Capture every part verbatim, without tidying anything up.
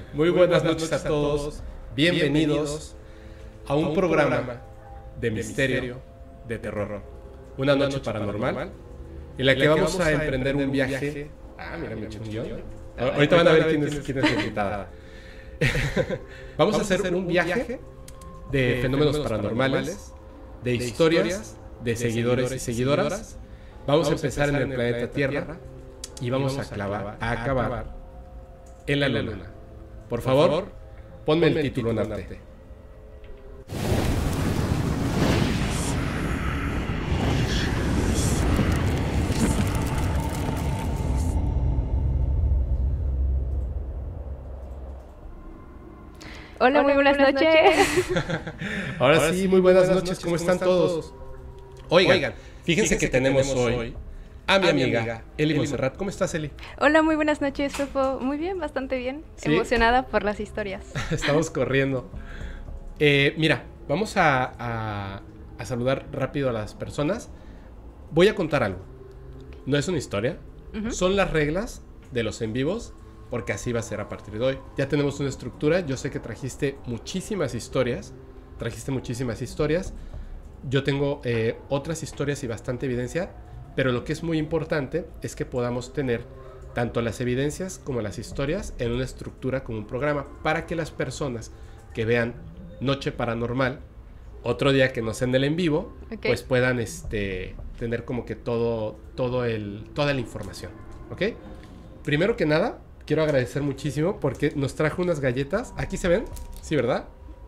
Muy buenas noches a todos. Bienvenidos a un programa de misterio, de terror. Una noche paranormal en la que vamos a emprender un viaje. Ah, mira, me eché un guión. Ahorita van a ver quién es, quién es la invitada. Vamos a hacer un viaje de fenómenos paranormales, de historias, de seguidores y seguidoras. Vamos a empezar en el planeta Tierra y vamos a, clavar, a acabar en la luna. Por favor, ponme el título en arte. Hola, muy buenas, buenas noches. noches. Ahora, Ahora sí, muy buenas, buenas noches. ¿Cómo están todos? Oigan, Oigan fíjense, fíjense que, que tenemos hoy a mi a amiga, amiga Eli Montserrat. ¿Cómo estás, Eli? Hola, muy buenas noches, Pepo. Muy bien, bastante bien. ¿Sí? Emocionada por las historias. Estamos corriendo. Eh, mira, vamos a, a, a saludar rápido a las personas. Voy a contar algo. No es una historia. Uh-huh. Son las reglas de los en vivos, porque así va a ser a partir de hoy. Ya tenemos una estructura. Yo sé que trajiste muchísimas historias. Trajiste muchísimas historias. Yo tengo eh, otras historias y bastante evidencia. Pero lo que es muy importante es que podamos tener tanto las evidencias como las historias en una estructura como un programa, para que las personas que vean Noche Paranormal, otro día que nos den el en vivo, okay, pues puedan este, tener como que todo, todo el, toda la información. ¿Ok? Primero que nada, quiero agradecer muchísimo porque nos trajo unas galletas. ¿Aquí se ven? Sí, ¿verdad?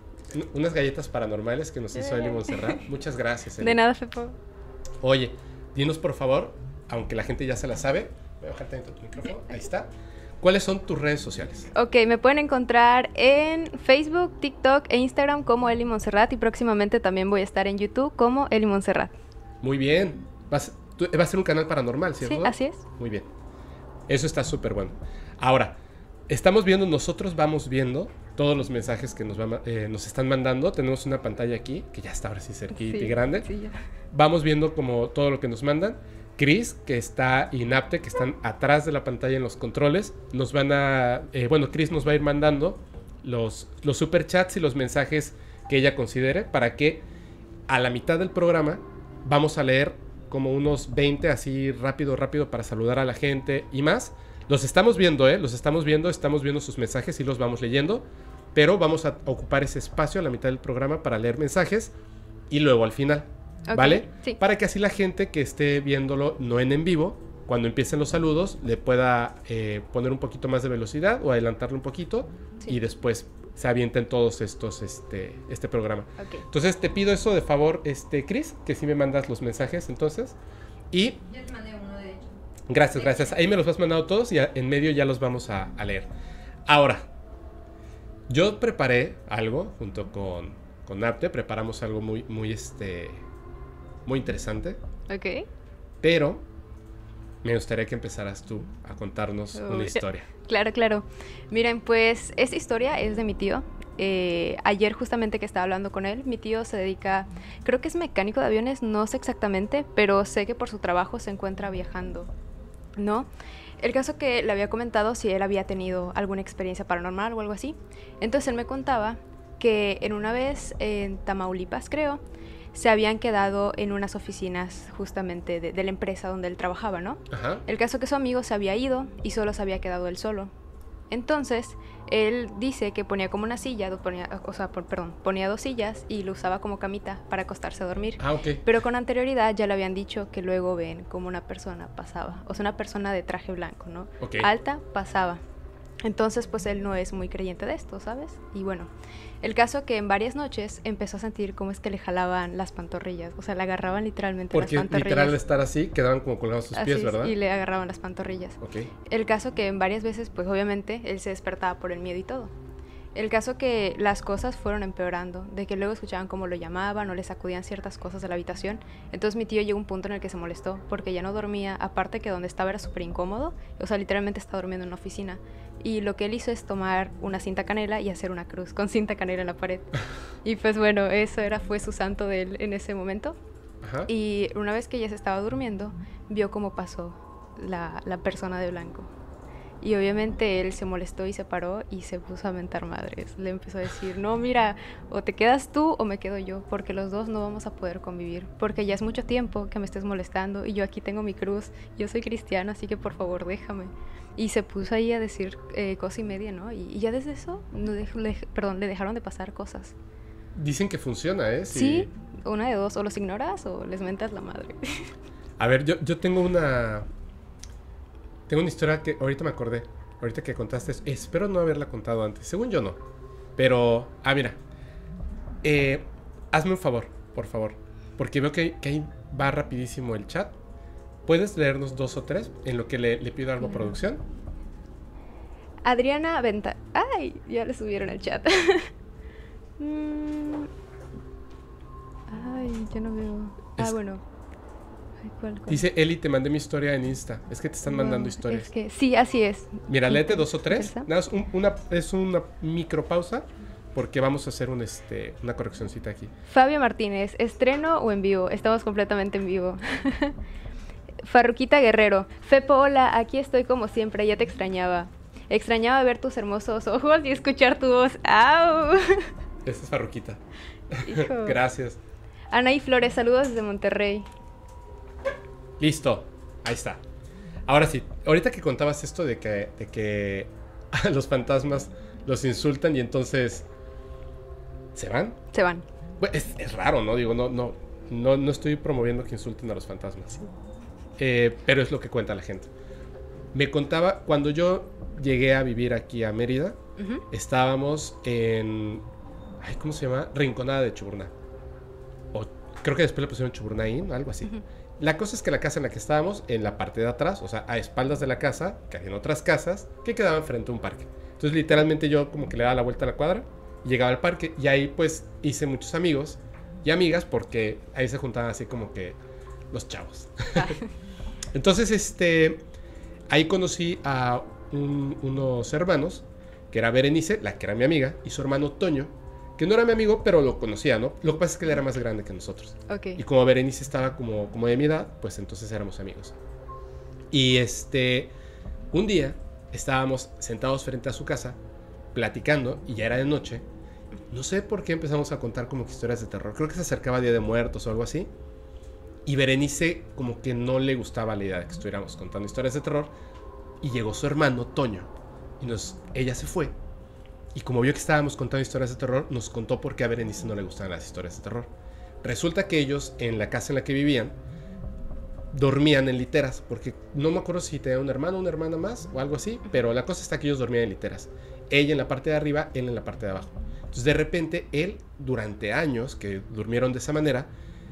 Unas galletas paranormales que nos hizo Eli Montserrat. Muchas gracias, Eli. De nada, Fepo. Oye, dinos por favor, aunque la gente ya se la sabe, voy a bajarte dentro tu micrófono, ahí está. ¿Cuáles son tus redes sociales? Ok, me pueden encontrar en Facebook, TikTok e Instagram como Eli Montserrat, y próximamente también voy a estar en YouTube como Eli Montserrat. Muy bien. Vas, tú, va a ser un canal paranormal, ¿cierto? Sí, así es. Muy bien. Eso está súper bueno. Ahora, estamos viendo, nosotros vamos viendo todos los mensajes que nos, va, eh, nos están mandando. Tenemos una pantalla aquí, que ya está ahora sí cerquita sí, y grande. Sí, ya. Vamos viendo como todo lo que nos mandan. Chris, que está, y Napte, que están atrás de la pantalla en los controles, nos van a... Eh, bueno, Chris nos va a ir mandando los, los superchats y los mensajes que ella considere, para que a la mitad del programa vamos a leer como unos veinte, así rápido, rápido, para saludar a la gente y más. Los estamos viendo, ¿eh? Los estamos viendo, estamos viendo sus mensajes y los vamos leyendo, pero vamos a ocupar ese espacio a la mitad del programa para leer mensajes y luego al final. Okay, ¿vale? Sí. Para que así la gente que esté viéndolo no en en vivo, cuando empiecen los saludos, le pueda eh, poner un poquito más de velocidad o adelantarle un poquito, sí, y después se avienten todos estos, este, este programa. Okay. Entonces te pido eso de favor, este, Chris, que sí me mandas los mensajes entonces. Y... Yo te mandé uno, de hecho. Gracias, gracias. Ahí me los has mandado todos y a, en medio ya los vamos a, a leer. Ahora, yo preparé algo junto con, con Napte, preparamos algo muy, muy, este... muy interesante. Ok. Pero me gustaría que empezaras tú a contarnos Uy, una historia. Claro, claro. Miren, pues esta historia es de mi tío. Eh, ayer justamente que estaba hablando con él, mi tío se dedica, creo que es mecánico de aviones, no sé exactamente, pero sé que por su trabajo se encuentra viajando, ¿no? El caso que le había comentado si él había tenido alguna experiencia paranormal o algo así. Entonces él me contaba que en una vez en Tamaulipas, creo, se habían quedado en unas oficinas justamente de, de la empresa donde él trabajaba, ¿no? Ajá. El caso que su amigo se había ido y solo se había quedado él solo. Entonces, él dice que ponía como una silla, ponía, o sea, por, perdón, ponía dos sillas y lo usaba como camita para acostarse a dormir. Ah, ok. Pero con anterioridad ya le habían dicho que luego ven como una persona pasaba, o sea, una persona de traje blanco, ¿no? Okay. Alta, pasaba. Entonces, pues él no es muy creyente de esto, ¿sabes? Y bueno, el caso que en varias noches empezó a sentir cómo es que le jalaban las pantorrillas, o sea, le agarraban literalmente Porque las pantorrillas. Porque literal de estar así, quedaban como colgados sus así pies, es, ¿verdad? Y le agarraban las pantorrillas. Okay. El caso que en varias veces, pues obviamente, él se despertaba por el miedo y todo. El caso que las cosas fueron empeorando, de que luego escuchaban cómo lo llamaban o le sacudían ciertas cosas de la habitación. Entonces mi tío llegó a un punto en el que se molestó, porque ya no dormía, aparte que donde estaba era súper incómodo, o sea, literalmente estaba durmiendo en una oficina. Y lo que él hizo es tomar una cinta canela y hacer una cruz con cinta canela en la pared. Y pues bueno, eso era, fue su santo de él en ese momento. Ajá. Y una vez que ella se estaba durmiendo, vio cómo pasó la, la persona de blanco. Y obviamente él se molestó y se paró y se puso a mentar madres. Le empezó a decir, no, mira, o te quedas tú o me quedo yo, porque los dos no vamos a poder convivir. Porque ya es mucho tiempo que me estés molestando y yo aquí tengo mi cruz. Yo soy cristiano, así que por favor déjame. Y se puso ahí a decir eh, cosa y media, ¿no? Y, y ya desde eso, no dej- le, perdón, le dejaron de pasar cosas. Dicen que funciona, ¿eh? Sí, una de dos, o los ignoras o les mentas la madre. A ver, yo, yo tengo una... Tengo una historia que ahorita me acordé. Ahorita que contaste eso. Espero no haberla contado antes. Según yo no. Pero... Ah, mira. Eh, hazme un favor, por favor. Porque veo que, que ahí va rapidísimo el chat. ¿Puedes leernos dos o tres en lo que le, le pido algo a producción? Adriana Venta... ¡Ay! Ya le subieron el chat. mm... Ay, ya no veo... Ah, Es... bueno... Ay, ¿cuál, cuál? Dice Eli, te mandé mi historia en Insta. Es que te están No, mandando historias. Es que... Sí, así es. Mira, léete dos o tres. ¿Interesa? Nada, es un- una, es una micropausa porque vamos a hacer un, este, una correccioncita aquí. Fabio Martínez, ¿estreno o en vivo? Estamos completamente en vivo. Farruquita Guerrero, Fepo, hola, aquí estoy como siempre, ya te extrañaba. Extrañaba ver tus hermosos ojos y escuchar tu voz. ¡Au! Esta es Farruquita. Hijo. Gracias. Anaí Flores, saludos desde Monterrey. Listo. Ahí está. Ahora sí, ahorita que contabas esto de que, de que a los fantasmas los insultan y entonces se van. Se van. Bueno, es, es raro, ¿no? Digo, no, no, no, no estoy promoviendo que insulten a los fantasmas. Eh, pero es lo que cuenta la gente. Me contaba, cuando yo llegué a vivir aquí a Mérida, Uh-huh. estábamos en... Ay, ¿cómo se llama? Rinconada de Chuburná. O creo que después le pusieron Chuburnaín, algo así. Uh-huh. La cosa es que la casa en la que estábamos, en la parte de atrás, o sea, a espaldas de la casa, que había otras casas que quedaban frente a un parque. Entonces, literalmente yo como que le daba la vuelta a la cuadra y llegaba al parque y ahí pues hice muchos amigos y amigas porque ahí se juntaban así como que los chavos. Ah. Entonces, este, ahí conocí a un- unos hermanos, que era Berenice, la que era mi amiga, y su hermano Toño, que no era mi amigo, pero lo conocía, ¿no? Lo que pasa es que él era más grande que nosotros. Ok. Y como Berenice estaba como, como de mi edad, pues entonces éramos amigos. Y este, un día estábamos sentados frente a su casa, platicando, y ya era de noche. No sé por qué empezamos a contar como que historias de terror. Creo que se acercaba Día de Muertos o algo así. Y Berenice como que no le gustaba la idea de que estuviéramos contando historias de terror. Y llegó su hermano, Toño. Y nos, ella se fue. Y como vio que estábamos contando historias de terror, nos contó por qué a Berenice no le gustaban las historias de terror. Resulta que ellos, en la casa en la que vivían, dormían en literas. Porque no me acuerdo si tenía un hermano o una hermana más o algo así. Pero la cosa está que ellos dormían en literas. Ella en la parte de arriba, él en la parte de abajo. Entonces de repente él, durante años que durmieron de esa manera,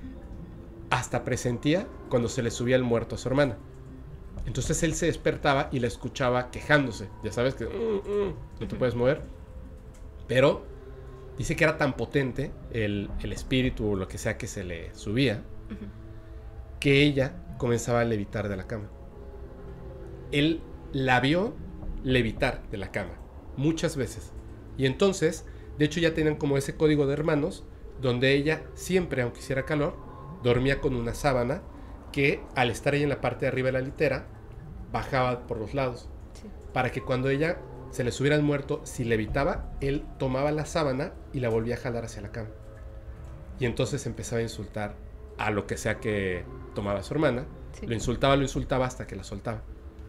hasta presentía cuando se le subía el muerto a su hermana. Entonces él se despertaba y la escuchaba quejándose. Ya sabes que mm, mm, no te puedes mover. Pero dice que era tan potente el, el espíritu o lo que sea que se le subía, Uh-huh. que ella comenzaba a levitar de la cama. Él la vio levitar de la cama muchas veces. Y entonces, de hecho ya tenían como ese código de hermanos, donde ella siempre, aunque hiciera calor, dormía con una sábana que al estar ella en la parte de arriba de la litera, bajaba por los lados. Sí. Para que cuando ella se le subiera el muerto, si levitaba, él tomaba la sábana y la volvía a jalar hacia la cama. Y entonces empezaba a insultar a lo que sea que tomaba su hermana. Sí. Lo insultaba, lo insultaba hasta que la soltaba.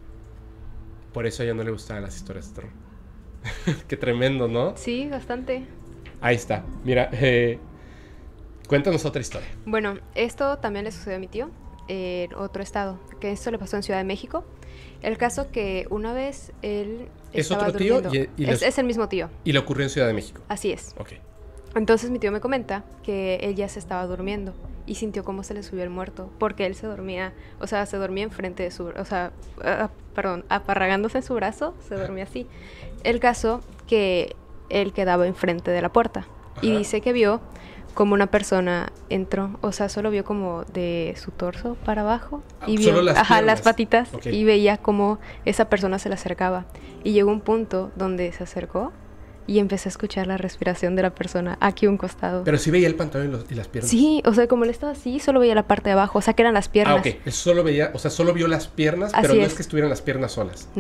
Por eso a ella no le gustaban las historias de terror. Qué tremendo, ¿no? Sí, bastante. Ahí está. Mira, eh, cuéntanos otra historia. Bueno, esto también le sucedió a mi tío en otro estado, que esto le pasó en Ciudad de México. El caso que una vez él ¿Es estaba otro tío? durmiendo. Y- y es, les- es el mismo tío, Y le ocurrió en Ciudad de México. así es. Ok. Entonces mi tío me comenta que él ya se estaba durmiendo y sintió cómo se le subió el muerto, porque él se dormía, o sea, se dormía enfrente de su, o sea, ah, perdón, aparragándose en su brazo, se dormía así. El caso que él quedaba enfrente de la puerta y Ajá. dice que vio como una persona entró, o sea, solo vio como de su torso para abajo Ah, y vio solo las ajá, piernas. las patitas Ok. y veía como esa persona se le acercaba y llegó un punto donde se acercó y empecé a escuchar la respiración de la persona aquí a un costado. Pero sí veía el pantalón y, los- y las piernas. Sí, o sea, como él estaba así, solo veía la parte de abajo, o sea, que eran las piernas. Ah, ok. Eso solo veía, o sea, solo vio las piernas, Así pero no es. es que estuvieran las piernas solas. No,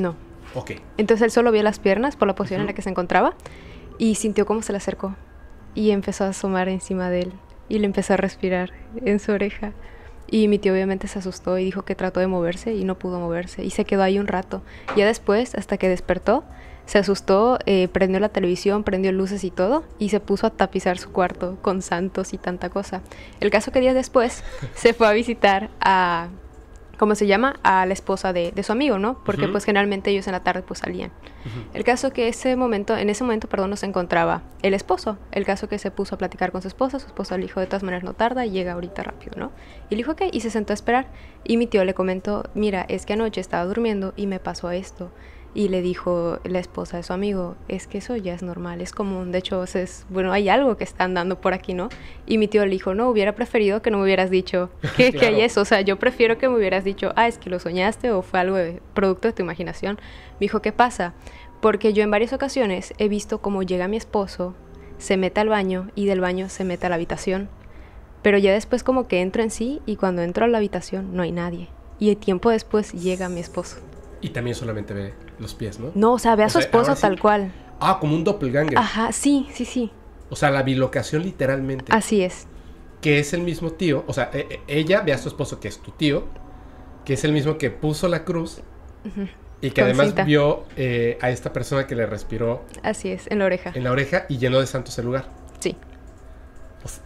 Ok. Entonces él solo vio las piernas por la posición uh-huh. en la que se encontraba y sintió cómo se le acercó y empezó a asomar encima de él y le empezó a respirar en su oreja. Y mi tío obviamente se asustó y dijo que trató de moverse y no pudo moverse y se quedó ahí un rato. Ya después, hasta que despertó, se asustó, eh, prendió la televisión, prendió luces y todo y se puso a tapizar su cuarto con santos y tanta cosa. El caso que días después se fue a visitar a... ¿Cómo se llama? A la esposa de, de su amigo, ¿no? Porque uh-huh. pues generalmente ellos en la tarde pues salían. Uh-huh. El caso que ese momento, en ese momento, perdón, no se encontraba el esposo. El caso que se puso a platicar con su esposa, su esposa le dijo, de todas maneras no tarda y llega ahorita rápido, ¿no? Y le dijo, ok, y se sentó a esperar. Y mi tío le comentó, mira, es que anoche estaba durmiendo y me pasó esto. Y le dijo la esposa de su amigo, es que eso ya es normal, es común, de hecho, es, bueno, hay algo que está andando por aquí, ¿no? Y mi tío le dijo, no, hubiera preferido que no me hubieras dicho que, claro. que hay eso, o sea, yo prefiero que me hubieras dicho, ah, es que lo soñaste o fue algo de producto de tu imaginación. Me dijo, ¿qué pasa? Porque yo en varias ocasiones he visto cómo llega mi esposo, se mete al baño y del baño se mete a la habitación, pero ya después como que entro en sí y cuando entro a la habitación no hay nadie. Y el tiempo después llega mi esposo. Y también solamente ve los pies, ¿no? No, o sea, ve a o su sea, esposo sí. tal cual. Ah, como un doppelganger. Ajá, sí, sí, sí. O sea, la bilocación literalmente. Así es. Que es el mismo tío, o sea, e- ella ve a su esposo, que es tu tío, que es el mismo que puso la cruz uh-huh. y que además Concita. vio eh, a esta persona que le respiró. Así es, en la oreja. En la oreja y llenó de santos el lugar. Sí. Pues,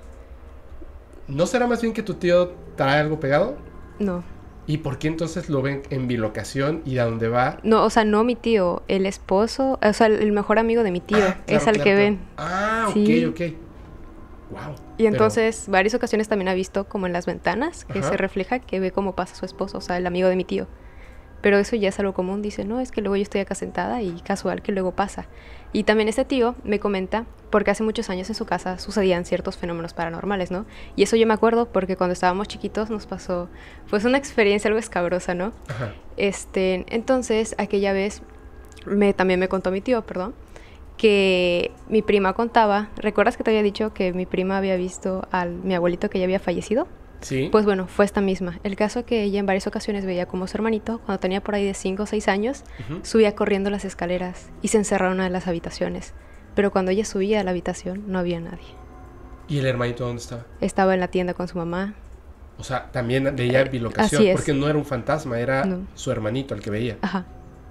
¿no será más bien que tu tío trae algo pegado? No. ¿Y por qué entonces lo ven en bilocación y a dónde va? No, o sea, no mi tío, el esposo, o sea, el mejor amigo de mi tío, ah, claro, es al claro, que claro. ven. Ah, sí. ok, ok. Wow. Y entonces, pero... varias ocasiones también ha visto como en las ventanas, que Ajá. se refleja que ve cómo pasa su esposo, o sea, el amigo de mi tío. Pero eso ya es algo común, dice, no, es que luego yo estoy acá sentada y casual que luego pasa. Y también este tío me comenta, porque hace muchos años en su casa sucedían ciertos fenómenos paranormales, ¿no? Y eso yo me acuerdo porque cuando estábamos chiquitos nos pasó, pues una experiencia algo escabrosa, ¿no? Ajá. Este, entonces, aquella vez, me, también me contó mi tío, perdón, que mi prima contaba, ¿recuerdas que te había dicho que mi prima había visto a mi abuelito que ya había fallecido? Sí. Pues bueno, fue esta misma. El caso que ella en varias ocasiones veía como su hermanito, cuando tenía por ahí de cinco o seis años, uh-huh. subía corriendo las escaleras y se encerraba en una de las habitaciones. Pero cuando ella subía a la habitación, no había nadie. ¿Y el hermanito dónde estaba? Estaba en la tienda con su mamá. O sea, también veía bilocación, Así es. porque no era un fantasma, era no. su hermanito el que veía. Ajá.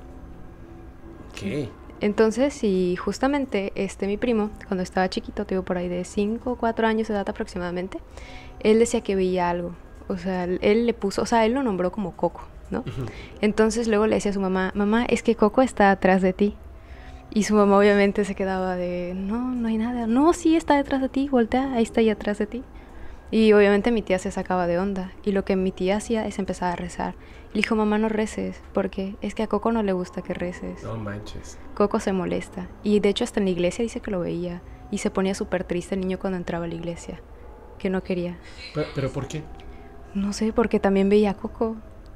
Ok. Entonces, y justamente este mi primo, cuando estaba chiquito, tuvo por ahí de cinco o cuatro años de edad aproximadamente, él decía que veía algo. O sea, él le puso, o sea, él lo nombró como Coco, ¿no? Uh-huh. Entonces luego le decía a su mamá, mamá, es que Coco está atrás de ti. Y su mamá obviamente se quedaba de, no, no hay nada. No, sí, está detrás de ti, voltea, ahí está ahí atrás de ti. Y obviamente mi tía se sacaba de onda. Y lo que mi tía hacía es empezar a rezar. Le dijo, mamá, no reces, porque es que a Coco no le gusta que reces. No manches. Coco se molesta. Y de hecho hasta en la iglesia dice que lo veía. Y se ponía súper triste el niño cuando entraba a la iglesia. Que no quería. ¿Pero, pero por qué? No sé, porque también veía a Coco.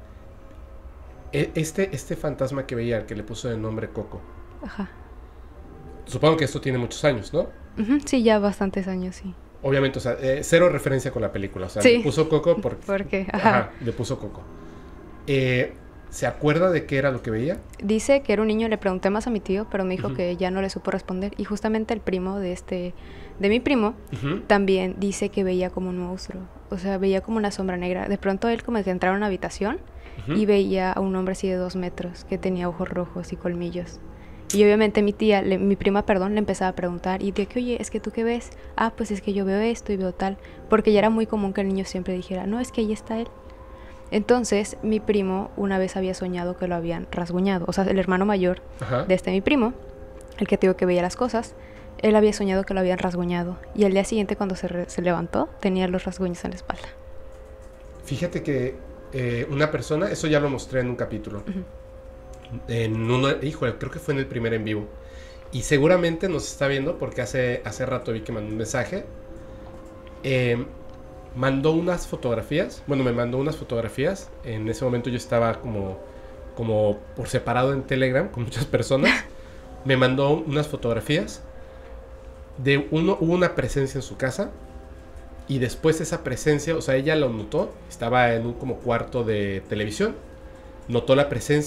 Este, este fantasma que veía, el que le puso de nombre Coco. Ajá. Supongo que esto tiene muchos años, ¿no? Uh-huh, sí, ya bastantes años, sí. Obviamente, o sea, eh, cero referencia con la película. O sea, sí. le puso Coco porque... ¿Por qué? Ajá. Ajá, le puso Coco. Eh, ¿Se acuerda de qué era lo que veía? Dice que era un niño, le pregunté más a mi tío, pero me dijo uh-huh. que ya no le supo responder. Y justamente el primo de este, de mi primo, uh-huh. también dice que veía como un monstruo. O sea, veía como una sombra negra. De pronto él como que entraba a una habitación uh-huh. y veía a un hombre así de dos metros, que tenía ojos rojos y colmillos. Y obviamente mi tía, le, mi prima, perdón, le empezaba a preguntar, y de que, oye, ¿es que tú qué ves? Ah, pues es que yo veo esto y veo tal. Porque ya era muy común que el niño siempre dijera, no, es que ahí está él. Entonces, mi primo una vez había soñado que lo habían rasguñado. O sea, el hermano mayor Ajá. de este mi primo, el que te digo que veía las cosas, él había soñado que lo habían rasguñado. Y al día siguiente, cuando se, re- se levantó, tenía los rasguños en la espalda. Fíjate que eh, una persona, eso ya lo mostré en un capítulo. Uh-huh. En uno, híjole, creo que fue en el primer en vivo. Y seguramente nos está viendo porque hace, hace rato vi que mandó un mensaje. Eh, mandó unas fotografías. Bueno, me mandó unas fotografías. En ese momento yo estaba como, como por separado en Telegram con muchas personas. Me mandó unas fotografías de uno, hubo una presencia en su casa. Y después esa presencia, o sea, ella lo notó. Estaba en un como cuarto de televisión. Notó la presencia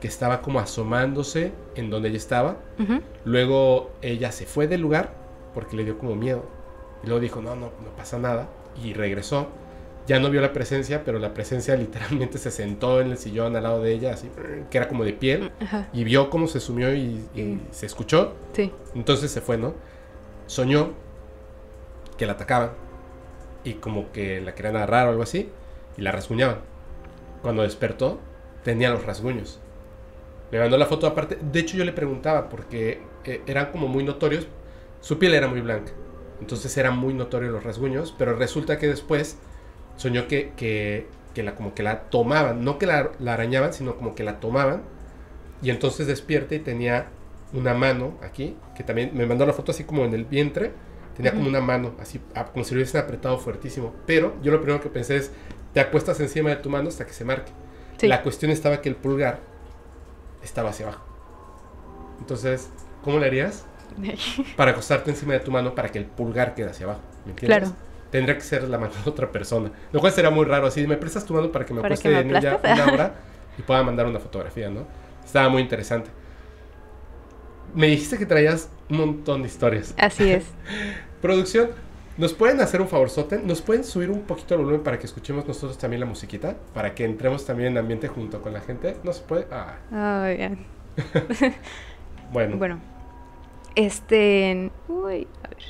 que estaba como asomándose en donde ella estaba. Uh-huh. Luego ella se fue del lugar porque le dio como miedo. Y luego dijo, no, no, no pasa nada. Y regresó. Ya no vio la presencia, pero la presencia literalmente se sentó en el sillón al lado de ella, así, que era como de piel. Uh-huh. Y vio cómo se sumió y, y uh-huh. se escuchó. Sí. Entonces se fue, ¿no? Soñó que la atacaban. Y como que la querían agarrar o algo así. Y la rasguñaban. Cuando despertó, tenía los rasguños. Me mandó la foto aparte. De hecho, yo le preguntaba porque eh, eran como muy notorios. Su piel era muy blanca. Entonces eran muy notorios los rasguños. Pero resulta que después soñó que, que, que la, como que la tomaban. No que la, la arañaban, sino como que la tomaban. Y entonces despierta y tenía una mano aquí. Que también me mandó la foto así como en el vientre. Tenía uh-huh. como una mano, así como si lo hubiesen apretado fuertísimo. Pero yo lo primero que pensé es, te acuestas encima de tu mano hasta que se marque. Sí. La cuestión estaba que el pulgar estaba hacia abajo. Entonces, ¿cómo le harías para acostarte encima de tu mano para que el pulgar quede hacia abajo? ¿Me entiendes? Claro. Tendría que ser la mano de otra persona. Lo cual sería muy raro. Así, me prestas tu mano para que me acueste me en ella una hora y pueda mandar una fotografía, ¿no? Estaba muy interesante. Me dijiste que traías un montón de historias. Así es. Producción, ¿nos pueden hacer un favorzote? ¿Nos pueden subir un poquito el volumen para que escuchemos nosotros también la musiquita? Para que entremos también en ambiente junto con la gente. ¿No se puede? Ah. Oh, bien. Bueno. Bueno. Este... Uy, a ver.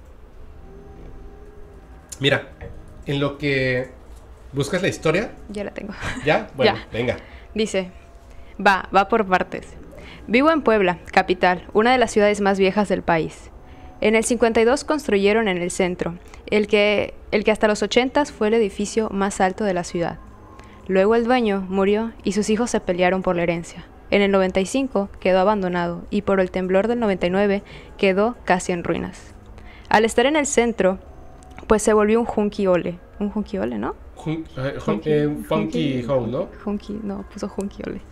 Mira, en lo que buscas la historia... Ya la tengo. ¿Ya? Bueno, ya. Venga. Dice, va, va por partes. Vivo en Puebla, capital, una de las ciudades más viejas del país. En el cincuenta y dos construyeron en el centro, el que, el que hasta los ochentas fue el edificio más alto de la ciudad. Luego el dueño murió y sus hijos se pelearon por la herencia. En el noventa y cinco quedó abandonado y por el temblor del noventa y nueve quedó casi en ruinas. Al estar en el centro, pues se volvió un junky ole. Un junky ole, ¿no? Jun, uh, jun, eh, funky, funky home, ¿no? Junky, no, puso junky ole.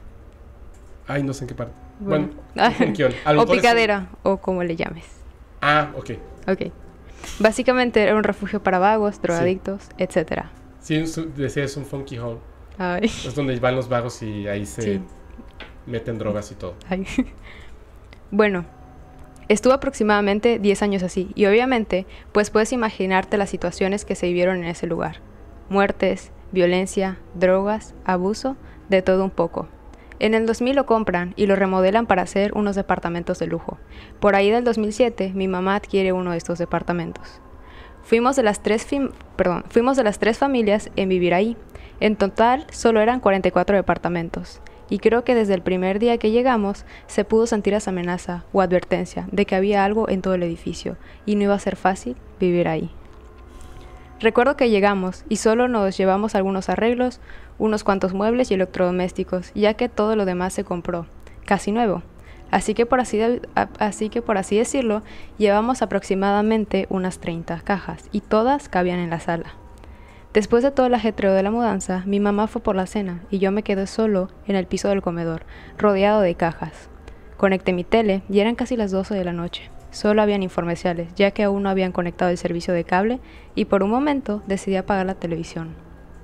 Ay, no sé en qué parte. Bueno, bueno o picadera, un... o como le llames. Ah, ok. Ok. Básicamente era un refugio para vagos, drogadictos, sí. etcétera. Sí, decía es un funky home. Ay. Es donde van los vagos y ahí se sí. meten drogas y todo. Ay. Bueno, estuvo aproximadamente diez años así. Y obviamente, pues puedes imaginarte las situaciones que se vivieron en ese lugar. Muertes, violencia, drogas, abuso, de todo un poco. En el dos mil lo compran y lo remodelan para hacer unos departamentos de lujo. Por ahí del dos mil siete, mi mamá adquiere uno de estos departamentos. Fuimos de las tres, fam- perdón, fuimos de las tres familias en vivir ahí. En total, solo eran cuarenta y cuatro departamentos. Y creo que desde el primer día que llegamos, se pudo sentir esa amenaza o advertencia de que había algo en todo el edificio y no iba a ser fácil vivir ahí. Recuerdo que llegamos y solo nos llevamos algunos arreglos, unos cuantos muebles y electrodomésticos, ya que todo lo demás se compró, casi nuevo. Así que por así, de, así que por así decirlo, llevamos aproximadamente unas treinta cajas y todas cabían en la sala. Después de todo el ajetreo de la mudanza, mi mamá fue por la cena y yo me quedé solo en el piso del comedor, rodeado de cajas. Conecté mi tele y eran casi las doce de la noche. Solo habían infomerciales, ya que aún no habían conectado el servicio de cable y por un momento decidí apagar la televisión.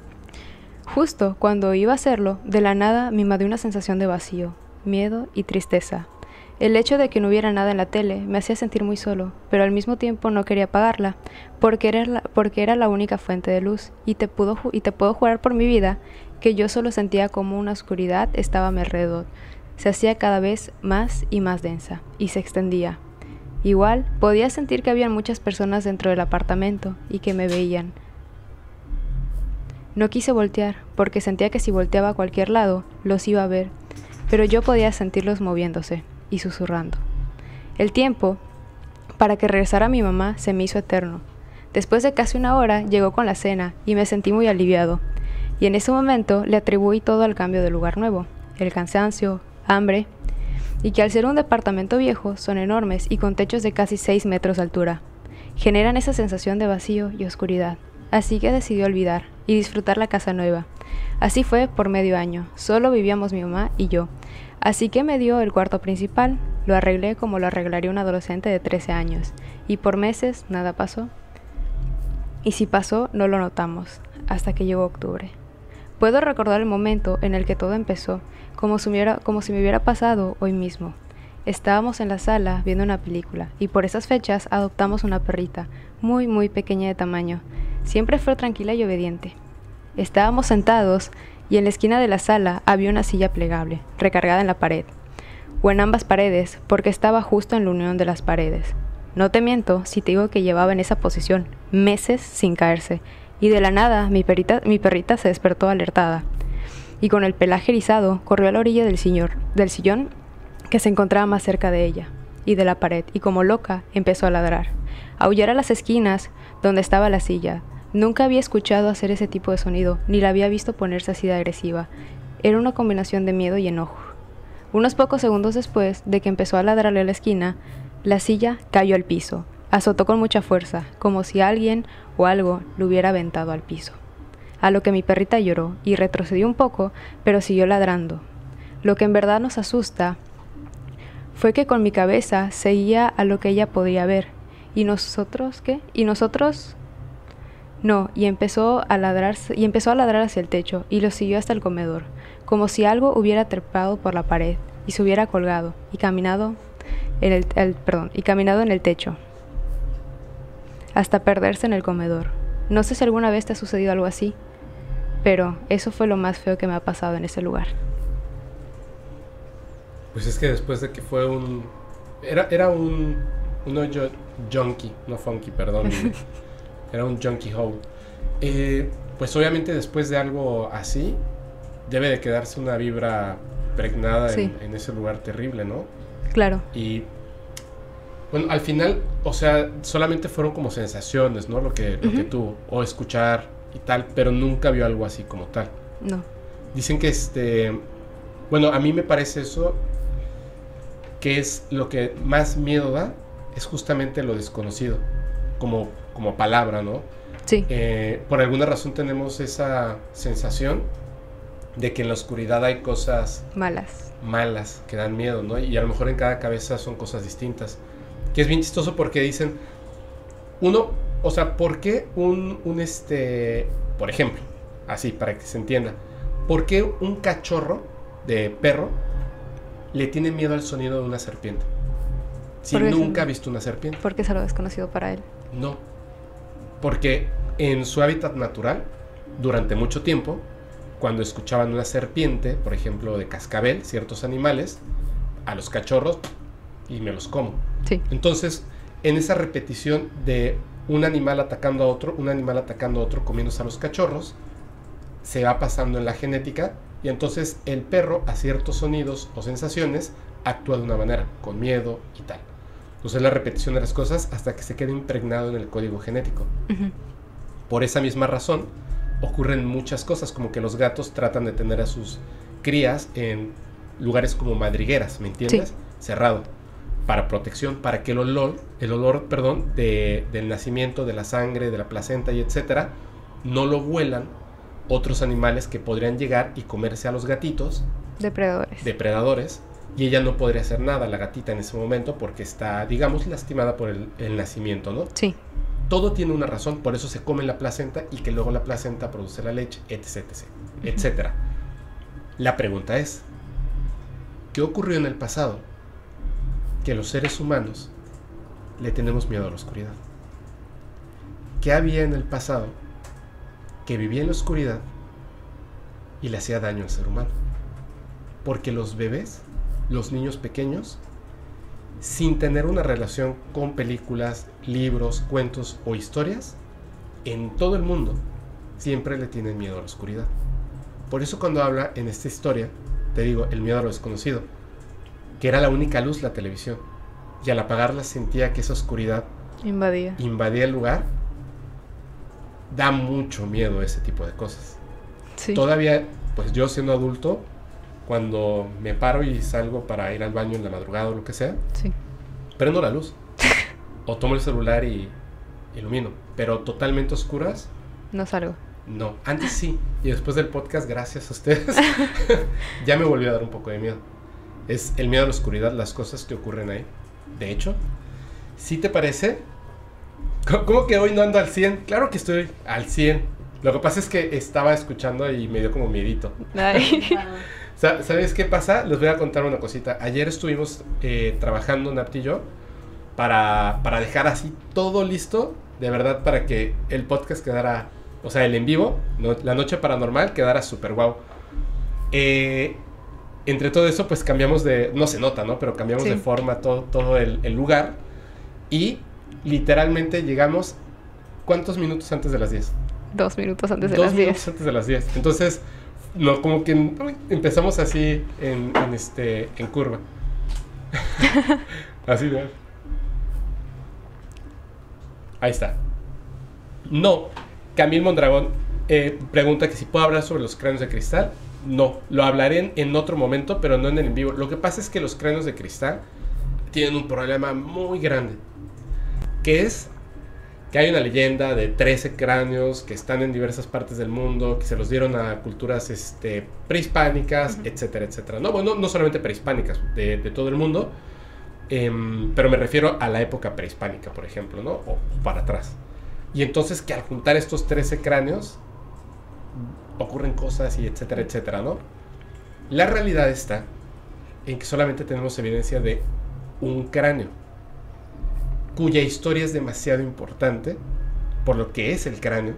Justo cuando iba a hacerlo, de la nada me invadió una sensación de vacío, miedo y tristeza. El hecho de que no hubiera nada en la tele me hacía sentir muy solo, pero al mismo tiempo no quería apagarla, porque era la, porque era la única fuente de luz, y te, puedo, y te puedo jurar por mi vida que yo solo sentía como una oscuridad estaba a mi alrededor. Se hacía cada vez más y más densa, y se extendía. Igual, podía sentir que había muchas personas dentro del apartamento, y que me veían. No quise voltear, porque sentía que si volteaba a cualquier lado, los iba a ver, pero yo podía sentirlos moviéndose y susurrando. El tiempo para que regresara mi mamá se me hizo eterno. Después de casi una hora llegó con la cena y me sentí muy aliviado, y en ese momento le atribuí todo al cambio de lugar nuevo, el cansancio, hambre, y que al ser un departamento viejo son enormes y con techos de casi seis metros de altura. Generan esa sensación de vacío y oscuridad, así que decidí olvidar y disfrutar la casa nueva. Así fue por medio año, solo vivíamos mi mamá y yo. Así que me dio el cuarto principal, lo arreglé como lo arreglaría un adolescente de trece años, y por meses nada pasó. Y si pasó, no lo notamos, hasta que llegó octubre. Puedo recordar el momento en el que todo empezó, como si, me hubiera, como si me hubiera pasado hoy mismo. Estábamos en la sala viendo una película y por esas fechas adoptamos una perrita, muy muy pequeña de tamaño. Siempre fue tranquila y obediente. Estábamos sentados y en la esquina de la sala había una silla plegable, recargada en la pared, o en ambas paredes, porque estaba justo en la unión de las paredes. No te miento si te digo que llevaba en esa posición meses sin caerse, y de la nada mi perrita, mi perrita se despertó alertada, y con el pelaje erizado corrió a la orilla del, señor, del sillón que se encontraba más cerca de ella y de la pared, y como loca empezó a ladrar, a aullar a las esquinas donde estaba la silla. Nunca había escuchado hacer ese tipo de sonido, ni la había visto ponerse así de agresiva. Era una combinación de miedo y enojo. Unos pocos segundos después de que empezó a ladrarle a la esquina, la silla cayó al piso, azotó con mucha fuerza, como si alguien o algo lo hubiera aventado al piso. A lo que mi perrita lloró y retrocedió un poco, pero siguió ladrando. Lo que en verdad nos asusta fue que con mi cabeza seguía a lo que ella podía ver. ¿Y nosotros qué? ¿Y nosotros? No, y empezó a ladrar, y empezó a ladrar hacia el techo, y lo siguió hasta el comedor, como si algo hubiera trepado por la pared, y se hubiera colgado, y caminado en el, el, perdón, y caminado en el techo, hasta perderse en el comedor. No sé si alguna vez te ha sucedido algo así, pero eso fue lo más feo que me ha pasado en ese lugar. Pues es que después de que fue un... Era, era un... Uno yo, junkie, no funky, perdón. Era un junkie hole. Eh, pues obviamente después de algo así, debe de quedarse una vibra pregnada sí. en, en ese lugar terrible, ¿no? Claro. Y bueno, al final, o sea, solamente fueron como sensaciones, ¿no? Lo que, lo uh-huh. que tuvo, o escuchar y tal, pero nunca vio algo así como tal. No. Dicen que este... Bueno, a mí me parece eso, que es lo que más miedo da, es justamente lo desconocido, como, como palabra, ¿no? Sí. Eh, por alguna razón tenemos esa sensación de que en la oscuridad hay cosas malas. Malas, que dan miedo, ¿no? Y a lo mejor en cada cabeza son cosas distintas. Que es bien chistoso porque dicen, uno, o sea, ¿por qué un, un este, por ejemplo, así para que se entienda, ¿por qué un cachorro de perro le tiene miedo al sonido de una serpiente? Si nunca ha visto una serpiente. Porque es algo desconocido para él. No, porque en su hábitat natural, durante mucho tiempo, cuando escuchaban una serpiente, por ejemplo de cascabel, ciertos animales, a los cachorros, y me los como. Sí. Entonces, en esa repetición de un animal atacando a otro, un animal atacando a otro, comiéndose a los cachorros, se va pasando en la genética, y entonces el perro a ciertos sonidos o sensaciones actúa de una manera, con miedo y tal. Entonces la repetición de las cosas hasta que se quede impregnado en el código genético. Uh-huh. Por esa misma razón ocurren muchas cosas, como que los gatos tratan de tener a sus crías en lugares como madrigueras, ¿me entiendes? Sí. Cerrado, para protección, para que el olor, el olor, perdón, de, del nacimiento, de la sangre, de la placenta y etcétera, no lo huelan otros animales que podrían llegar y comerse a los gatitos. Depredadores. Depredadores. Y ella no podría hacer nada, la gatita, en ese momento, porque está, digamos, lastimada por el, el nacimiento, ¿no? Sí. Todo tiene una razón, por eso se come la placenta y que luego la placenta produce la leche, etc, etc, uh-huh. etcétera. La pregunta es, ¿qué ocurrió en el pasado que los seres humanos le tenemos miedo a la oscuridad? ¿Qué había en el pasado que vivía en la oscuridad y le hacía daño al ser humano? Porque los bebés, los niños pequeños, sin tener una relación con películas, libros, cuentos o historias, en todo el mundo siempre le tienen miedo a la oscuridad. Por eso cuando habla en esta historia, te digo, el miedo a lo desconocido, que era la única luz la televisión, y al apagarla sentía que esa oscuridad invadía, invadía el lugar. Da mucho miedo ese tipo de cosas. Sí. Todavía, pues yo siendo adulto, cuando me paro y salgo para ir al baño en la madrugada o lo que sea, sí. prendo la luz o tomo el celular y ilumino, pero totalmente oscuras no salgo. No, antes sí, y después del podcast, gracias a ustedes, ya me volvió a dar un poco de miedo. Es el miedo a la oscuridad, las cosas que ocurren ahí. De hecho, ¿sí te parece? ¿Cómo que hoy no ando al cien? Claro que estoy al cien. Lo que pasa es que estaba escuchando y me dio como miedito. Ay. ¿Sabes qué pasa? Les voy a contar una cosita. Ayer estuvimos eh, trabajando, Napti y yo, para, para dejar así todo listo, de verdad, para que el podcast quedara, o sea, el en vivo, no, la noche paranormal, quedara súper guau. Eh, entre todo eso, pues cambiamos de, no se nota, ¿no? Pero cambiamos sí. de forma todo, todo el, el lugar y literalmente llegamos, ¿cuántos minutos antes de las diez? Dos minutos antes de Dos las diez. Dos minutos antes de las diez. Entonces, no, como que uy, empezamos así en, en, este, en curva. Así, ¿no? Ahí está. No, Camil Mondragón eh, pregunta que si puedo hablar sobre los cráneos de cristal. No, lo hablaré en, en otro momento, pero no en el en vivo. Lo que pasa es que los cráneos de cristal tienen un problema muy grande, que es que hay una leyenda de trece cráneos que están en diversas partes del mundo, que se los dieron a culturas este, prehispánicas, uh-huh. etcétera, etcétera. No, bueno, no solamente prehispánicas, de, de todo el mundo, eh, pero me refiero a la época prehispánica, por ejemplo, ¿no? O para atrás. Y entonces que al juntar estos trece cráneos ocurren cosas y etcétera, etcétera, ¿no? La realidad está en que solamente tenemos evidencia de un cráneo, cuya historia es demasiado importante por lo que es el cráneo.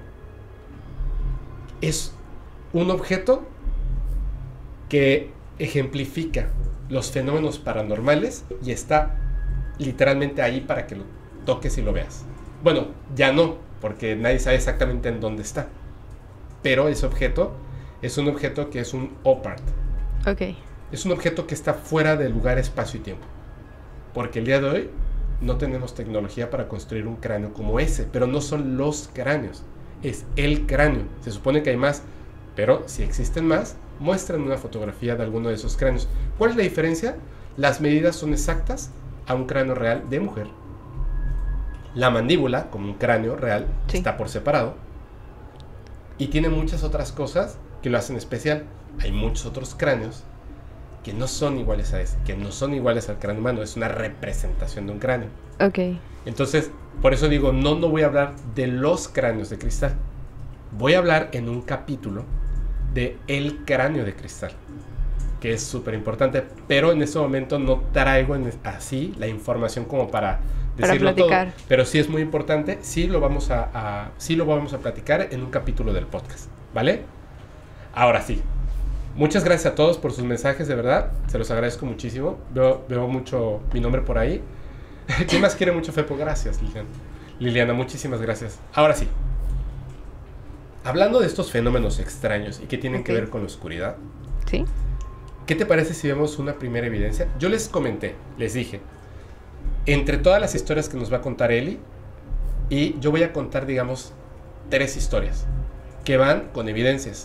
Es un objeto que ejemplifica los fenómenos paranormales y está literalmente ahí para que lo toques y lo veas. Bueno, ya no, porque nadie sabe exactamente en dónde está. Pero ese objeto es un objeto que es un OPART. Ok. Es un objeto que está fuera de lugar, espacio y tiempo. Porque el día de hoy no tenemos tecnología para construir un cráneo como ese, pero no son los cráneos, es el cráneo. Se supone que hay más, pero si existen más, muestran una fotografía de alguno de esos cráneos. ¿Cuál es la diferencia? Las medidas son exactas a un cráneo real de mujer. La mandíbula, como un cráneo real, sí. está por separado. Y tiene muchas otras cosas que lo hacen especial. Hay muchos otros cráneos que no son iguales a ese, que no son iguales al cráneo humano, es una representación de un cráneo. Ok. Entonces, por eso digo, no, no voy a hablar de los cráneos de cristal. Voy a hablar en un capítulo de el cráneo de cristal, que es súper importante, pero en este momento no traigo en, así la información como para decirlo todo. Pero sí es muy importante, sí lo vamos a, a, sí lo vamos a platicar en un capítulo del podcast, ¿vale? Ahora sí. Muchas gracias a todos por sus mensajes, de verdad. Se los agradezco muchísimo. Veo, veo mucho mi nombre por ahí. ¿Quién más quiere mucho Fepo? Gracias, Liliana. Liliana, muchísimas gracias. Ahora sí. Hablando de estos fenómenos extraños y que tienen okay. que ver con la oscuridad. ¿Sí? ¿Qué te parece si vemos una primera evidencia? Yo les comenté, les dije, entre todas las historias que nos va a contar Eli, y yo voy a contar, digamos, tres historias que van con evidencias.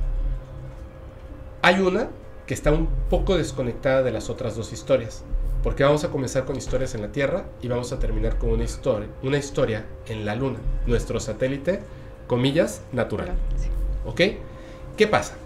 Hay una que está un poco desconectada de las otras dos historias, porque vamos a comenzar con historias en la Tierra y vamos a terminar con una historia, una historia en la Luna, nuestro satélite, comillas, natural. Sí. ¿Ok? ¿Qué pasa?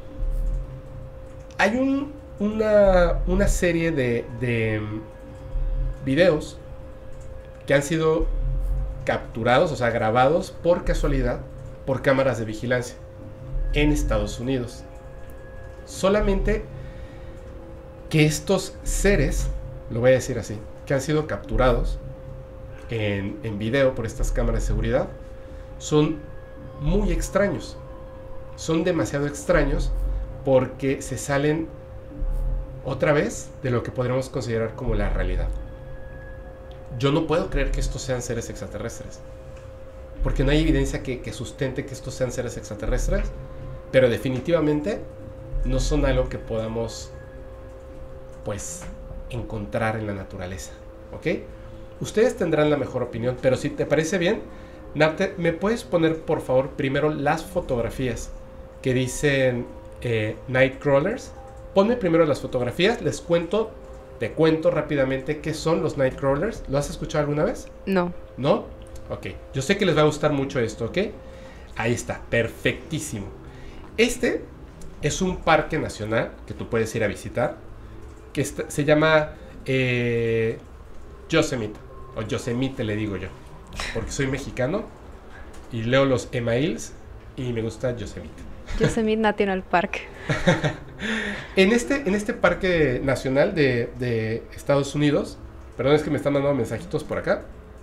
Hay un, una, una serie de, de videos que han sido capturados, o sea, grabados por casualidad por cámaras de vigilancia en Estados Unidos. Solamente que estos seres, lo voy a decir así, que han sido capturados en, en video por estas cámaras de seguridad, son muy extraños. Son demasiado extraños porque se salen otra vez de lo que podríamos considerar como la realidad. Yo no puedo creer que estos sean seres extraterrestres, porque no hay evidencia que, que sustente que estos sean seres extraterrestres, pero definitivamente no son algo que podamos, pues, encontrar en la naturaleza, ¿ok? Ustedes tendrán la mejor opinión, pero si te parece bien, Narte, ¿me puedes poner, por favor, primero las fotografías que dicen eh, Nightcrawlers? Ponme primero las fotografías, les cuento, te cuento rápidamente qué son los Nightcrawlers. ¿Lo has escuchado alguna vez? No. ¿No? Ok, yo sé que les va a gustar mucho esto, ¿ok? Ahí está, perfectísimo. Este es un parque nacional que tú puedes ir a visitar, que está, se llama eh, Yosemite, o Yosemite le digo yo, porque soy mexicano y leo los emails y me gusta Yosemite. Yosemite National Park. en, este, en este parque nacional de, de Estados Unidos, perdón, es que me están mandando mensajitos por acá,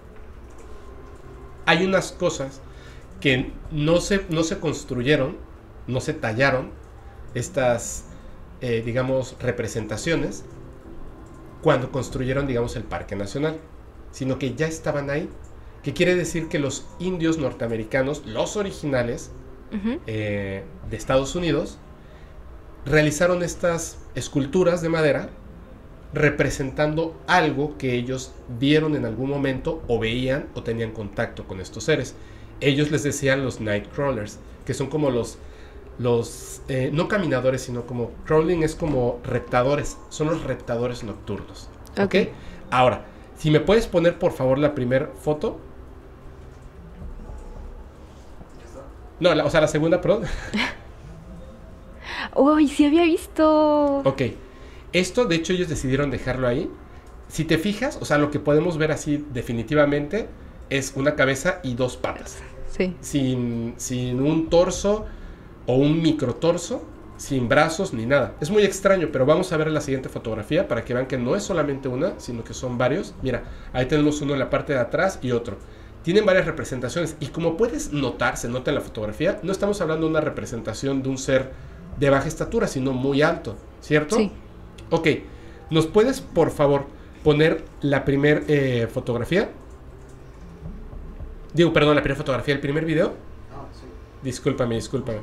hay unas cosas que no se, no se construyeron, no se tallaron, estas, eh, digamos, representaciones, cuando construyeron, digamos, el Parque Nacional, sino que ya estaban ahí, que quiere decir que los indios norteamericanos, los originales, uh-huh. eh, de Estados Unidos, realizaron estas esculturas de madera representando algo que ellos vieron en algún momento o veían o tenían contacto con estos seres. Ellos les decían los Nightcrawlers, que son como los, los eh, no caminadores, sino como crawling es como reptadores, son los reptadores nocturnos. ¿Ok? Okay. Ahora, si me puedes poner por favor la primera foto. No, la, o sea, la segunda, perdón. ¡Uy, sí había visto! Ok. Esto, de hecho, ellos decidieron dejarlo ahí. Si te fijas, o sea, lo que podemos ver así definitivamente es una cabeza y dos patas. Sí. Sin, sin un torso o un microtorso, sin brazos ni nada. Es muy extraño, pero vamos a ver la siguiente fotografía para que vean que no es solamente una, sino que son varios. Mira, ahí tenemos uno en la parte de atrás y otro. Tienen varias representaciones y como puedes notar, se nota en la fotografía, no estamos hablando de una representación de un ser de baja estatura, sino muy alto, ¿cierto? Sí. Ok, ¿nos puedes, por favor, poner la primera eh, fotografía? Digo, perdón, la primera fotografía, el primer video. Ah, sí. Discúlpame, discúlpame.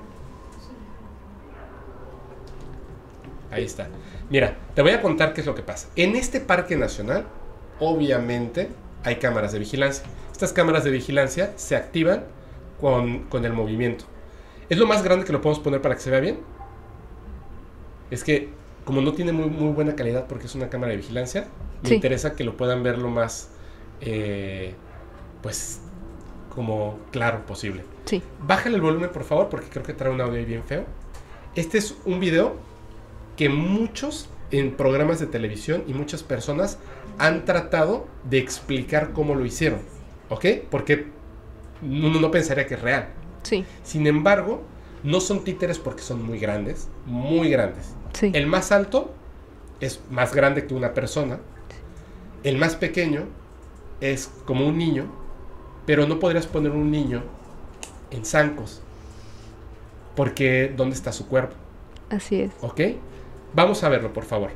Ahí está. Mira, te voy a contar qué es lo que pasa. En este parque nacional, obviamente, hay cámaras de vigilancia. Estas cámaras de vigilancia se activan con, con el movimiento. ¿Es lo más grande que lo podemos poner para que se vea bien? Es que, como no tiene muy, muy buena calidad porque es una cámara de vigilancia, me sí. interesa que lo puedan ver lo más, eh, pues, como claro posible. Sí. Bájale el volumen, por favor, porque creo que trae un audio bien feo. Este es un video que muchos en programas de televisión y muchas personas han tratado de explicar cómo lo hicieron, ¿ok? Porque uno no pensaría que es real. Sí. Sin embargo, no son títeres porque son muy grandes, muy grandes. Sí. El más alto es más grande que una persona. El más pequeño es como un niño, pero no podrías poner un niño en zancos, porque ¿dónde está su cuerpo? Así es. ¿Ok? Vamos a verlo, por favor.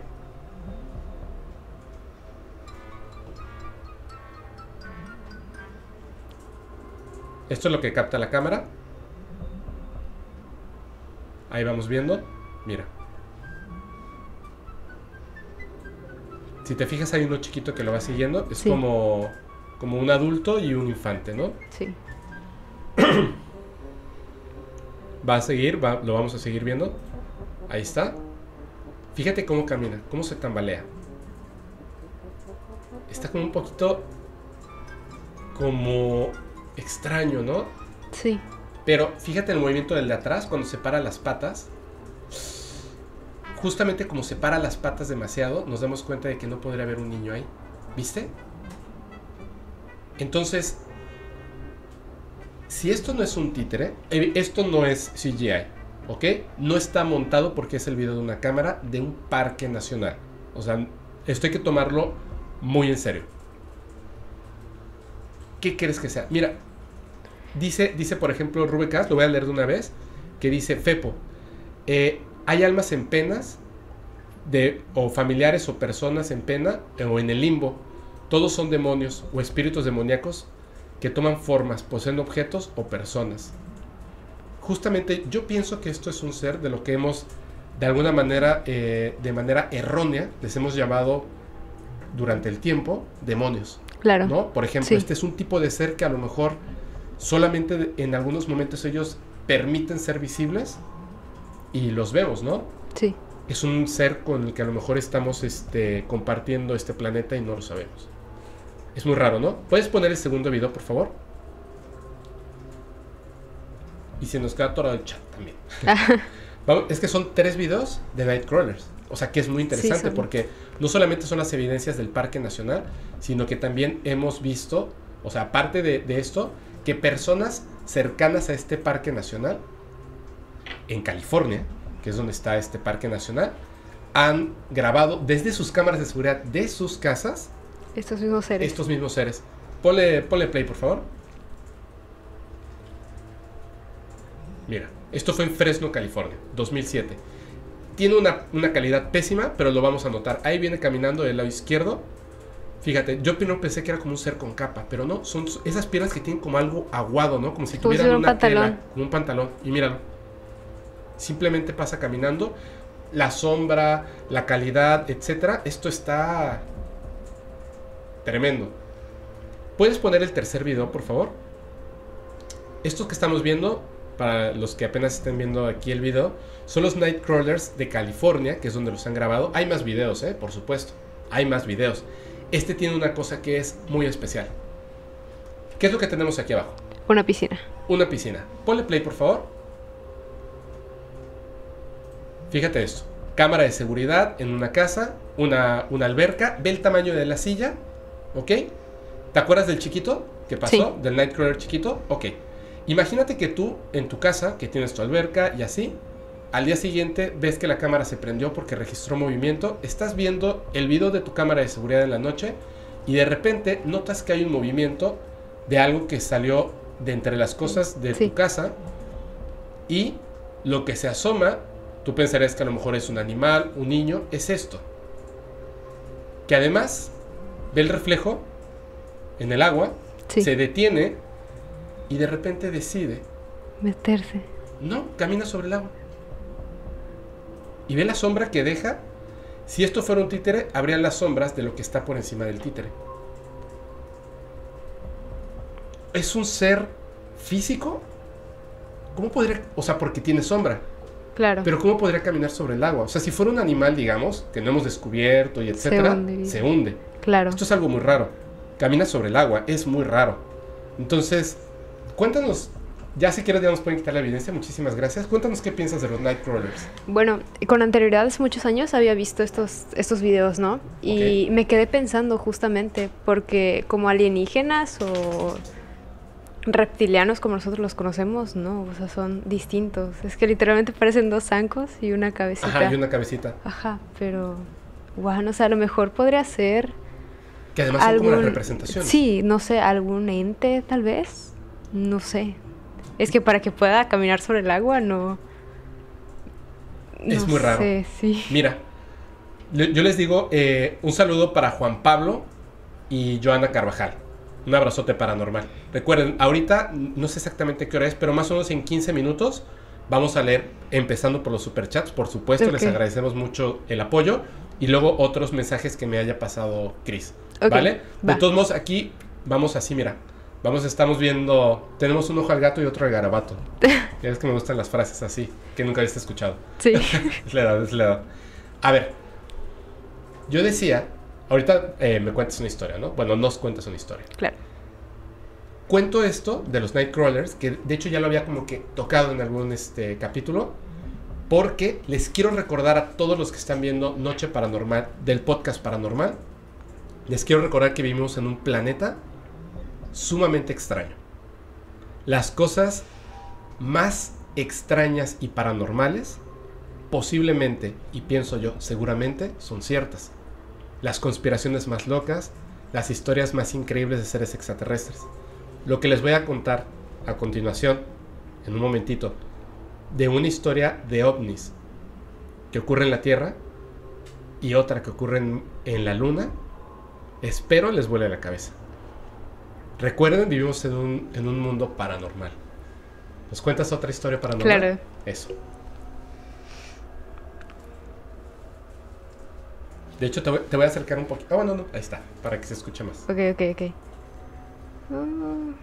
Esto es lo que capta la cámara. Ahí vamos viendo. Mira. Si te fijas, hay uno chiquito que lo va siguiendo. Es sí. como, como un adulto y un infante, ¿no? Sí. Va a seguir, va, lo vamos a seguir viendo. Ahí está. Fíjate cómo camina, cómo se tambalea. Está como un poquito como extraño, ¿no? Sí. Pero fíjate el movimiento del de atrás cuando separa las patas. Justamente como separa las patas demasiado, nos damos cuenta de que no podría haber un niño ahí. ¿Viste? Entonces, si esto no es un títere, esto no es C G I, ¿ok? No está montado porque es el video de una cámara de un parque nacional. O sea, esto hay que tomarlo muy en serio. ¿Qué crees que sea? Mira, dice, dice por ejemplo Rubecast, lo voy a leer de una vez, que dice: Fepo, eh, hay almas en penas, de, o familiares o personas en pena, eh, o en el limbo. Todos son demonios o espíritus demoníacos que toman formas, poseen objetos o personas. Justamente yo pienso que esto es un ser de lo que hemos, de alguna manera, eh, de manera errónea, les hemos llamado durante el tiempo demonios. Claro. ¿No? Por ejemplo, sí. Este es un tipo de ser que a lo mejor solamente en algunos momentos ellos permiten ser visibles y los vemos, ¿no? Sí. Es un ser con el que a lo mejor estamos este, compartiendo este planeta y no lo sabemos. Es muy raro, ¿no? ¿Puedes poner el segundo video, por favor? Y se nos queda atorado el chat también. Vamos, es que son tres videos de Nightcrawlers. O sea que es muy interesante, sí, porque no solamente son las evidencias del Parque Nacional, sino que también hemos visto, o sea, aparte de, de esto, que personas cercanas a este parque nacional, en California, que es donde está este parque nacional, han grabado desde sus cámaras de seguridad de sus casas estos mismos seres. Estos mismos seres. Ponle, ponle play, por favor. Mira, esto fue en Fresno, California, dos mil siete. Tiene una, una calidad pésima, pero lo vamos a notar. Ahí viene caminando del lado izquierdo. Fíjate, yo primero pensé que era como un ser con capa, pero no, son esas piernas que tienen como algo aguado, ¿no? Como si como tuvieran si una un pantalón. tela, como un pantalón. Y míralo. Simplemente pasa caminando. La sombra, la calidad, etcétera. Esto está tremendo. ¿Puedes poner el tercer video, por favor? Estos que estamos viendo, para los que apenas estén viendo aquí el video, son los Nightcrawlers de California, que es donde los han grabado. Hay más videos, ¿eh? Por supuesto. Hay más videos. Este tiene una cosa que es muy especial. ¿Qué es lo que tenemos aquí abajo? Una piscina. Una piscina. Ponle play, por favor. Fíjate esto. Cámara de seguridad en una casa, una, una alberca. Ve el tamaño de la silla. ¿Ok? ¿Te acuerdas del chiquito que pasó? Sí. Del Nightcrawler chiquito. Ok. Imagínate que tú en tu casa, que tienes tu alberca y así, al día siguiente ves que la cámara se prendió porque registró movimiento. Estás viendo el video de tu cámara de seguridad en la noche y de repente notas que hay un movimiento de algo que salió de entre las cosas de Sí. tu casa y lo que se asoma, tú pensarías que a lo mejor es un animal, un niño, es esto. Que además ve el reflejo en el agua, Sí. se detiene y de repente decide, Meterse. no, camina sobre el agua. Y ve la sombra que deja. Si esto fuera un títere, habrían las sombras de lo que está por encima del títere. ¿Es un ser físico? ¿Cómo podría...? O sea, porque tiene sombra. Claro. Pero ¿cómo podría caminar sobre el agua? O sea, si fuera un animal, digamos, que no hemos descubierto y etcétera, hundiría. se hunde. Claro. Esto es algo muy raro. Camina sobre el agua, es muy raro. Entonces, cuéntanos, ya si quieres ya nos pueden quitar la evidencia, muchísimas gracias. Cuéntanos qué piensas de los Nightcrawlers. Bueno, con anterioridad, hace muchos años había visto estos, estos videos, ¿no? Y Ok. me quedé pensando justamente, porque como alienígenas o reptilianos como nosotros los conocemos, no, o sea, son distintos. Es que literalmente parecen dos zancos y una cabecita. Ajá, y una cabecita. Ajá, pero, wow, no sé, a lo mejor podría ser Que además son como las algún... representaciones. Sí, no sé, algún ente tal vez, no sé. Es que para que pueda caminar sobre el agua, no... Es no muy raro. sé, sí. Mira, le- yo les digo eh, un saludo para Juan Pablo y Joana Carvajal. Un abrazote paranormal. Recuerden, ahorita no sé exactamente qué hora es, pero más o menos en quince minutos vamos a leer, empezando por los superchats, por supuesto, Ok. les agradecemos mucho el apoyo y luego otros mensajes que me haya pasado Chris. Ok, ¿Vale? va. De todos modos, aquí vamos así, mira. Vamos, estamos viendo, tenemos un ojo al gato y otro al garabato. Ya es que me gustan las frases así, que nunca habías escuchado. Sí. Es la edad, es la edad. A ver, yo decía, ahorita eh, me cuentas una historia, ¿no? Bueno, nos cuentas una historia. Claro. Cuento esto de los Nightcrawlers, que de hecho ya lo había como que tocado en algún este, capítulo, porque les quiero recordar a todos los que están viendo Noche Paranormal del podcast Paranormal, les quiero recordar que vivimos en un planeta sumamente extraño. Las cosas más extrañas y paranormales posiblemente, y pienso yo, seguramente, son ciertas. Las conspiraciones más locas, las historias más increíbles de seres extraterrestres. Lo que les voy a contar a continuación, en un momentito, de una historia de ovnis que ocurre en la Tierra y otra que ocurre en, en la Luna, espero les vuele la cabeza. Recuerden, vivimos en un, en un mundo paranormal. ¿Nos cuentas otra historia paranormal? Claro. Eso. De hecho, te voy, te voy a acercar un poquito. Ah, bueno, no, ahí está, para que se escuche más. Ok, ok, ok. Mm,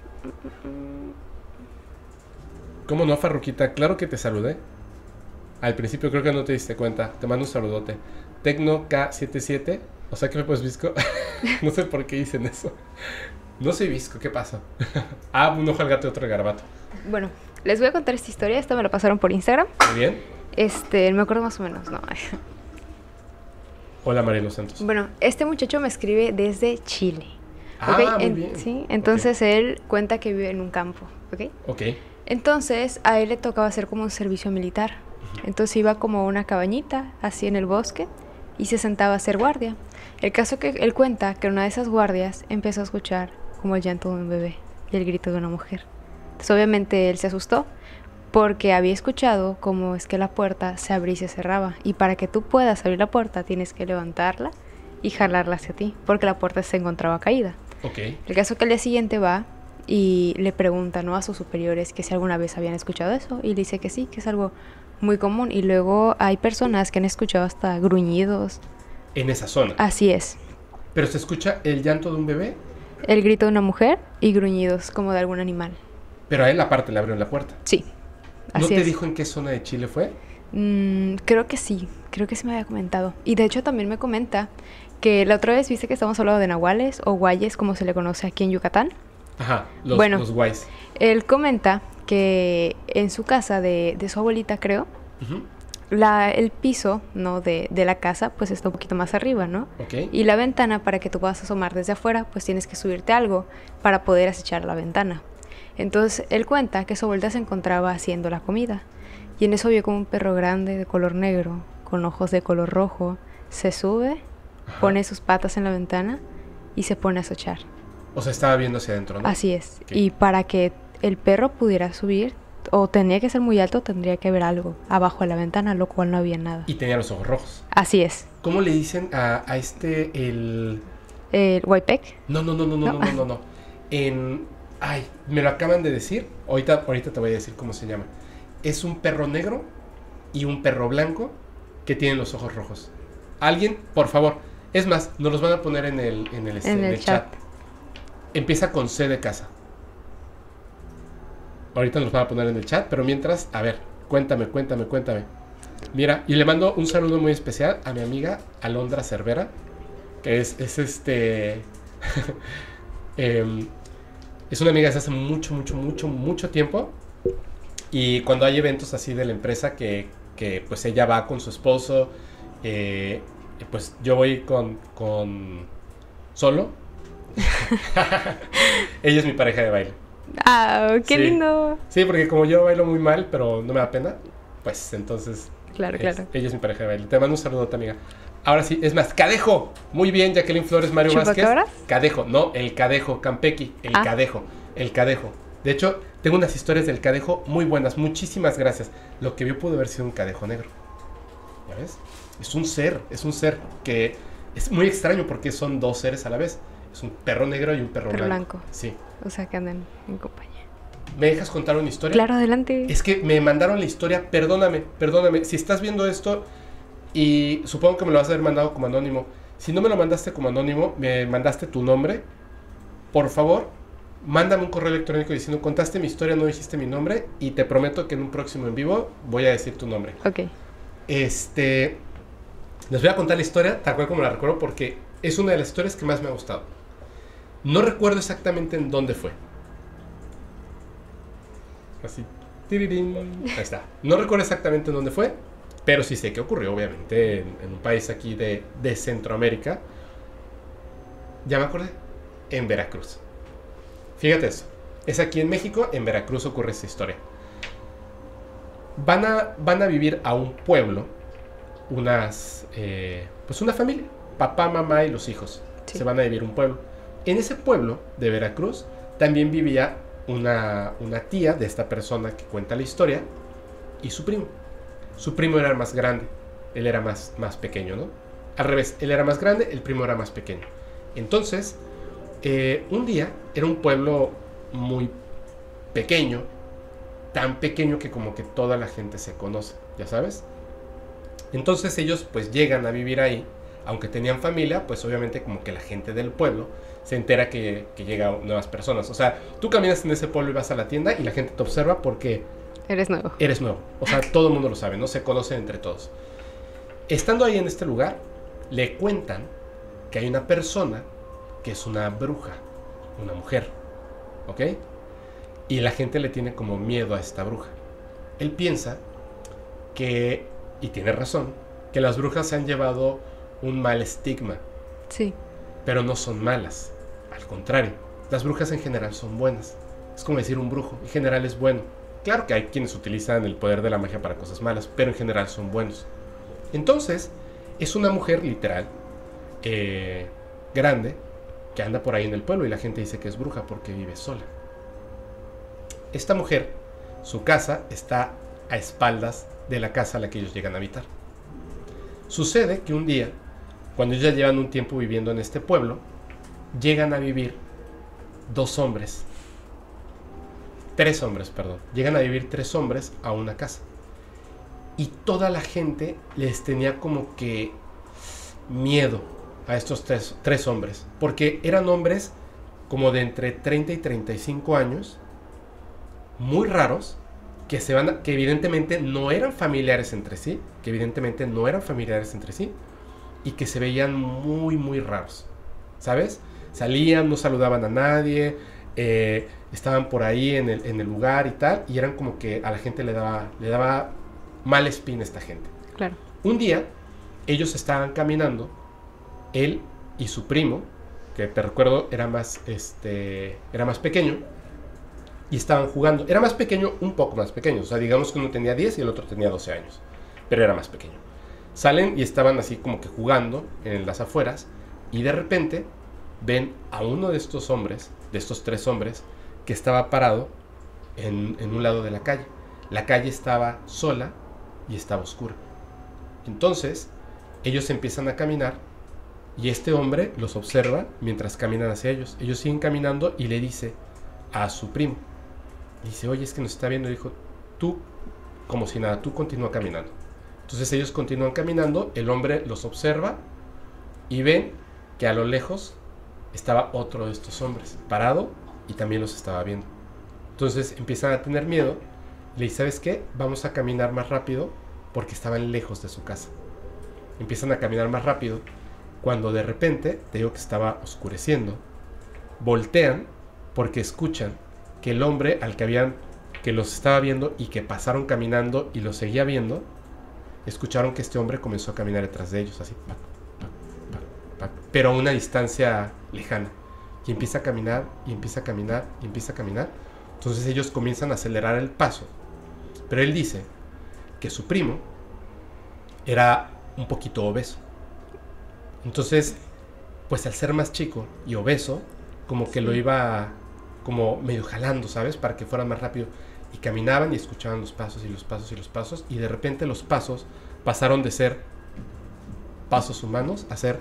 ¿Cómo no, Farruquita? Claro que te saludé. Al principio creo que no te diste cuenta. Te mando un saludote. Tecno K setenta y siete. O sea que me puedes visco. No sé por qué dicen eso. No soy visco, ¿qué pasa? Ah, un ojo al gato y otro al garabato. Bueno, les voy a contar esta historia. Esta me la pasaron por Instagram. Muy bien. Este, me acuerdo más o menos, no. Hola, Mariano Santos. Bueno, este muchacho me escribe desde Chile. Ah, ¿Okay? muy en, bien. Sí, entonces okay. él cuenta que vive en un campo, ¿ok? Ok. Entonces a él le tocaba hacer como un servicio militar. Entonces iba como a una cabañita, así en el bosque, y se sentaba a hacer guardia. El caso que él cuenta que en una de esas guardias empezó a escuchar como el llanto de un bebé y el grito de una mujer. Entonces obviamente él se asustó porque había escuchado cómo es que la puerta se abría y se cerraba. Y para que tú puedas abrir la puerta tienes que levantarla y jalarla hacia ti, porque la puerta se encontraba caída. Ok. El caso que al día siguiente va y le pregunta, ¿no?, a sus superiores que si alguna vez habían escuchado eso, y le dice que sí, que es algo muy común. Y luego hay personas que han escuchado hasta gruñidos. En esa zona. Así es. Pero se escucha el llanto de un bebé. El grito de una mujer y gruñidos como de algún animal. Pero a él aparte le abrieron la puerta. Sí. ¿No Así te es. dijo en qué zona de Chile fue? Mm, creo que sí, creo que sí me había comentado. Y de hecho también me comenta que la otra vez viste que estamos hablando de nahuales o guayes, como se le conoce aquí en Yucatán. Ajá, los, Bueno, los guays. Él comenta que en su casa de, de su abuelita, creo, Uh-huh. la, el piso, ¿no?, de, de la casa pues está un poquito más arriba, ¿no? Ok. Y la ventana, para que tú puedas asomar desde afuera, pues tienes que subirte algo para poder acechar la ventana. Entonces él cuenta que su abuelita se encontraba haciendo la comida y en eso vio como un perro grande de color negro con ojos de color rojo se sube, Ajá. pone sus patas en la ventana y se pone a acechar. O sea, estaba viendo hacia adentro, ¿no? Así es. Okay. Y para que el perro pudiera subir, o tenía que ser muy alto, tendría que haber algo abajo de la ventana, lo cual no había nada. Y tenía los ojos rojos. Así es. ¿Cómo le dicen a, a este, el... ¿El Huaypec? No, no, no, no, no, no, no, no, no. En... Ay, me lo acaban de decir. Ahorita, ahorita te voy a decir cómo se llama. Es un perro negro y un perro blanco que tienen los ojos rojos. Alguien, por favor. Es más, nos los van a poner en el, en el, este, En en el el chat. chat. Empieza con C de casa. Ahorita nos van a poner en el chat, pero mientras, a ver, cuéntame, cuéntame, cuéntame. Mira, y le mando un saludo muy especial a mi amiga Alondra Cervera, que es, es este... eh, es una amiga desde hace mucho, mucho, mucho, mucho tiempo. Y cuando hay eventos así de la empresa que, que pues ella va con su esposo, eh, pues yo voy con, con solo. Ella es mi pareja de baile. ¡Ah, qué Sí. lindo! Sí, porque como yo bailo muy mal, pero no me da pena, pues entonces Claro, es- claro. ella es mi pareja de baile. Te mando un saludo, amiga. Ahora sí, es más, Cadejo. Muy bien, Jacqueline Flores, Mario Vázquez. ¿Chupacabras? Cadejo, no, el Cadejo, Campequi, el Ah. Cadejo, el Cadejo. De hecho, tengo unas historias del Cadejo muy buenas. Muchísimas gracias. Lo que vio pudo haber sido un Cadejo negro. ¿Ya ves? Es un ser, es un ser que es muy extraño porque son dos seres a la vez. Es un perro negro y un perro, Perro blanco. blanco. Sí. O sea, que andan en compañía. ¿Me dejas contar una historia? Claro, adelante. Es que me mandaron la historia, perdóname, perdóname. Si estás viendo esto y supongo que me lo vas a haber mandado como anónimo. Si no me lo mandaste como anónimo, me mandaste tu nombre. Por favor, mándame un correo electrónico diciendo contaste mi historia, no dijiste mi nombre. Y te prometo que en un próximo en vivo voy a decir tu nombre. Ok. Este... Les voy a contar la historia tal cual como la recuerdo porque es una de las historias que más me ha gustado. No recuerdo exactamente en dónde fue. Así. Tirirín. Ahí está. No recuerdo exactamente en dónde fue, pero sí sé que ocurrió, obviamente, en, en un país aquí de, de Centroamérica. Ya me acordé. En Veracruz. Fíjate eso. Es aquí en México, en Veracruz ocurre esta historia. Van a, van a vivir a un pueblo, unas, eh, pues una familia, papá, mamá y los hijos. Sí. Se van a vivir a un pueblo. En ese pueblo de Veracruz también vivía una, una tía de esta persona que cuenta la historia y su primo. Su primo era el más grande, él era más, más pequeño, ¿no? Al revés, él era más grande, el primo era más pequeño. Entonces, eh, un día era un pueblo muy pequeño, tan pequeño que como que toda la gente se conoce, ya sabes. Entonces ellos pues llegan a vivir ahí, aunque tenían familia, pues obviamente como que la gente del pueblo se entera que, que llegan nuevas personas. O sea, tú caminas en ese pueblo y vas a la tienda y la gente te observa porque Eres nuevo. eres nuevo. O sea, todo el mundo lo sabe, ¿no? Se conocen entre todos. Estando ahí en este lugar, le cuentan que hay una persona que es una bruja, una mujer, ¿ok? Y la gente le tiene como miedo a esta bruja. Él piensa que, y tiene razón, que las brujas se han llevado un mal estigma, Sí. pero no son malas. Al contrario, las brujas en general son buenas. Es como decir un brujo, en general es bueno. Claro que hay quienes utilizan el poder de la magia para cosas malas, pero en general son buenos. Entonces, es una mujer literal, eh, grande, que anda por ahí en el pueblo y la gente dice que es bruja porque vive sola. Esta mujer, su casa está a espaldas de la casa a la que ellos llegan a habitar. Sucede que un día, cuando ellos ya llevan un tiempo viviendo en este pueblo, llegan a vivir dos hombres. Tres hombres, perdón. Llegan a vivir tres hombres a una casa. Y toda la gente les tenía como que miedo a estos tres, tres hombres. Porque eran hombres como de entre treinta y treinta y cinco años, muy raros, que, se van a, que evidentemente no eran familiares entre sí, que evidentemente no eran familiares entre sí, y que se veían muy, muy raros, ¿sabes? Salían, no saludaban a nadie, eh, estaban por ahí en el, en el lugar y tal, y eran como que a la gente le daba, le daba mal espina esta gente. Claro. Un día, ellos estaban caminando, él y su primo, que te recuerdo era más, este, era más pequeño, y estaban jugando. Era más pequeño, un poco más pequeño. O sea, digamos que uno tenía diez y el otro tenía doce años. Pero era más pequeño. Salen y estaban así como que jugando en las afueras. Y de repente ven a uno de estos hombres, de estos tres hombres, que estaba parado en, en un lado de la calle. La calle estaba sola y estaba oscura. Entonces, ellos empiezan a caminar y este hombre los observa mientras caminan hacia ellos. Ellos siguen caminando y le dice a su primo, dice, oye, es que nos está viendo. Y dijo, tú, como si nada, tú continúa caminando. Entonces ellos continúan caminando, el hombre los observa y ven que a lo lejos estaba otro de estos hombres, parado, y también los estaba viendo. Entonces empiezan a tener miedo. Le dice, ¿sabes qué? Vamos a caminar más rápido porque estaban lejos de su casa. Empiezan a caminar más rápido cuando de repente, te digo que estaba oscureciendo, voltean porque escuchan que el hombre al que habían, que los estaba viendo y que pasaron caminando y los seguía viendo, escucharon que este hombre comenzó a caminar detrás de ellos, así, pac, pac, pac, pac, pero a una distancia lejana. Y empieza a caminar, y empieza a caminar, y empieza a caminar. Entonces ellos comienzan a acelerar el paso. Pero él dice que su primo era un poquito obeso. Entonces, pues al ser más chico y obeso, como que lo iba como medio jalando, ¿sabes? Para que fuera más rápido. Y caminaban y escuchaban los pasos y los pasos y los pasos. Y de repente los pasos pasaron de ser pasos humanos a ser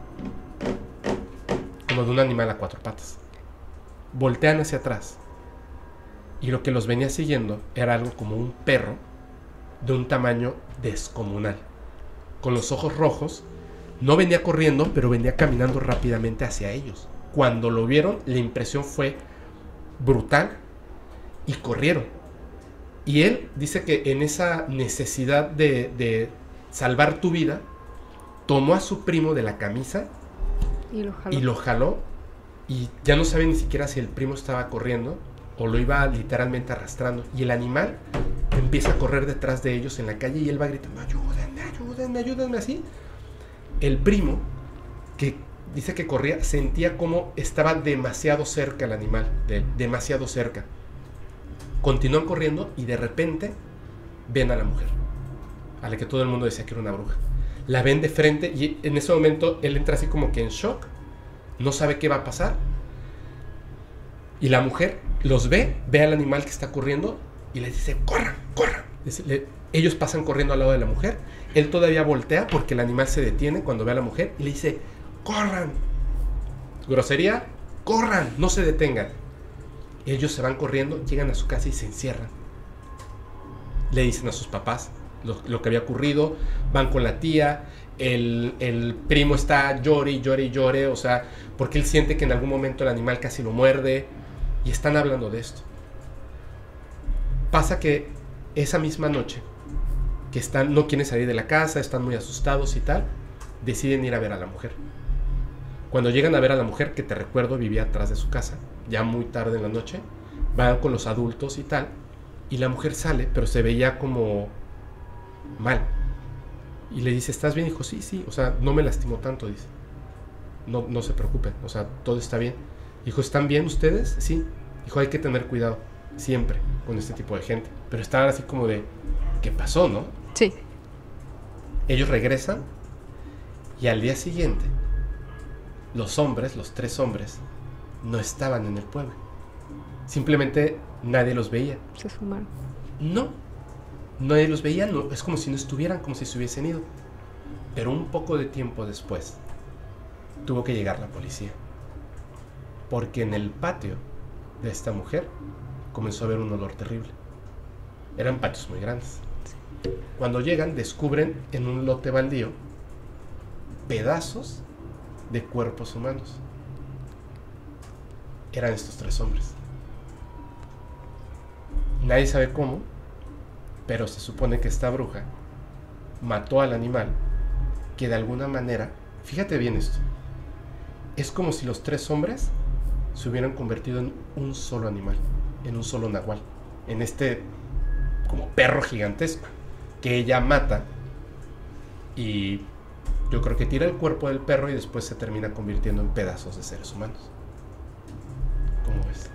como de un animal a cuatro patas. Voltean hacia atrás. Y lo que los venía siguiendo era algo como un perro de un tamaño descomunal. Con los ojos rojos. No venía corriendo, pero venía caminando rápidamente hacia ellos. Cuando lo vieron, la impresión fue brutal y corrieron. Y él dice que en esa necesidad de, de salvar tu vida, tomó a su primo de la camisa y lo jaló. Y lo jaló y ya no sabe ni siquiera si el primo estaba corriendo o lo iba literalmente arrastrando. Y el animal empieza a correr detrás de ellos en la calle y él va gritando, ayúdenme, ayúdenme, ayúdenme, así. El primo, que dice que corría, sentía como estaba demasiado cerca el animal, de, demasiado cerca. Continúan corriendo y de repente ven a la mujer, a la que todo el mundo decía que era una bruja. La ven de frente y en ese momento él entra así como que en shock, no sabe qué va a pasar. Y la mujer los ve, ve al animal que está corriendo y les dice, corran, corran. Le, ellos pasan corriendo al lado de la mujer. Él todavía voltea porque el animal se detiene cuando ve a la mujer y le dice, corran. Grosería, corran, no se detengan. Ellos se van corriendo, llegan a su casa y se encierran. Le dicen a sus papás lo, lo que había ocurrido, van con la tía, el, el primo está llore y llore y llore, o sea, porque él siente que en algún momento el animal casi lo muerde, y están hablando de esto. Pasa que esa misma noche, que están, no quieren salir de la casa, están muy asustados y tal, deciden ir a ver a la mujer. Cuando llegan a ver a la mujer, que te recuerdo vivía atrás de su casa, ya muy tarde en la noche, van con los adultos y tal, y la mujer sale, pero se veía como mal. Y le dice, ¿estás bien? Dijo, sí, sí, o sea, no me lastimó tanto, dice. No, no se preocupen, o sea, todo está bien. Dijo, ¿están bien ustedes? Sí. Dijo, hay que tener cuidado siempre con este tipo de gente. Pero estaban así como de, ¿qué pasó, no? Sí. Ellos regresan y al día siguiente los hombres, los tres hombres, no estaban en el pueblo. Simplemente nadie los veía. Se sumaron. No, nadie los veía, no, es como si no estuvieran, como si se hubiesen ido. Pero un poco de tiempo después tuvo que llegar la policía, porque en el patio de esta mujer comenzó a haber un olor terrible. Eran patios muy grandes. Cuando llegan, descubren en un lote baldío pedazos de cuerpos humanos. Eran estos tres hombres. Nadie sabe cómo, pero se supone que esta bruja mató al animal, que de alguna manera, fíjate bien esto, es como si los tres hombres se hubieran convertido en un solo animal, en un solo nahual, en este como perro gigantesco que ella mata, y yo creo que tira el cuerpo del perro y después se termina convirtiendo en pedazos de seres humanos. ¿Cómo ves?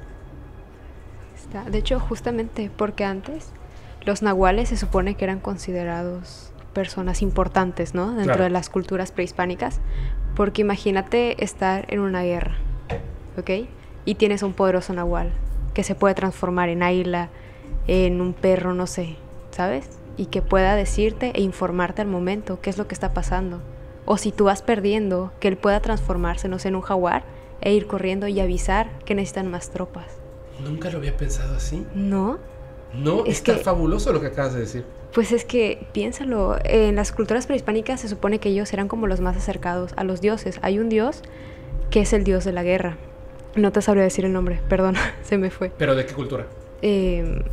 Está. De hecho, justamente porque antes los nahuales se supone que eran considerados personas importantes, ¿no? Dentro Claro. de las culturas prehispánicas. Porque imagínate estar en una guerra, ¿ok? Y tienes un poderoso nahual que se puede transformar en águila, en un perro, no sé, ¿sabes? Y que pueda decirte e informarte al momento qué es lo que está pasando. O si tú vas perdiendo, que él pueda transformarse, no sé, en un jaguar e ir corriendo y avisar que necesitan más tropas. Nunca lo había pensado así. ¿No? No, Es está que- fabuloso lo que acabas de decir. Pues es que, piénsalo, en las culturas prehispánicas se supone que ellos eran como los más acercados a los dioses. Hay un dios que es el dios de la guerra. No te sabría decir el nombre, perdón, se me fue. ¿Pero de qué cultura? Eh,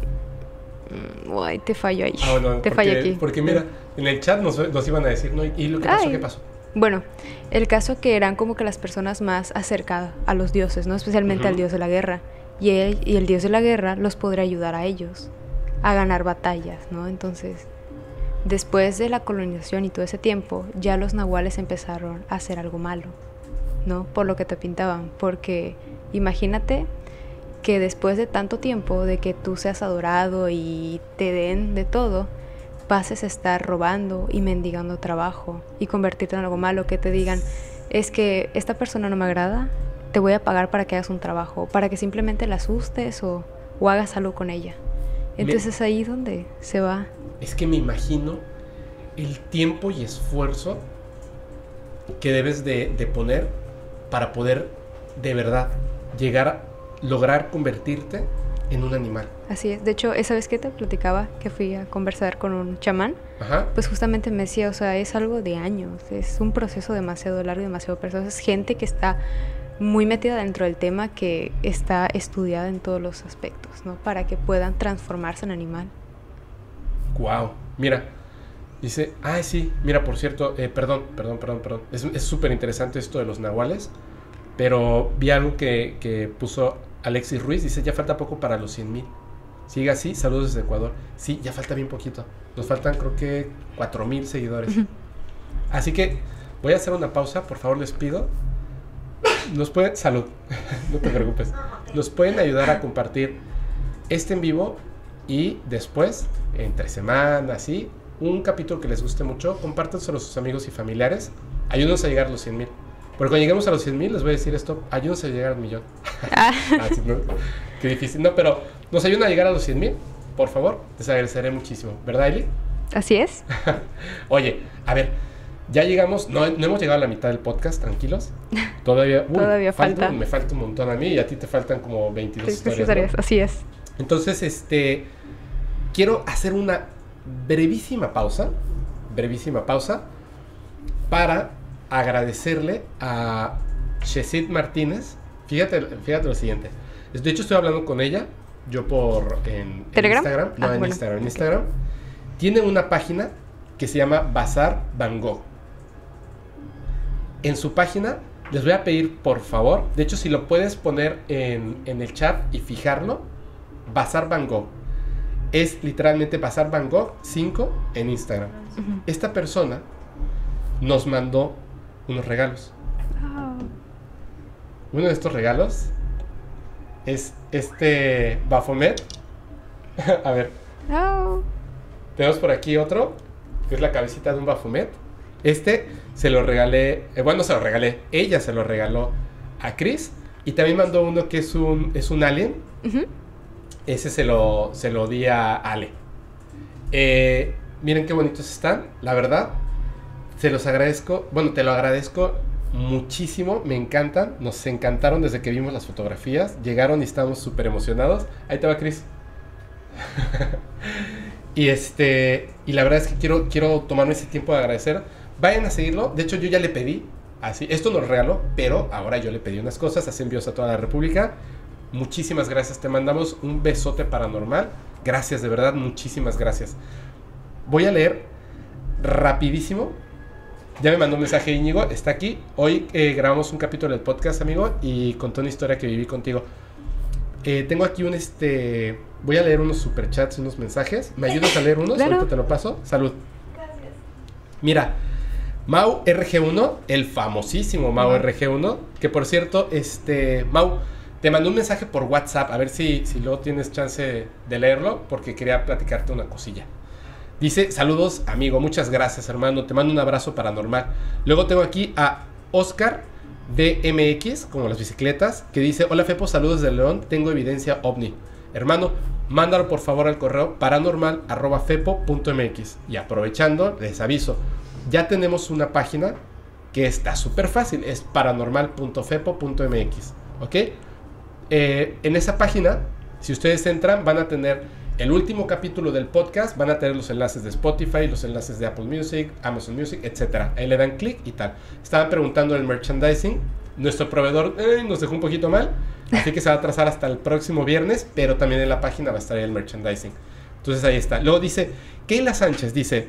mm, ay, te fallo ahí. Ah, bueno, te porque, fallo aquí. porque mira, en el chat nos, nos iban a decir, ¿no? ¿Y lo que pasó? Ay. ¿Qué pasó? Bueno, el caso que eran como que las personas más acercadas a los dioses, ¿no? Especialmente Ujú. al dios de la guerra. Y, él, y el dios de la guerra los podría ayudar a ellos a ganar batallas, ¿no? Entonces, después de la colonización y todo ese tiempo, ya los nahuales empezaron a hacer algo malo, ¿no? Por lo que te pintaban. Porque imagínate que después de tanto tiempo de que tú seas adorado y te den de todo, pases a estar robando y mendigando trabajo y convertirte en algo malo, que te digan, es que esta persona no me agrada, te voy a pagar para que hagas un trabajo, para que simplemente la asustes o, o hagas algo con ella. Entonces es ahí donde se va. Es que me imagino el tiempo y esfuerzo que debes de, de poner para poder de verdad llegar a lograr convertirte en un animal. Así es. De hecho, esa vez que te platicaba que fui a conversar con un chamán, Ajá. pues justamente me decía, o sea, es algo de años, es un proceso demasiado largo y demasiado personal. Es gente que está muy metida dentro del tema, que está estudiada en todos los aspectos, ¿no? Para que puedan transformarse en animal. Wow. Mira, dice, ah, sí, mira, por cierto, eh, perdón, perdón, perdón, perdón. Es súper interesante esto de los nahuales, pero vi algo que, que puso Alexis Ruiz, dice, ya falta poco para los cien mil. Sigue así, saludos desde Ecuador. Sí, ya falta bien poquito. Nos faltan creo que cuatro mil seguidores. Así que voy a hacer una pausa, por favor les pido. Nos pueden, salud, no te preocupes. Nos pueden ayudar a compartir este en vivo y después, entre semanas, ¿sí? Un capítulo que les guste mucho, compártanselo a sus amigos y familiares. Ayúdenos a llegar a los cien mil. Porque cuando lleguemos a los cien mil, les voy a decir esto, ayúdenos a llegar al millón. Ah. Ah, sí, no, qué difícil. No, pero nos ayudan a llegar a los cien mil, por favor. Les agradeceré muchísimo. ¿Verdad, Eli? Así es. Oye, a ver, ya llegamos, no, no hemos llegado a la mitad del podcast, tranquilos. Todavía, uy, Todavía falta. falta. Me falta un montón a mí y a ti te faltan como veintidós Sí, historias, historias, ¿no? así es. Entonces, este, quiero hacer una brevísima pausa, brevísima pausa, para agradecerle a Shesit Martínez. Fíjate, fíjate lo siguiente. De hecho, estoy hablando con ella, yo por en, en ¿Telegram? Instagram. No, Ah, en bueno. Instagram. En Ok. Instagram. Tiene una página que se llama Bazar Van Gogh. En su página, les voy a pedir, por favor, de hecho, si lo puedes poner en, en el chat y fijarlo, Bazar Van Gogh. Es literalmente Bazar Van Gogh cinco en Instagram. Ujú. Esta persona nos mandó unos regalos. Ah, Uno de estos regalos es este Baphomet. A ver. Oh. Tenemos por aquí otro, que es la cabecita de un Baphomet. Este se lo regalé, eh, bueno, se lo regalé, ella se lo regaló a Chris. Y también mandó uno que es un, es un alien. Uh-huh. Ese se lo, se lo di a Ale. Eh, miren qué bonitos están, la verdad. Se los agradezco, bueno, te lo agradezco muchísimo, me encantan. Nos encantaron desde que vimos las fotografías. Llegaron y estábamos súper emocionados. Ahí te va, Chris. Y este y la verdad es que quiero, quiero tomarme ese tiempo de agradecer. Vayan a seguirlo. De hecho, yo ya le pedí. Así, esto nos regaló, pero ahora yo le pedí unas cosas. Hace envíos a toda la República. Muchísimas gracias. Te mandamos un besote paranormal. Gracias, de verdad, muchísimas gracias. Voy a leer rapidísimo. Ya me mandó un mensaje Íñigo. Está aquí. Hoy eh, grabamos un capítulo del podcast, amigo, y contó una historia que viví contigo. Eh, tengo aquí un este... Voy a leer unos superchats, unos mensajes. ¿Me ayudas a leer unos? Claro. Ahorita te lo paso. Salud. Gracias. Mira, Mau R G uno, el famosísimo Mau uh-huh. R G uno, que por cierto, este... Mau, te mandó un mensaje por WhatsApp, a ver si, si luego tienes chance de leerlo, porque quería platicarte una cosilla. Dice, saludos, amigo, muchas gracias, hermano, te mando un abrazo paranormal. Luego tengo aquí a Oscar D M X, como las bicicletas, que dice, hola Fepo, saludos de León, tengo evidencia ovni. Hermano, mándalo por favor al correo paranormal arroba fepo punto mx. Y aprovechando, les aviso, ya tenemos una página que está súper fácil, es paranormal punto fepo punto mx, ¿ok? Eh, en esa página, si ustedes entran, van a tener el último capítulo del podcast, van a tener los enlaces de Spotify, los enlaces de Apple Music, Amazon Music, etcétera. Ahí le dan clic y tal. Estaban preguntando el merchandising. Nuestro proveedor eh, nos dejó un poquito mal, así que se va a atrasar hasta el próximo viernes, pero también en la página va a estar ahí el merchandising. Entonces ahí está. Luego dice, Keila Sánchez dice,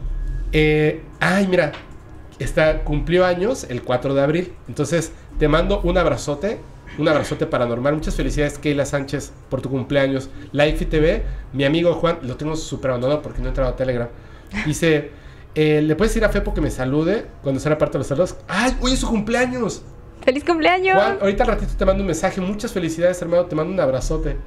eh, ay mira, está, cumplió años el cuatro de abril, entonces te mando un abrazote. Un abrazote paranormal. Muchas felicidades, Keila Sánchez, por tu cumpleaños. Life T V, mi amigo Juan, lo tengo súper abandonado porque no he entrado a Telegram. Dice, eh, ¿le puedes decir a Fepo que me salude cuando sea parte de los saludos? ¡Ay, hoy es su cumpleaños! ¡Feliz cumpleaños! Juan, ahorita al ratito te mando un mensaje. Muchas felicidades, hermano. Te mando un abrazote.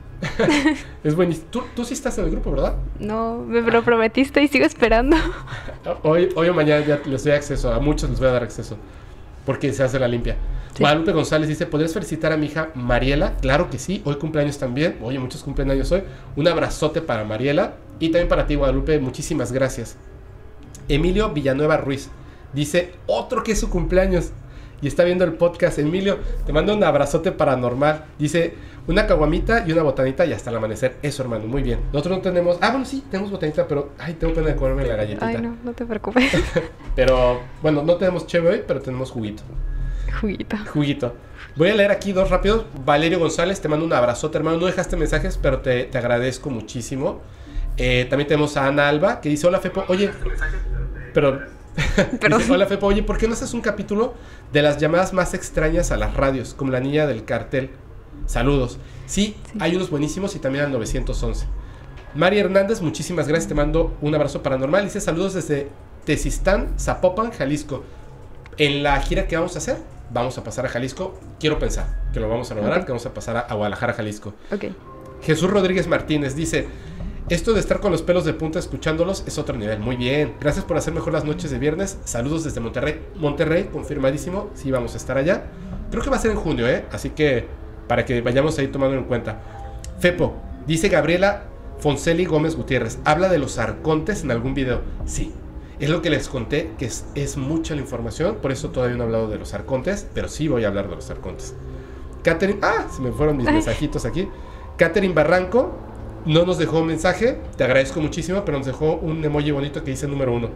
Es buenísimo. ¿Tú, tú sí estás en el grupo, ¿verdad? No, me lo prometiste y sigo esperando. Hoy, hoy o mañana ya les doy acceso. A muchos les voy a dar acceso. Porque se hace la limpia. Sí. Guadalupe González dice, ¿podrías felicitar a mi hija Mariela? Claro que sí, hoy cumpleaños también. Oye, muchos cumpleaños hoy. Un abrazote para Mariela. Y también para ti, Guadalupe, muchísimas gracias. Emilio Villanueva Ruiz dice, otro que es su cumpleaños y está viendo el podcast. Emilio, te mando un abrazote paranormal. Dice, una caguamita y una botanita y hasta el amanecer. Eso, hermano, muy bien. Nosotros no tenemos... Ah, bueno, sí, tenemos botanita, pero... Ay, tengo pena de comerme la galletita. Ay, no, no te preocupes. Pero, bueno, no tenemos cheve hoy, pero tenemos juguito. Juguito. Juguito. Voy a leer aquí dos rápidos. Valerio González, te mando un abrazote, hermano. No dejaste mensajes, pero te, te agradezco muchísimo. Eh, también tenemos a Ana Alba, que dice, hola, Fepo. Oye, pero... Dice, hola Fepo, oye, ¿por qué no haces un capítulo de las llamadas más extrañas a las radios, como la niña del cartel? Saludos. Sí, sí, hay unos buenísimos y también al nueve once. María Hernández, muchísimas gracias, te mando un abrazo paranormal. Dice, saludos desde Tezistán, Zapopan, Jalisco. En la gira que vamos a hacer, vamos a pasar a Jalisco. Quiero pensar que lo vamos a lograr, okay. Que vamos a pasar a, a Guadalajara, Jalisco. Okay. Jesús Rodríguez Martínez dice, esto de estar con los pelos de punta escuchándolos es otro nivel. Muy bien. Gracias por hacer mejor las noches de viernes. Saludos desde Monterrey. Monterrey, confirmadísimo. Sí, vamos a estar allá. Creo que va a ser en junio, ¿eh? Así que para que vayamos ahí tomando en cuenta. Fepo, dice Gabriela Fonseli Gómez Gutiérrez. Habla de los arcontes en algún video. Sí. Es lo que les conté, que es, es mucha la información. Por eso todavía no he hablado de los arcontes. Pero sí voy a hablar de los arcontes. Catherine... Ah, se me fueron mis mensajitos aquí. Catherine Barranco... No nos dejó un mensaje, te agradezco muchísimo, pero nos dejó un emoji bonito que dice número uno.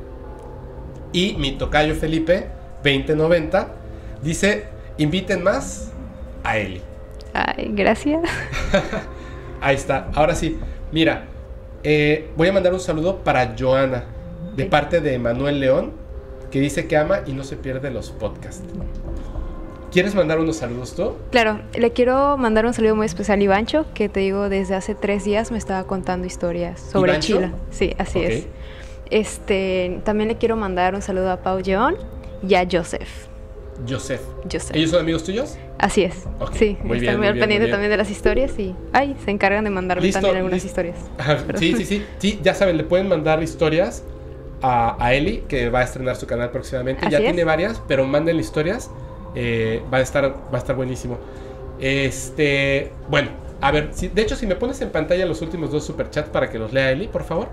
Y mi tocayo Felipe, veinte noventa, dice, inviten más a Eli. Ay, gracias. Ahí está, ahora sí, mira, eh, voy a mandar un saludo para Joana, de parte de Manuel León, que dice que ama y no se pierde los podcasts. ¿Quieres mandar unos saludos tú? Claro, le quiero mandar un saludo muy especial a Ivancho, que te digo, desde hace tres días me estaba contando historias sobre ¿Ivancho? Chile. Sí, así okay. es. Este, también le quiero mandar un saludo a Pau Jeón y a Joseph. Joseph. Joseph. ¿Ellos son amigos tuyos? Así es. Okay, sí, muy están bien, muy muy al bien, pendiente muy también de las historias y ay, se encargan de mandarme Listo, también algunas listo. historias. Ajá, sí, sí, sí, sí. Ya saben, le pueden mandar historias a, a Eli, que va a estrenar su canal próximamente. Así ya es. tiene varias, pero manden historias. Eh, va a estar, va a estar buenísimo. Este, bueno, a ver, si, de hecho, si me pones en pantalla los últimos dos superchats para que los lea Eli, por favor.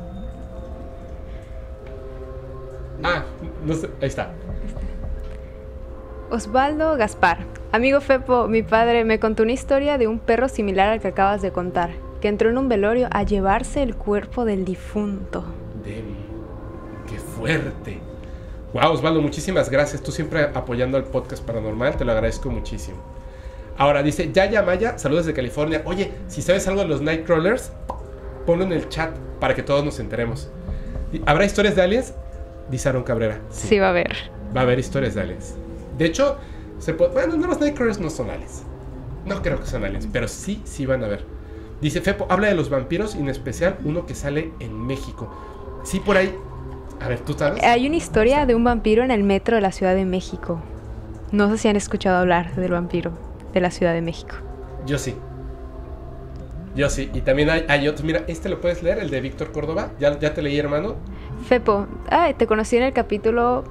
Ah, no sé, ahí está. Osvaldo Gaspar. Amigo Fepo, mi padre me contó una historia de un perro similar al que acabas de contar, que entró en un velorio a llevarse el cuerpo del difunto. Debbie, qué fuerte. Wow, Osvaldo, muchísimas gracias. Tú siempre apoyando al podcast paranormal, te lo agradezco muchísimo. Ahora dice Yaya Maya, saludos de California. Oye, si sabes algo de los Nightcrawlers, ponlo en el chat para que todos nos enteremos. ¿Habrá historias de aliens? Dice Aaron Cabrera. Sí, sí va a haber. Va a haber historias de aliens. De hecho, se puede, bueno, no, los Nightcrawlers no son aliens. No creo que son aliens, pero sí, sí van a haber. Dice Fepo, habla de los vampiros y en especial uno que sale en México. Sí, por ahí. A ver, ¿tú sabes? Hay una historia de un vampiro en el metro de la Ciudad de México. No sé si han escuchado hablar del vampiro de la Ciudad de México. Yo sí. Yo sí. Y también hay, hay otros. Mira, este lo puedes leer, el de Víctor Córdoba. Ya, ya te leí, hermano. Fepo, ay, te conocí en el capítulo...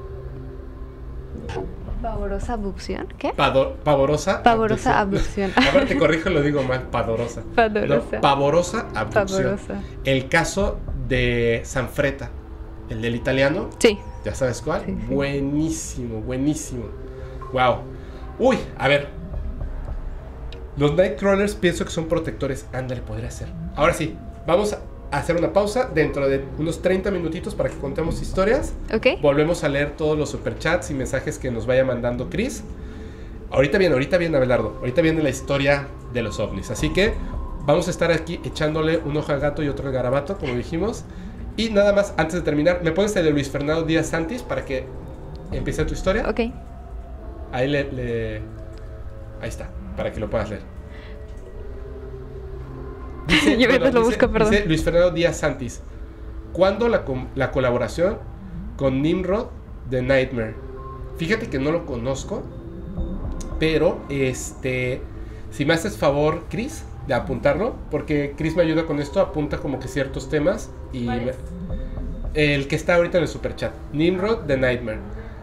¿Pavorosa abducción? ¿Qué? Pado, pavorosa Pavorosa abducción. abducción. A ver, te corrijo, lo digo mal. Padorosa. Padorosa. No, pavorosa abducción. Pavorosa. El caso de Sanfretta, el del italiano. Sí. ¿Ya sabes cuál? Sí, sí. Buenísimo, buenísimo. Wow. Uy, a ver. Los Nightcrawlers pienso que son protectores. Ándale, podría ser. Ahora sí, vamos a hacer una pausa dentro de unos treinta minutitos para que contemos historias. Ok. Volvemos a leer todos los superchats y mensajes que nos vaya mandando Chris. Ahorita viene, ahorita viene Abelardo. Ahorita viene la historia de los ovnis. Así que vamos a estar aquí echándole un ojo al gato y otro al garabato, como dijimos. Y nada más, antes de terminar, ¿me pones el de Luis Fernando Díaz Santis para que empiece tu historia? Ok. Ahí le, le... Ahí está, para que lo puedas leer. Dice, Yo bueno, ahorita lo dice- busco, perdón. dice Luis Fernando Díaz Santis. ¿Cuándo la, com- la colaboración con Nimrod de Nightmare? Fíjate que no lo conozco, pero este, si me haces favor, Chris, de apuntarlo, porque Chris me ayuda con esto, apunta como que ciertos temas y me- el que está ahorita en el superchat, Nimrod de Nightmare.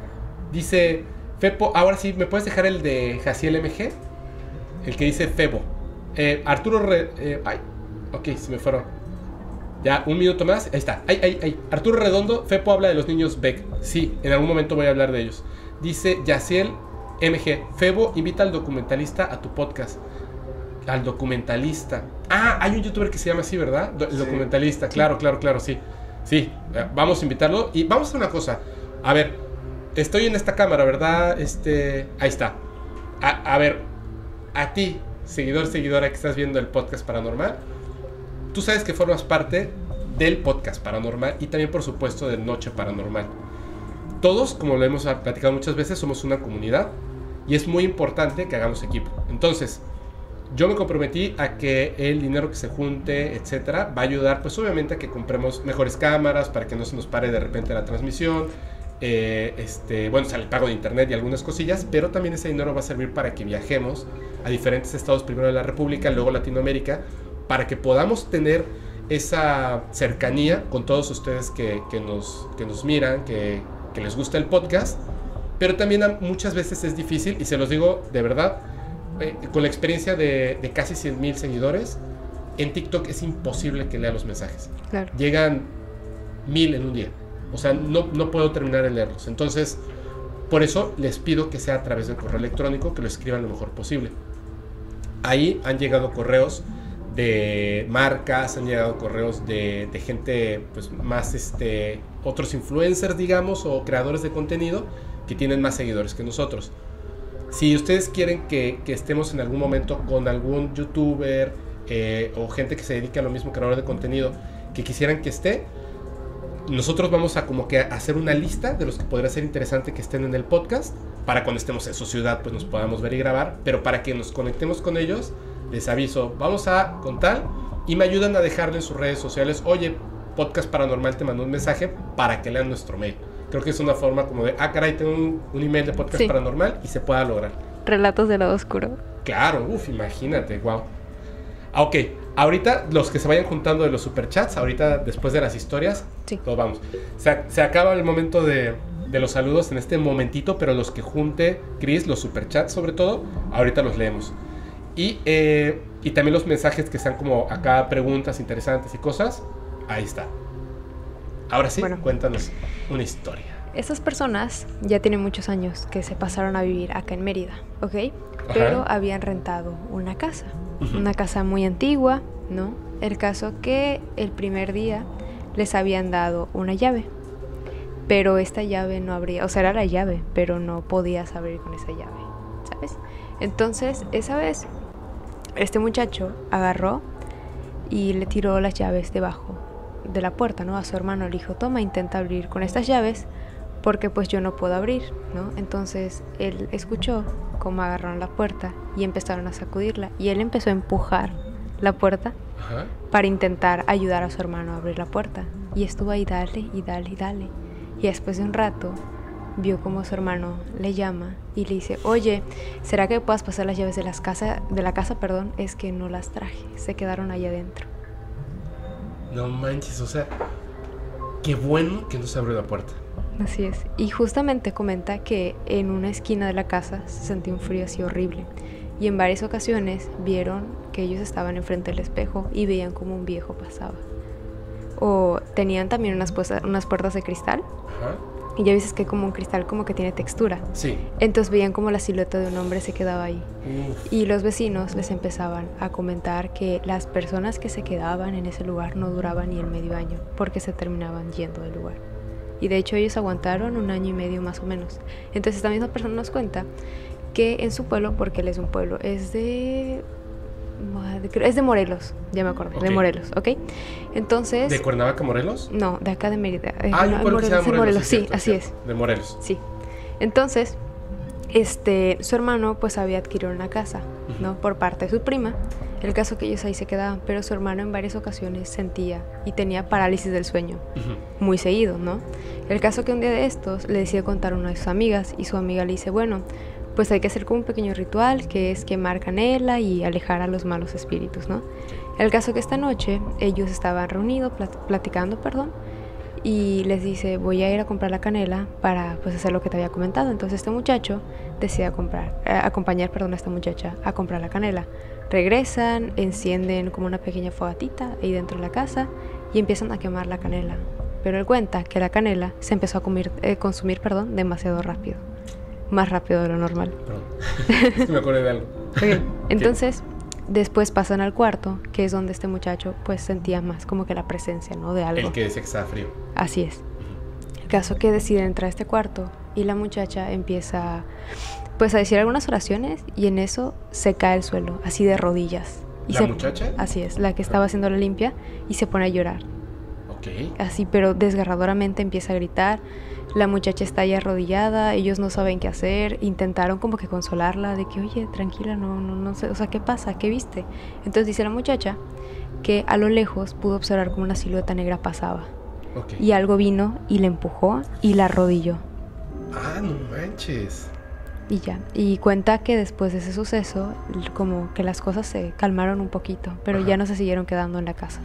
Dice Fepo, ahora sí, ¿me puedes dejar el de Jaciel M G? El que dice Febo. Eh, Arturo Re, eh, ay, ok, se me fueron. Ya, un minuto más. Ahí está. Ay, ay, ay. Arturo Redondo, Fepo habla de los niños Beck. Sí, en algún momento voy a hablar de ellos. Dice Yaciel M G, Febo invita al documentalista a tu podcast. Al documentalista. Ah, hay un youtuber que se llama así, ¿verdad? Do- el Sí. documentalista. Claro, claro, claro, sí. Sí, eh, vamos a invitarlo. Y vamos a hacer una cosa. A ver, estoy en esta cámara, ¿verdad? Este, ahí está. A, a ver, a ti, seguidor, seguidora que estás viendo el podcast paranormal, tú sabes que formas parte del podcast paranormal y también, por supuesto, de Noche Paranormal. Todos, como lo hemos platicado muchas veces, somos una comunidad y es muy importante que hagamos equipo. Entonces, yo me comprometí a que el dinero que se junte, etcétera, va a ayudar, pues obviamente, a que compremos mejores cámaras para que no se nos pare de repente la transmisión. Eh, este, bueno, o sea, el pago de internet y algunas cosillas, pero también ese dinero va a servir para que viajemos a diferentes estados, primero de la República, luego Latinoamérica, para que podamos tener esa cercanía con todos ustedes que, que, nos, que nos miran, que, que les gusta el podcast, pero también a, muchas veces es difícil, y se los digo de verdad, eh, con la experiencia de, de casi cien mil seguidores, en TikTok es imposible que lea los mensajes. Claro. Llegan mil en un día. O sea, no, no puedo terminar de leerlos. Entonces, por eso les pido que sea a través del correo electrónico, que lo escriban lo mejor posible. Ahí han llegado correos de marcas, han llegado correos de, de gente, pues más, este, otros influencers, digamos, o creadores de contenido que tienen más seguidores que nosotros. Si ustedes quieren que, que estemos en algún momento con algún youtuber eh, o gente que se dedique a lo mismo, creador de contenido, que quisieran que esté, nosotros vamos a como que hacer una lista de los que podría ser interesante que estén en el podcast, para cuando estemos en su ciudad pues nos podamos ver y grabar, pero para que nos conectemos con ellos, les aviso, vamos a con tal, y me ayudan a dejarle en sus redes sociales, oye, Podcast Paranormal te mandó un mensaje para que lean nuestro mail. Creo que es una forma como de, ah caray, tengo un, un email de Podcast Sí. Paranormal y se pueda lograr. relatos del lado oscuro. Claro, uff, imagínate, wow. Ah, ok, ahorita los que se vayan juntando de los superchats, ahorita después de las historias, sí. Todos vamos. Se, se acaba el momento de, de los saludos en este momentito, pero los que junte Chris, los superchats sobre todo, ahorita los leemos. Y, eh, y también los mensajes que sean como acá preguntas interesantes y cosas, ahí está. Ahora sí, bueno, cuéntanos una historia. Estas personas ya tienen muchos años que se pasaron a vivir acá en Mérida, ¿ok? Ajá. Pero habían rentado una casa, uh-huh. una casa muy antigua, ¿no? El caso que el primer día les habían dado una llave, pero esta llave no abría, o sea, era la llave, pero no podías abrir con esa llave, ¿sabes? Entonces, esa vez, este muchacho agarró y le tiró las llaves debajo de la puerta, ¿no? A su hermano le dijo, toma, intenta abrir con estas llaves, porque pues yo no puedo abrir, ¿no? Entonces él escuchó cómo agarraron la puerta y empezaron a sacudirla, y él empezó a empujar la puerta Ajá. para intentar ayudar a su hermano a abrir la puerta, y estuvo ahí dale y dale y dale, y después de un rato vio como su hermano le llama y le dice, oye, ¿será que puedas pasar las llaves de, las casa, de la casa? Perdón, es que no las traje, se quedaron allá adentro. No manches, o sea, qué bueno que no se abrió la puerta. Así es, y justamente comenta que en una esquina de la casa se sentía un frío así horrible, y en varias ocasiones vieron que ellos estaban enfrente del espejo y veían como un viejo pasaba. O tenían también unas, puertas, unas puertas de cristal. Ajá. Y ya viste que hay como un cristal como que tiene textura. Sí. Entonces veían como la silueta de un hombre se quedaba ahí. Uf. Y los vecinos les empezaban a comentar que las personas que se quedaban en ese lugar no duraban ni el medio año, porque se terminaban yendo del lugar. Y de hecho ellos aguantaron un año y medio más o menos. Entonces esta misma persona nos cuenta que en su pueblo, porque él es un pueblo, es de... es de Morelos, ya me acordé, okay. de Morelos, ¿ok? Entonces... ¿De Cuernavaca, Morelos? No, de acá de Mérida. Ah, no, un pueblo que se llama Morelos, Morelos, sí, cierto, así cierto. es. De Morelos. Sí. Entonces, este, su hermano pues había adquirido una casa, uh-huh. ¿no? Por parte de su prima. El caso que ellos ahí se quedaban, pero su hermano en varias ocasiones sentía y tenía parálisis del sueño, uh-huh. muy seguido, ¿no? El caso que un día de estos le decide contar a una de sus amigas, y su amiga le dice, bueno, pues hay que hacer como un pequeño ritual, que es quemar canela y alejar a los malos espíritus, ¿no? El caso que esta noche ellos estaban reunidos, plat- platicando, perdón, y les dice, voy a ir a comprar la canela para pues hacer lo que te había comentado. Entonces este muchacho decide comprar, eh, acompañar, perdón, a esta muchacha a comprar la canela. Regresan, encienden como una pequeña fogatita ahí dentro de la casa y empiezan a quemar la canela. Pero él cuenta que la canela se empezó a comer, eh, consumir, perdón, demasiado rápido. Más rápido de lo normal. Perdón. Es que me acordé de algo. Okay. Entonces, después pasan al cuarto, que es donde este muchacho pues sentía más como que la presencia, ¿no? De algo. El que decía que estaba frío. Así es. Uh-huh. El caso que decide entrar a este cuarto y la muchacha empieza pues a decir algunas oraciones, y en eso se cae al suelo, así de rodillas. Y ¿La se, muchacha? Así es, la que estaba haciendo la limpia, y se pone a llorar. Ok. Así, pero desgarradoramente empieza a gritar. La muchacha está ahí arrodillada, ellos no saben qué hacer, intentaron como que consolarla, de que, oye, tranquila, no, no, no sé, o sea, ¿qué pasa? ¿Qué viste? Entonces dice la muchacha que a lo lejos pudo observar como una silueta negra pasaba. Okay. Y algo vino y la empujó y la arrodilló. Ah, no manches. Y ya, y cuenta que después de ese suceso, como que las cosas se calmaron un poquito, pero Ajá. ya no se siguieron quedando en la casa.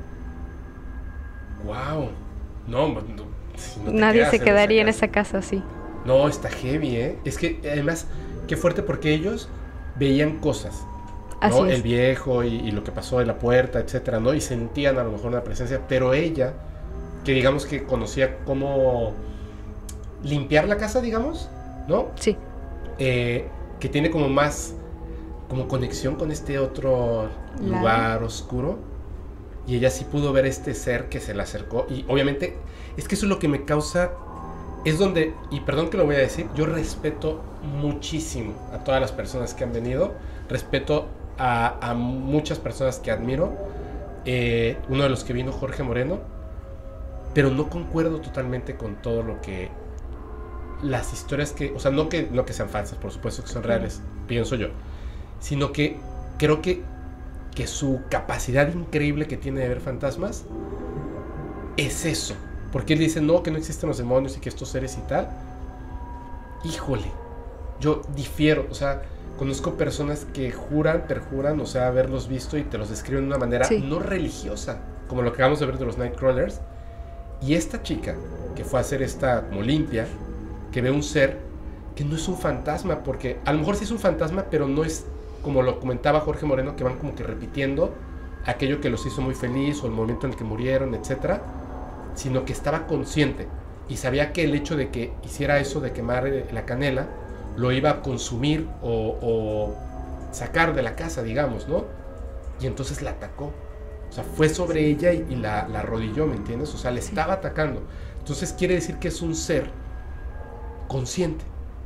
Wow. No, no, no nadie se quedaría en esa, en esa casa, sí. No, está heavy, ¿eh? Es que además, qué fuerte, porque ellos veían cosas, ¿no? Así es. El viejo y, y lo que pasó en la puerta, etcétera, ¿no? Y sentían a lo mejor una presencia, pero ella, que digamos que conocía cómo limpiar la casa, digamos, ¿no? Sí. Eh, que tiene como más como conexión con este otro La... lugar oscuro, y ella sí pudo ver este ser que se le acercó. Y obviamente es que eso es lo que me causa, es donde, y perdón que lo voy a decir, yo respeto muchísimo a todas las personas que han venido, respeto a, a muchas personas que admiro, eh, uno de los que vino, Jorge Moreno, pero no concuerdo totalmente con todo lo que las historias que, o sea, no que, no que sean falsas, por supuesto que son reales, pienso yo, sino que creo que, que su capacidad increíble que tiene de ver fantasmas es eso, porque él dice, no, que no existen los demonios y que estos seres y tal. Híjole, yo difiero, o sea, conozco personas que juran, perjuran, o sea, haberlos visto y te los describen de una manera sí. no religiosa, como lo que acabamos de ver de los Nightcrawlers. Y esta chica, que fue a hacer esta como limpia, que ve un ser que no es un fantasma, porque a lo mejor sí es un fantasma, pero no es, como lo comentaba Jorge Moreno, que van como que repitiendo aquello que los hizo muy feliz, o el momento en el que murieron, etcétera, sino que estaba consciente y sabía que el hecho de que hiciera eso de quemar la canela lo iba a consumir o, o sacar de la casa, digamos, ¿no? Y entonces la atacó. O sea, fue sobre ella y, y la, la arrodilló, ¿me entiendes? O sea, le estaba atacando. Entonces quiere decir que es un ser consciente.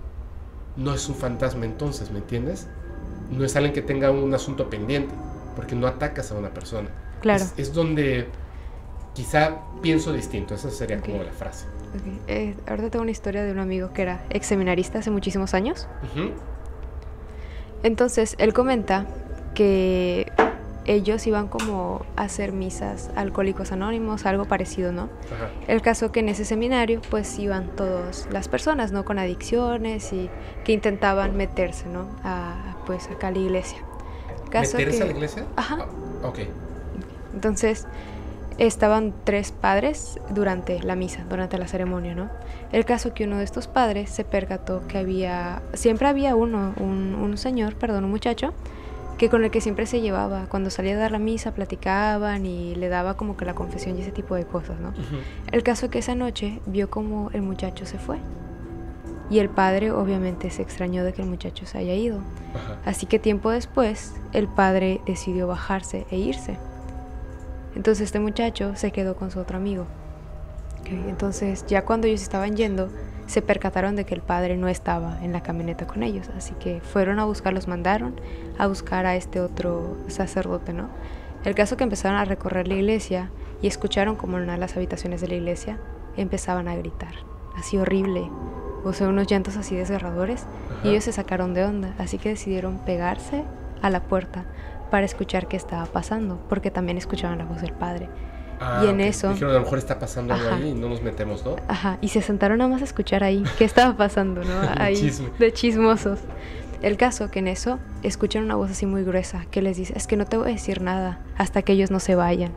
No es un fantasma entonces, ¿me entiendes? No es alguien que tenga un asunto pendiente, porque no atacas a una persona. Claro. Es, es donde quizá pienso distinto. Esa sería okay. como la frase. Okay. Eh, ahorita tengo una historia de un amigo que era ex seminarista hace muchísimos años. Uh-huh. Entonces, él comenta que ellos iban como a hacer misas Alcohólicos Anónimos, algo parecido, ¿no? Ajá. El caso que en ese seminario pues iban todas las personas, ¿no? Con adicciones y que intentaban meterse, ¿no? A, pues acá a la iglesia. Caso ¿Meterse que... a la iglesia? Ajá. Oh, ok. Entonces estaban tres padres durante la misa, durante la ceremonia, ¿no? El caso que uno de estos padres se percató que había, siempre había uno, un, un señor, perdón, un muchacho, que con el que siempre se llevaba, cuando salía a dar la misa platicaban y le daba como que la confesión y ese tipo de cosas, ¿no? Uh-huh. El caso que esa noche vio como el muchacho se fue y el padre obviamente se extrañó de que el muchacho se haya ido. Uh-huh. Así que tiempo después el padre decidió bajarse e irse. Entonces este muchacho se quedó con su otro amigo. Okay, entonces ya cuando ellos estaban yendo se percataron de que el padre no estaba en la camioneta con ellos, así que fueron a buscar, los mandaron a buscar a este otro sacerdote, ¿no? El caso que empezaron a recorrer la iglesia y escucharon como en una de las habitaciones de la iglesia empezaban a gritar, así horrible, o sea, unos llantos así desgarradores. Ajá. Y ellos se sacaron de onda, así que decidieron pegarse a la puerta para escuchar qué estaba pasando, porque también escuchaban la voz del padre. Ah, y en okay. eso dijeron, a lo mejor está pasando algo ajá. ahí y no nos metemos, ¿no? Ajá, y se sentaron nada más a escuchar ahí qué estaba pasando, ¿no? Ahí, Chisme. De chismosos. El caso que en eso escuchan una voz así muy gruesa que les dice, es que no te voy a decir nada hasta que ellos no se vayan.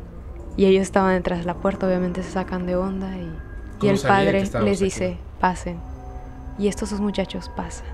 Y ellos estaban detrás de la puerta, obviamente se sacan de onda y, y el padre les dice, aquí? Pasen. Y estos dos muchachos pasan.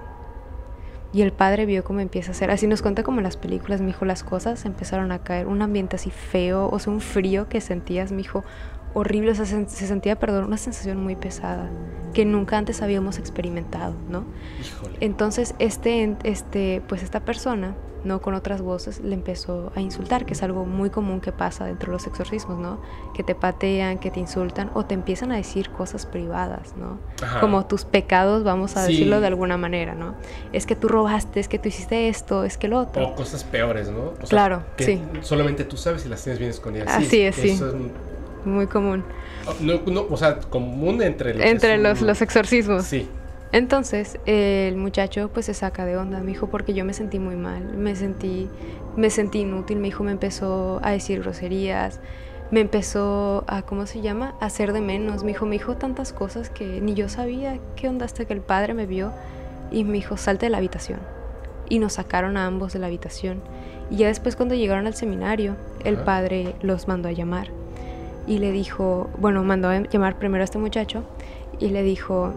Y el padre vio cómo empieza a hacer, así nos cuenta como en las películas, mijo, las cosas empezaron a caer, un ambiente así feo, o sea, un frío que sentías, mijo, horrible, o sea, se, se sentía, perdón, una sensación muy pesada, que nunca antes habíamos experimentado, ¿no? Híjole. Entonces, este, este, pues esta persona, ¿no? Con otras voces, le empezó a insultar, que es algo muy común que pasa dentro de los exorcismos, ¿no? Que te patean, que te insultan, o te empiezan a decir cosas privadas, ¿no? Ajá. Como tus pecados, vamos a sí. decirlo de alguna manera, ¿no? Es que tú robaste, es que tú hiciste esto, es que lo otro. O cosas peores, ¿no? O sea, claro, que sí. solamente tú sabes y las tienes bien escondidas. Así sí, es, sí. Eso es muy común. No, no, o sea, común entre los... Entre los, un... los exorcismos. Sí. Entonces, el muchacho pues se saca de onda, me dijo, porque yo me sentí muy mal, me sentí, me sentí inútil, mi hijo me empezó a decir groserías, me empezó a, ¿cómo se llama?, a hacer de menos, mi hijo me dijo tantas cosas que ni yo sabía qué onda, hasta que el padre me vio y me dijo, salte de la habitación, y nos sacaron a ambos de la habitación, y ya después cuando llegaron al seminario, el Ajá. padre los mandó a llamar, y le dijo, bueno, mandó a llamar primero a este muchacho, y le dijo...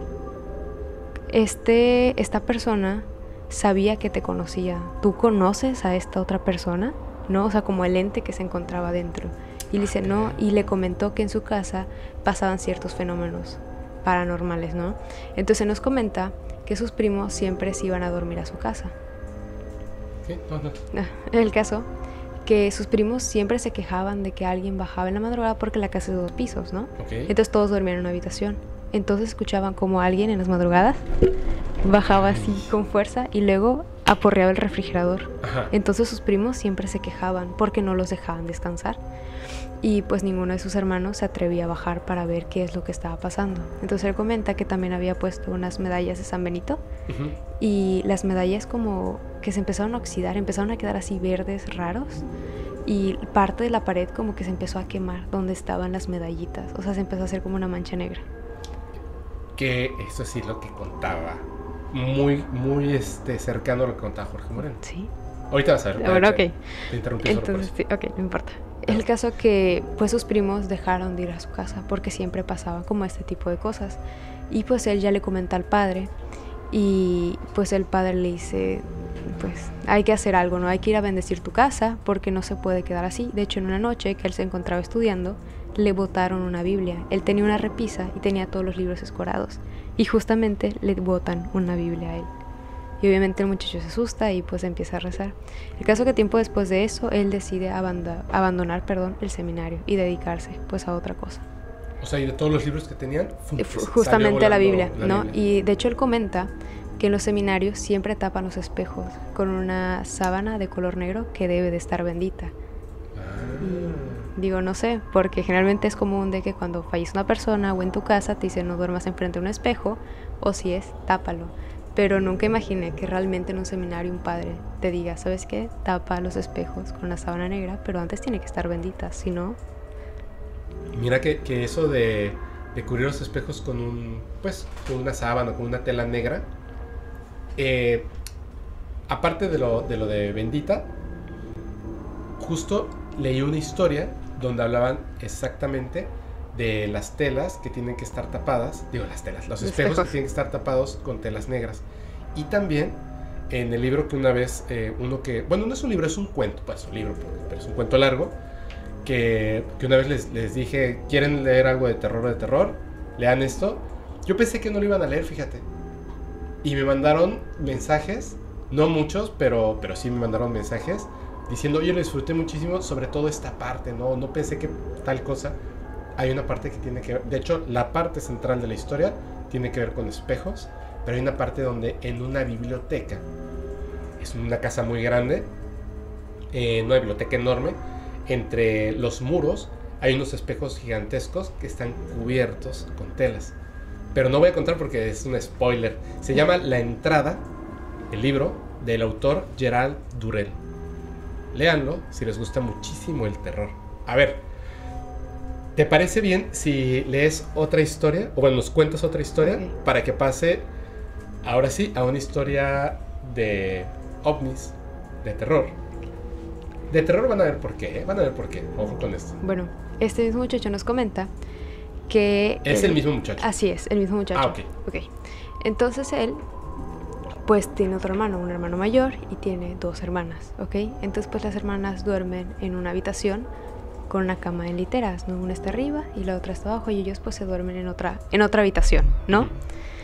Este, esta persona sabía que te conocía. ¿Tú conoces a esta otra persona? ¿No? O sea, como el ente que se encontraba dentro. Y le dice, no, y le comentó que en su casa pasaban ciertos fenómenos paranormales, ¿no? Entonces nos comenta que sus primos siempre se iban a dormir a su casa. ¿Qué? No, no. El caso, que sus primos siempre se quejaban de que alguien bajaba en la madrugada porque la casa es de dos pisos, ¿no? Okay. Entonces todos dormían en una habitación. Entonces escuchaban como alguien en las madrugadas bajaba así con fuerza y luego aporreaba el refrigerador. Ajá. Entonces sus primos siempre se quejaban porque no los dejaban descansar. Y pues ninguno de sus hermanos se atrevía a bajar para ver qué es lo que estaba pasando. Entonces él comenta que también había puesto unas medallas de San Benito. Uh-huh. Y las medallas como que se empezaron a oxidar, empezaron a quedar así verdes, raros. Y parte de la pared como que se empezó a quemar donde estaban las medallitas. O sea, se empezó a hacer como una mancha negra. Que eso sí lo que contaba muy, muy este, cercano a lo que contaba Jorge Moreno. Sí. Ahorita vas a ver. Bueno, ok. Te interrumpí solo por Entonces, eso. sí, ok, no importa. El caso que pues sus primos dejaron de ir a su casa porque siempre pasaba como este tipo de cosas. Y pues él ya le comenta al padre y pues el padre le dice, pues hay que hacer algo, ¿no? Hay que ir a bendecir tu casa porque no se puede quedar así. De hecho, en una noche que él se encontraba estudiando, le botaron una Biblia. Él tenía una repisa y tenía todos los libros escorados. Y justamente le botan una Biblia a él. Y obviamente el muchacho se asusta y pues empieza a rezar. El caso que tiempo después de eso, él decide aband- abandonar perdón, el seminario y dedicarse pues a otra cosa. O sea, y de todos los libros que tenían, ¡fum! Justamente la Biblia, la ¿no? Biblia. Y de hecho él comenta que en los seminarios siempre tapan los espejos con una sábana de color negro que debe de estar bendita. Ah. Y digo, no sé, porque generalmente es común de que cuando fallece una persona o en tu casa te dicen no duermas enfrente de un espejo, o si es, tápalo. Pero nunca imaginé que realmente en un seminario un padre te diga, ¿sabes qué? Tapa los espejos con una sábana negra, pero antes tiene que estar bendita, si no... Mira que, que eso de, de cubrir los espejos con un, pues, con una sábana, con una tela negra, eh, aparte de lo, de lo de bendita, justo leí una historia donde hablaban exactamente de las telas que tienen que estar tapadas, digo las telas, los espejos, espejos que tienen que estar tapados con telas negras. Y también en el libro que una vez, eh, uno que, bueno, no es un libro, es un cuento, pues un libro, pero es un cuento largo, que, que una vez les, les dije, ¿quieren leer algo de terror o de terror? Lean esto. Yo pensé que no lo iban a leer, fíjate. Y me mandaron mensajes, no muchos, pero, pero sí me mandaron mensajes, diciendo, oye, lo disfruté muchísimo, sobre todo esta parte, ¿no? No pensé que tal cosa. Hay una parte que tiene que ver, de hecho, la parte central de la historia tiene que ver con espejos, pero hay una parte donde en una biblioteca, es una casa muy grande, eh, una biblioteca enorme, entre los muros hay unos espejos gigantescos que están cubiertos con telas. Pero no voy a contar porque es un spoiler. Se llama La Entrada, el libro del autor Gerald Durrell. Léanlo si les gusta muchísimo el terror. A ver, ¿te parece bien si lees otra historia? O bueno, nos cuentas otra historia, okay, para que pase, ahora sí, a una historia de ovnis, de terror. De terror van a ver por qué, ¿eh? Van a ver por qué. Ojo con esto. Bueno, este mismo muchacho nos comenta que... Es el, el mismo muchacho. Así es, el mismo muchacho. Ah, ok. Ok. Entonces él, pues tiene otro hermano, un hermano mayor, y tiene dos hermanas, ¿ok? Entonces pues las hermanas duermen en una habitación con una cama en literas, ¿no? Una está arriba y la otra está abajo, y ellos pues se duermen en otra, en otra habitación, ¿no? Uh-huh.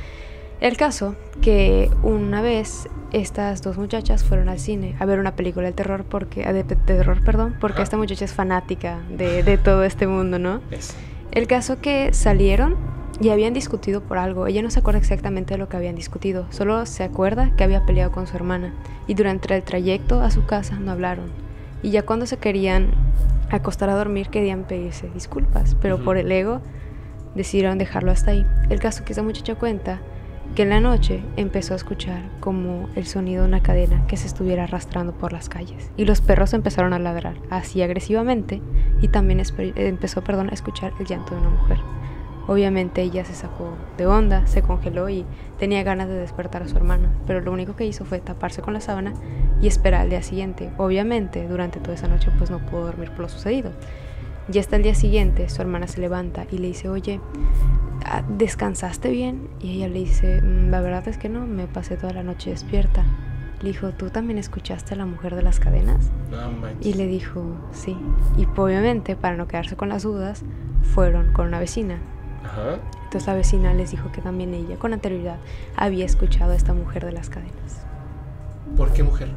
El caso que una vez estas dos muchachas fueron al cine a ver una película de terror, porque de, de terror, perdón, porque Ajá. esta muchacha es fanática de, de todo este mundo, ¿no? Es. El caso que salieron y habían discutido por algo. Ella no se acuerda exactamente de lo que habían discutido, solo se acuerda que había peleado con su hermana, y durante el trayecto a su casa no hablaron. Y ya cuando se querían acostar a dormir querían pedirse disculpas, pero uh-huh. por el ego decidieron dejarlo hasta ahí. El caso que esa muchacha cuenta que en la noche empezó a escuchar como el sonido de una cadena que se estuviera arrastrando por las calles, y los perros empezaron a ladrar así agresivamente, y también esper- empezó perdón, a escuchar el llanto de una mujer. Obviamente ella se sacó de onda, se congeló y tenía ganas de despertar a su hermana, pero lo único que hizo fue taparse con la sábana y esperar al día siguiente. Obviamente durante toda esa noche pues no pudo dormir por lo sucedido. Y hasta el día siguiente su hermana se levanta y le dice, oye, ¿descansaste bien? Y ella le dice, la verdad es que no, me pasé toda la noche despierta. Le dijo, ¿tú también escuchaste a la mujer de las cadenas? No manches. Y le dijo, sí. Y obviamente, para no quedarse con las dudas, fueron con una vecina. Ajá. Entonces la vecina les dijo que también ella, con anterioridad, había escuchado a esta mujer de las cadenas. ¿Por qué mujer?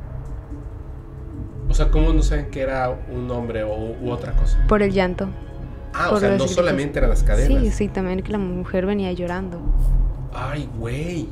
O sea, ¿cómo no saben que era un hombre o, u otra cosa? Por el llanto. Ah, o sea, no solamente eran las cadenas. Sí, sí, también que la mujer venía llorando. Ay, güey.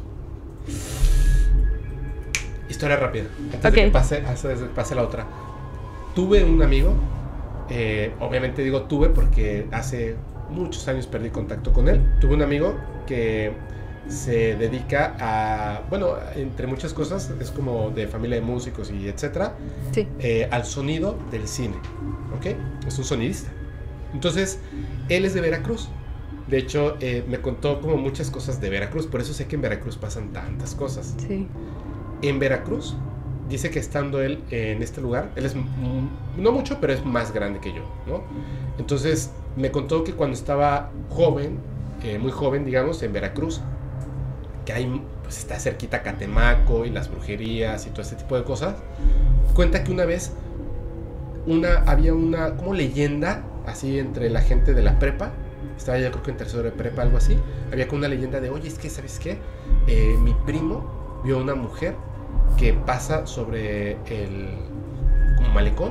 Historia rápida, antes okay. de que pase, antes de que pase la otra. Tuve un amigo, eh, obviamente digo tuve porque hace muchos años perdí contacto con él. Tuve un amigo que se dedica a, bueno, entre muchas cosas, es como de familia de músicos y etcétera, sí. eh, al sonido del cine, ¿ok? Es un sonidista. Entonces, él es de Veracruz. De hecho, eh, me contó como muchas cosas de Veracruz. Por eso sé que en Veracruz pasan tantas cosas. Sí. En Veracruz, dice que estando él en este lugar, él es m- no mucho, pero es más grande que yo, ¿no? Entonces, me contó que cuando estaba joven, eh, muy joven, digamos, en Veracruz, que hay, pues está cerquita Catemaco y las brujerías y todo este tipo de cosas, cuenta que una vez una, había una como leyenda, así entre la gente de la prepa, estaba yo creo que en tercero de prepa, algo así, había como una leyenda de, oye, es que, ¿sabes qué? Eh, mi primo vio a una mujer que pasa sobre el como malecón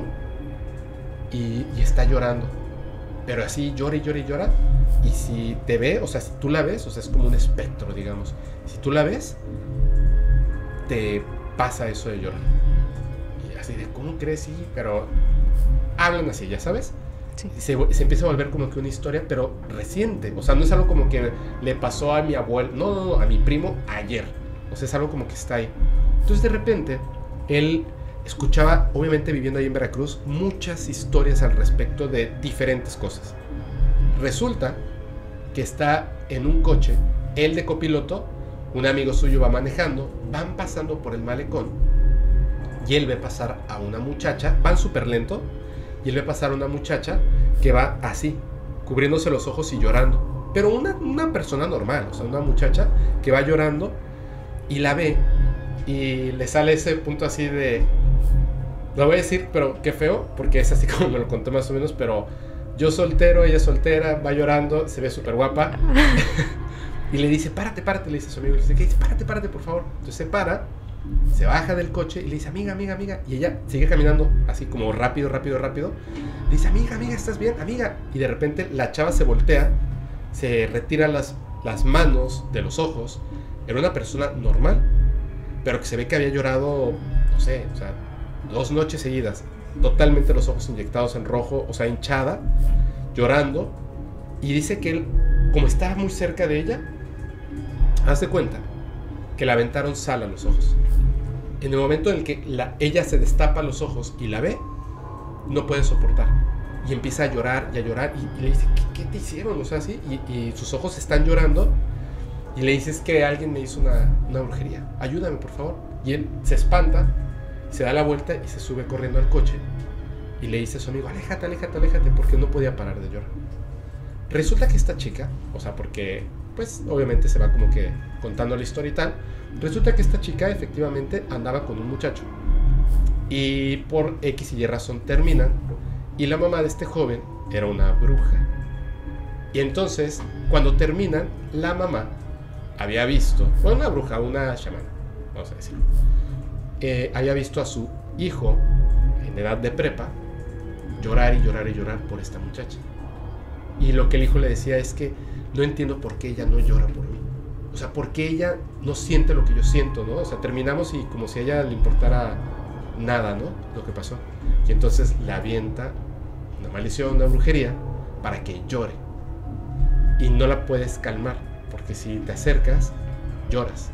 y, y está llorando, pero así llora y llora y llora, y si te ve, o sea, si tú la ves, o sea, es como un espectro, digamos, si tú la ves, te pasa eso de llorar. Y así de, ¿cómo crees? Sí, pero hablan así, ya sabes. Sí. Se, se empieza a volver como que una historia, pero reciente. O sea, no es algo como que le pasó a mi abuelo, no, no, no, a mi primo ayer. O sea, es algo como que está ahí. Entonces, de repente, él escuchaba, obviamente viviendo ahí en Veracruz, muchas historias al respecto de diferentes cosas. Resulta que está en un coche, él de copiloto, un amigo suyo va manejando, van pasando por el malecón y él ve pasar a una muchacha, van súper lento, y él ve pasar a una muchacha que va así, cubriéndose los ojos y llorando. Pero una, una persona normal, o sea, una muchacha que va llorando y la ve y le sale ese punto así de... Lo voy a decir, pero qué feo, porque es así como me lo contó más o menos, pero yo soltero, ella soltera, va llorando, se ve súper guapa. Y le dice, párate, párate, le dice a su amigo, le dice, ¿qué dice? Párate, párate, por favor. Entonces se para, se baja del coche y le dice, amiga, amiga, amiga. Y ella sigue caminando así como rápido, rápido, rápido. Le dice, amiga, amiga, ¿estás bien? Amiga. Y de repente la chava se voltea, se retira las, las manos de los ojos. Era una persona normal, pero que se ve que había llorado, no sé, o sea, dos noches seguidas. Totalmente los ojos inyectados en rojo, o sea, hinchada, llorando. Y dice que él, como estaba muy cerca de ella, hace cuenta que le aventaron sal a los ojos. En el momento en el que la, ella se destapa los ojos y la ve, no puede soportar. Y empieza a llorar y a llorar. Y, y le dice, ¿qué, qué te hicieron? O sea, así. Y, y sus ojos están llorando. Y le dice, es que alguien me hizo una, una brujería. Ayúdame, por favor. Y él se espanta, se da la vuelta y se sube corriendo al coche. Y le dice a su amigo, aléjate, aléjate, aléjate, porque no podía parar de llorar. Resulta que esta chica, o sea, porque pues obviamente se va como que contando la historia y tal, resulta que esta chica efectivamente andaba con un muchacho y por X y Y razón terminan, y la mamá de este joven era una bruja. Y entonces cuando terminan, la mamá había visto, bueno, una bruja, una chamana, vamos a decirlo, eh, había visto a su hijo en edad de prepa llorar y llorar y llorar por esta muchacha. Y lo que el hijo le decía es que no entiendo por qué ella no llora por mí. O sea, por qué ella no siente lo que yo siento, ¿no? O sea, terminamos y como si a ella le importara nada, ¿no? Lo que pasó. Y entonces le avienta una maldición, una brujería, para que llore. Y no la puedes calmar, porque si te acercas, lloras.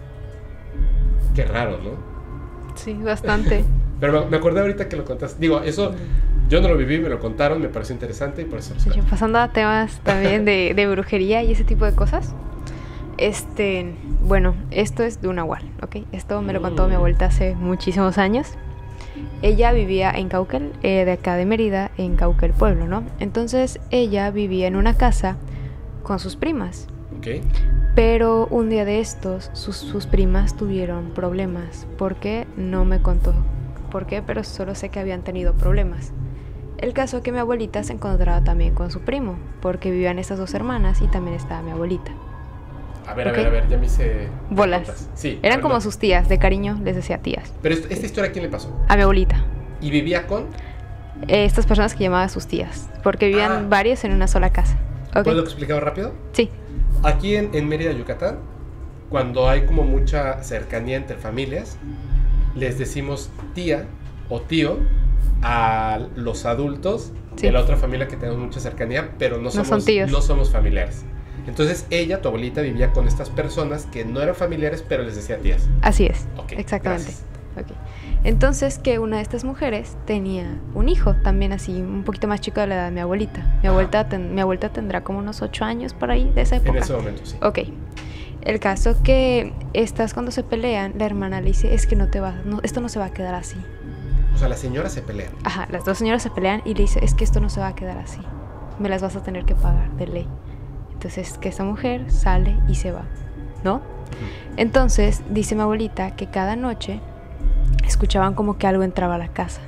Qué raro, ¿no? Sí, bastante. Pero me acordé ahorita que lo contaste. Digo, eso yo no lo viví, me lo contaron, me pareció interesante y por eso... Sí, pasando a temas también de, de brujería y ese tipo de cosas. Este, bueno, esto es de un nahual, ¿ok? Esto me lo contó mi abuelita hace muchísimos años. Ella vivía en Cauquel, eh, de acá de Mérida, en Cauquel Pueblo, ¿no? Entonces ella vivía en una casa con sus primas. Ok. Pero un día de estos, sus, sus primas tuvieron problemas. ¿Por qué? No me contó por qué, pero solo sé que habían tenido problemas. El caso es que mi abuelita se encontraba también con su primo, porque vivían estas dos hermanas y también estaba mi abuelita. A ver, ¿Okay? a ver, a ver, ya me hice... Bolas. Sí. Eran ver, como no. sus tías, de cariño les decía tías. Pero esto, esta historia, ¿a quién le pasó? A mi abuelita. ¿Y vivía con? Eh, estas personas que llamaba sus tías, porque vivían Ah. varios en una sola casa. ¿Okay? ¿Puedo explicar rápido? Sí. Aquí en, en Mérida, Yucatán, cuando hay como mucha cercanía entre familias, les decimos tía o tío a los adultos Sí. de la otra familia que tenemos mucha cercanía, pero no No somos, son tíos. no somos familiares. Entonces ella, tu abuelita, vivía con estas personas que no eran familiares, pero les decía tías. Así es, Ok, exactamente. gracias. Okay. Entonces que una de estas mujeres tenía un hijo, también así, un poquito más chico de la edad de mi abuelita. Mi abuelita, ten, mi abuelita tendrá como unos ocho años por ahí de esa época. En ese momento, sí. Ok. El caso que estas cuando se pelean, la hermana le dice, es que no te va, no, esto no se va a quedar así. O sea, las señoras se pelean. Ajá, las dos señoras se pelean y le dice, es que esto no se va a quedar así. Me las vas a tener que pagar de ley. Entonces que esta mujer sale y se va, ¿no? Uh-huh. Entonces dice mi abuelita que cada noche escuchaban como que algo entraba a la casa.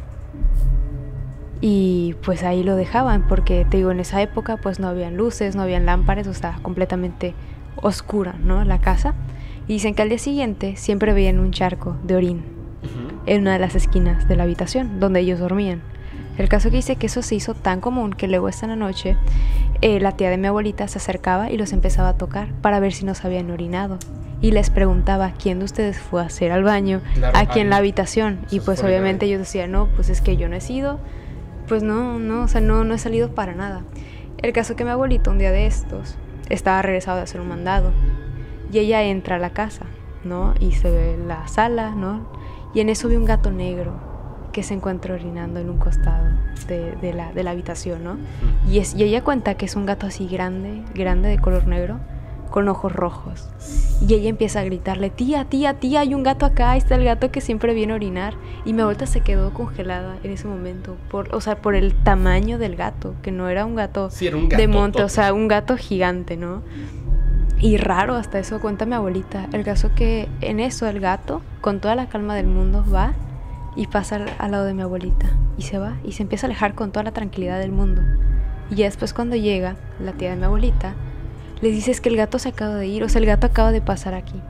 Y pues ahí lo dejaban, porque te digo, en esa época pues no habían luces, no habían lámparas, o sea, completamente oscura, ¿no? La casa. Y dicen que al día siguiente siempre veían un charco de orín uh-huh. en una de las esquinas de la habitación donde ellos dormían. El caso que dice que eso se hizo tan común que luego esta noche eh, la tía de mi abuelita se acercaba y los empezaba a tocar para ver si no se habían orinado. Y les preguntaba quién de ustedes fue a hacer al baño, claro, aquí en la habitación. Y pues obviamente ellos decían, no, pues es que yo no he sido, pues no, no, o sea, no, no he salido para nada. El caso que mi abuelita un día de estos estaba regresado de hacer un mandado y ella entra a la casa, ¿no? Y se ve la sala, ¿no? Y en eso ve un gato negro que se encuentra orinando en un costado de, de, la, de la habitación, ¿no? Y, es, y ella cuenta que es un gato así grande, grande de color negro, con ojos rojos. Y ella empieza a gritarle, tía, tía, tía, hay un gato acá, ahí está el gato que siempre viene a orinar. Y mi abuelita se quedó congelada en ese momento, por, o sea, por el tamaño del gato, que no era un gato, sí, era un gato de monte, tope. O sea, un gato gigante, ¿no? Y raro, hasta eso cuenta mi abuelita. El caso que en eso el gato, con toda la calma del mundo, va y pasa al, al lado de mi abuelita. Y se va, y se empieza a alejar con toda la tranquilidad del mundo. Y ya después cuando llega la tía de mi abuelita, le dice, es que el gato se acaba de ir, o sea, el gato acaba de pasar aquí.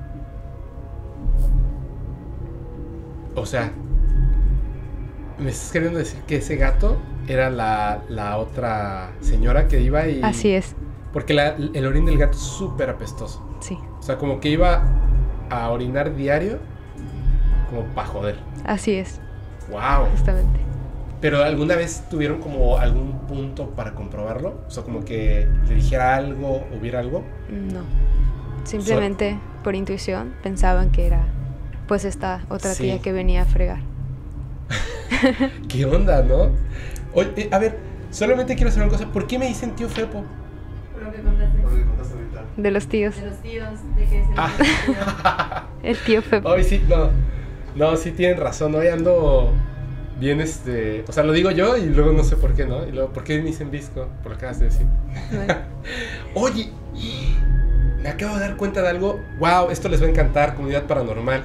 O sea, me estás queriendo decir que ese gato era la, la otra señora que iba y... Así es. Porque la, el orín del gato es súper apestoso. Sí. O sea, como que iba a orinar diario, como para joder. Así es. Wow. Justamente. ¿Pero alguna vez tuvieron como algún punto para comprobarlo? O sea, como que le dijera algo, hubiera algo. No. Simplemente so- por intuición pensaban que era pues esta otra sí. tía que venía a fregar. ¿Qué onda, no? Oye, a ver, solamente quiero saber una cosa. ¿Por qué me dicen tío Fepo? Por lo que contaste. Por lo que contaste ahorita. De los tíos. De los tíos, de que es el ah. tío. El tío Fepo. Hoy sí, no. No, sí tienen razón. Hoy ando bien, este... O sea, lo digo yo y luego no sé por qué, ¿no? Y luego, ¿por qué me dicen visco? Por lo que acabas de decir. Bueno. Oye, me acabo de dar cuenta de algo. Wow, esto les va a encantar, comunidad paranormal.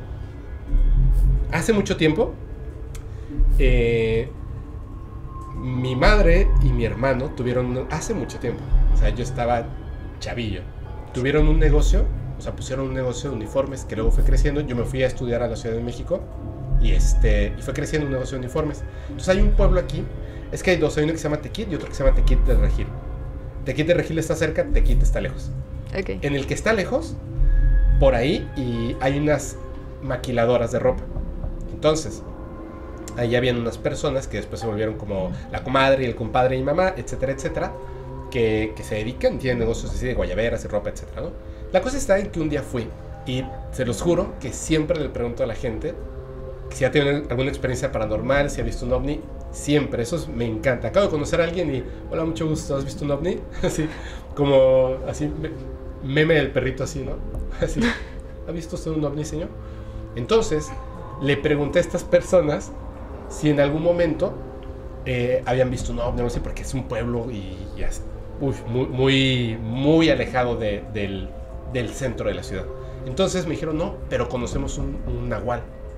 Hace mucho tiempo, eh, mi madre y mi hermano tuvieron... Hace mucho tiempo, o sea, yo estaba chavillo. Tuvieron un negocio, o sea, pusieron un negocio de uniformes que luego fue creciendo. Yo me fui a estudiar a la Ciudad de México. Y, este, y fue creciendo un negocio de uniformes. Entonces hay un pueblo aquí. Es que hay dos. Hay uno que se llama Tequit y otro que se llama Tequit de Regil. Tequit de Regil está cerca, Tequit está lejos. Okay. En el que está lejos, por ahí, y hay unas maquiladoras de ropa. Entonces, ahí habían unas personas que después se volvieron como la comadre y el compadre y mi mamá, etcétera, etcétera, que, que se dedican, tienen negocios así de guayaberas y ropa, etcétera, ¿no? La cosa está en que un día fui y se los juro que siempre le pregunto a la gente si ha tenido alguna experiencia paranormal, si ha visto un ovni, siempre, eso es, me encanta. Acabo de conocer a alguien y, hola, mucho gusto, ¿has visto un ovni? Así, como, así, meme del perrito así, ¿no? Así, ¿ha visto usted un ovni, señor? Entonces, le pregunté a estas personas si en algún momento eh, habían visto un ovni, no sé, porque es un pueblo y ya es uy, muy, muy, muy alejado de, del, del centro de la ciudad. Entonces me dijeron, no, pero conocemos un, un nahual.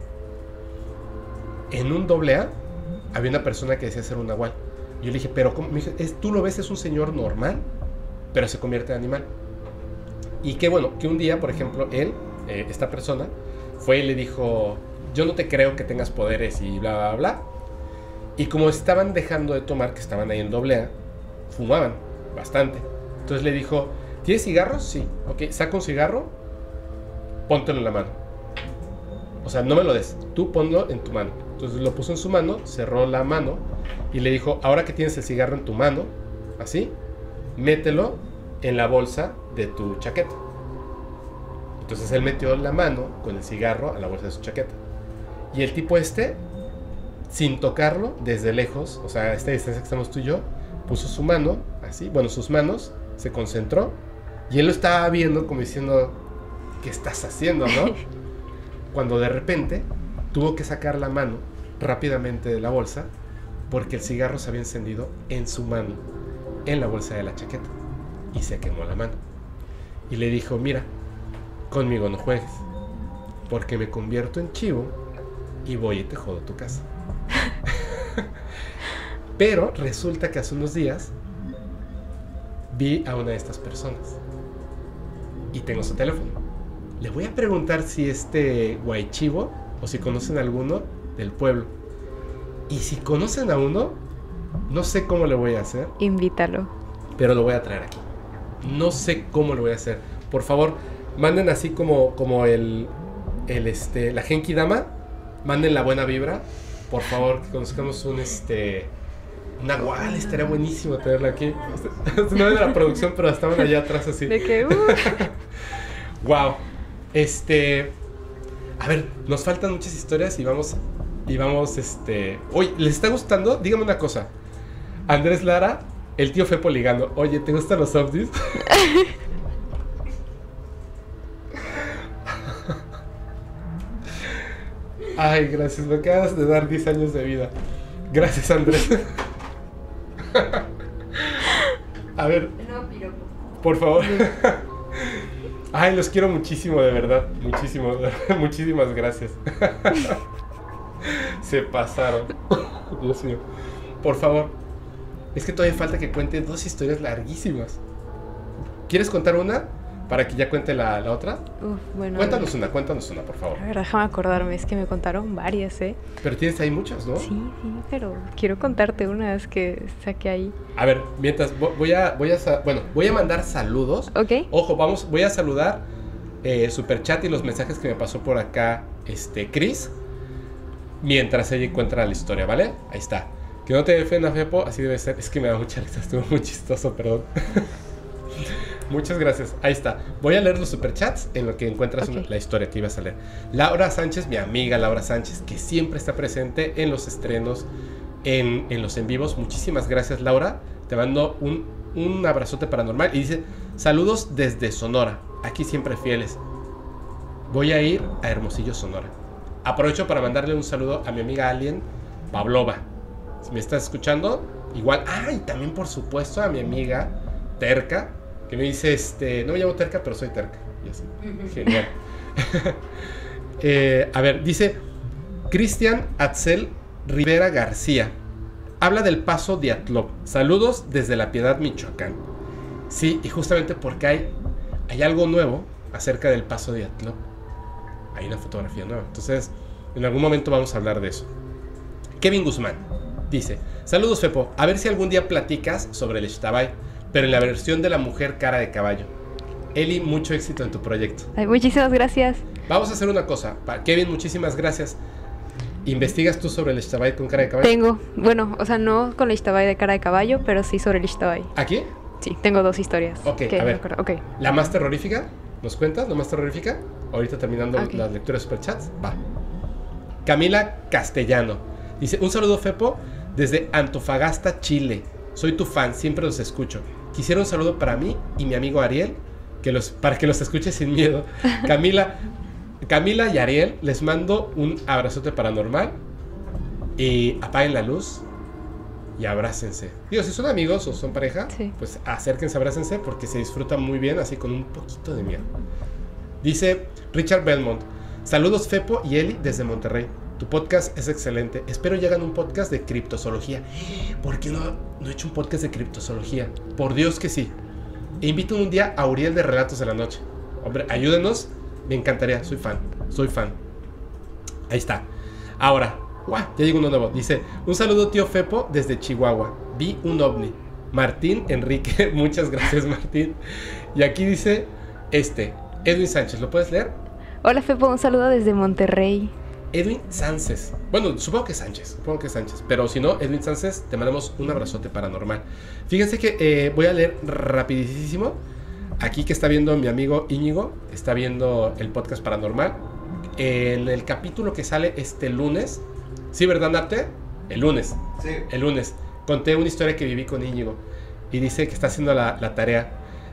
En un doble A había una persona que decía ser un nahual. Yo le dije, pero ¿cómo? Me dije, es, tú lo ves, es un señor normal, pero se convierte en animal. Y qué bueno, que un día, por ejemplo, él, eh, esta persona, fue y le dijo, yo no te creo que tengas poderes y bla, bla, bla. Y como estaban dejando de tomar, que estaban ahí en doble A, fumaban bastante. Entonces le dijo, ¿tienes cigarros? Sí. Ok, saca un cigarro, póntelo en la mano. O sea, no me lo des, tú ponlo en tu mano. Entonces lo puso en su mano, cerró la mano y le dijo, ahora que tienes el cigarro en tu mano, así, mételo en la bolsa de tu chaqueta. Entonces él metió la mano con el cigarro a la bolsa de su chaqueta. Y el tipo este, sin tocarlo, desde lejos, o sea, a esta distancia que estamos tú y yo, puso su mano, así, bueno, sus manos, se concentró, y él lo estaba viendo como diciendo, ¿qué estás haciendo, no? Cuando de repente tuvo que sacar la mano rápidamente de la bolsa, porque el cigarro se había encendido en su mano, en la bolsa de la chaqueta, y se quemó la mano. Y le dijo, mira, conmigo no juegues, porque me convierto en chivo y voy y te jodo tu casa. Pero resulta que hace unos días vi a una de estas personas y tengo su teléfono. Le voy a preguntar si este guaychivo o si conocen a alguno del pueblo. Y si conocen a uno, no sé cómo le voy a hacer. Invítalo. Pero lo voy a traer aquí. No sé cómo lo voy a hacer. Por favor, manden así como, como el, el este, la Genki Dama. Manden la buena vibra. Por favor, que conozcamos un este un nahual. Estaría buenísimo tenerla aquí. No es de la producción, pero estaban allá atrás así. De que uh. Wow. Este, a ver, nos faltan muchas historias y vamos y vamos este, oye, ¿les está gustando? Dígame una cosa. Andrés Lara, el tío Fepo ligando. Oye, ¿te gustan los ovnis? Ay, gracias, me acabas de dar diez años de vida. Gracias, Andrés. A ver, No, piropo. por favor. Ay, los quiero muchísimo, de verdad. Muchísimo. Muchísimas gracias. Se pasaron. Dios mío. Por favor. Es que todavía falta que cuente dos historias larguísimas. ¿Quieres contar una? Para que ya cuente la, la otra. Uf, bueno, Cuéntanos una, cuéntanos una, por favor. A ver, déjame acordarme, es que me contaron varias, ¿eh? Pero tienes ahí muchas, ¿no? Sí, sí, pero quiero contarte unas que saqué ahí. A ver, mientras vo- voy a, voy a, sa- bueno, voy a mandar saludos. ¿Ok? Ojo, vamos, voy a saludar eh, Superchat y los mensajes que me pasó por acá, este, Chris, mientras ella encuentra la historia, ¿vale? Ahí está. Que no te defienda, Fepo, así debe ser. Es que me da mucha risa, estuvo muy chistoso, perdón. Muchas gracias, ahí está. Voy a leer los superchats en lo que encuentras Ok. una- la historia que ibas a leer. Laura Sánchez, mi amiga Laura Sánchez, que siempre está presente en los estrenos, en, en los en vivos. Muchísimas gracias, Laura. Te mando un, un abrazote paranormal. Y dice, saludos desde Sonora, aquí siempre fieles. Voy a ir a Hermosillo, Sonora. Aprovecho para mandarle un saludo a mi amiga Alien Pavlova. Si me estás escuchando, igual. Ah, y también por supuesto a mi amiga Terca, que me dice, este, no me llamo Terca, pero soy Terca. Y así, genial. eh, a ver, dice Cristian Atzel Rivera García. Habla del Paso de Atlop. Saludos desde La Piedad, Michoacán. Sí, y justamente porque hay, hay algo nuevo acerca del Paso de Atlop. Hay una fotografía nueva. Entonces, en algún momento vamos a hablar de eso. Kevin Guzmán dice, saludos, Fepo. A ver si algún día platicas sobre el Xtabay, pero en la versión de la mujer cara de caballo. Eli, mucho éxito en tu proyecto. Ay, muchísimas gracias. Vamos a hacer una cosa. Pa- Kevin, muchísimas gracias. ¿Investigas tú sobre el Xtabay con cara de caballo? Tengo, bueno, o sea, no con la Ixtabay de cara de caballo, pero sí sobre el Ixtabay. ¿Aquí? Sí, tengo dos historias. Ok, que a me ver. acuerdo. Ok. ¿La más terrorífica? ¿Nos cuentas? ¿La más terrorífica? Ahorita terminando Ok. las lecturas superchats. Va. Camila Castellano dice, un saludo, Fepo, desde Antofagasta, Chile. Soy tu fan, siempre los escucho. Quisiera un saludo para mí y mi amigo Ariel, que los, para que los escuche sin miedo. Camila, Camila y Ariel, les mando un abrazote paranormal. Y apaguen la luz y abrácense. Digo, si son amigos o son pareja, Sí. pues acérquense, abrácense, porque se disfruta muy bien así con un poquito de miedo. Dice Richard Belmont, saludos, Fepo y Eli desde Monterrey. Tu podcast es excelente. Espero llegan un podcast de criptozoología. ¿Por qué no, no he hecho un podcast de criptozoología? Por Dios que sí. E invito un día a Uriel de Relatos de la Noche. Hombre, ayúdenos. Me encantaría. Soy fan. Soy fan. Ahí está. Ahora, ¡guau! Ya llegó uno nuevo. Dice, un saludo, tío Fepo, desde Chihuahua. Vi un ovni. Martín Enrique. Muchas gracias, Martín. Y aquí dice, este, Edwin Sánchez. ¿Lo puedes leer? Hola, Fepo, un saludo desde Monterrey. Edwin Sánchez. Bueno, supongo que es Sánchez. Supongo que es Sánchez. Pero si no, Edwin Sánchez, te mandamos un abrazote paranormal. Fíjense que eh, voy a leer rapidísimo. Aquí que está viendo mi amigo Íñigo, está viendo el podcast paranormal. en el capítulo que sale este lunes. ¿Sí, verdad, Napte? El lunes. Sí. El lunes. Conté una historia que viví con Íñigo. Y dice que está haciendo la, la tarea.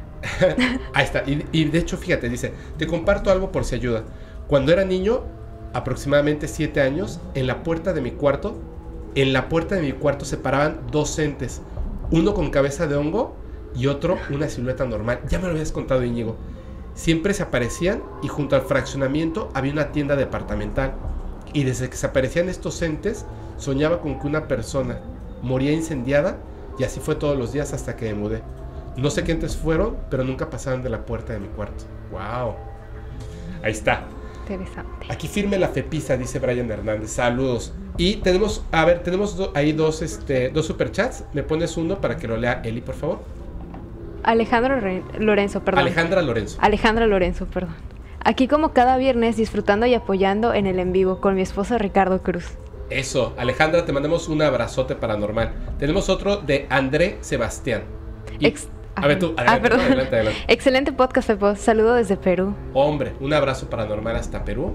Ahí está. Y, y de hecho, fíjate, dice, te comparto algo por si ayuda. Cuando era niño, aproximadamente siete años, en la puerta de mi cuarto, en la puerta de mi cuarto se paraban dos entes. Uno con cabeza de hongo y otro una silueta normal. Ya me lo habías contado, Íñigo. Siempre se aparecían y junto al fraccionamiento había una tienda departamental. Y desde que se aparecían estos entes, soñaba con que una persona moría incendiada y así fue todos los días hasta que me mudé. No sé qué entes fueron, pero nunca pasaban de la puerta de mi cuarto. ¡Wow! Ahí está. Interesante. Aquí firme la Fepisa, dice Brian Hernández. Saludos. Y tenemos, a ver, tenemos do, ahí dos, este, dos superchats. ¿Me pones uno para que lo lea Eli, por favor? Alejandro Re- Lorenzo, perdón. Alejandra Lorenzo. Alejandra Lorenzo, perdón. Aquí como cada viernes disfrutando y apoyando en el en vivo con mi esposo Ricardo Cruz. Eso, Alejandra, te mandamos un abrazote paranormal. Tenemos otro de André Sebastián. Y, Ex- a ver tú, adelante, ah, perdón. adelante, adelante. Excelente podcast, Fepo. Saludo desde Perú. Hombre, un abrazo paranormal hasta Perú.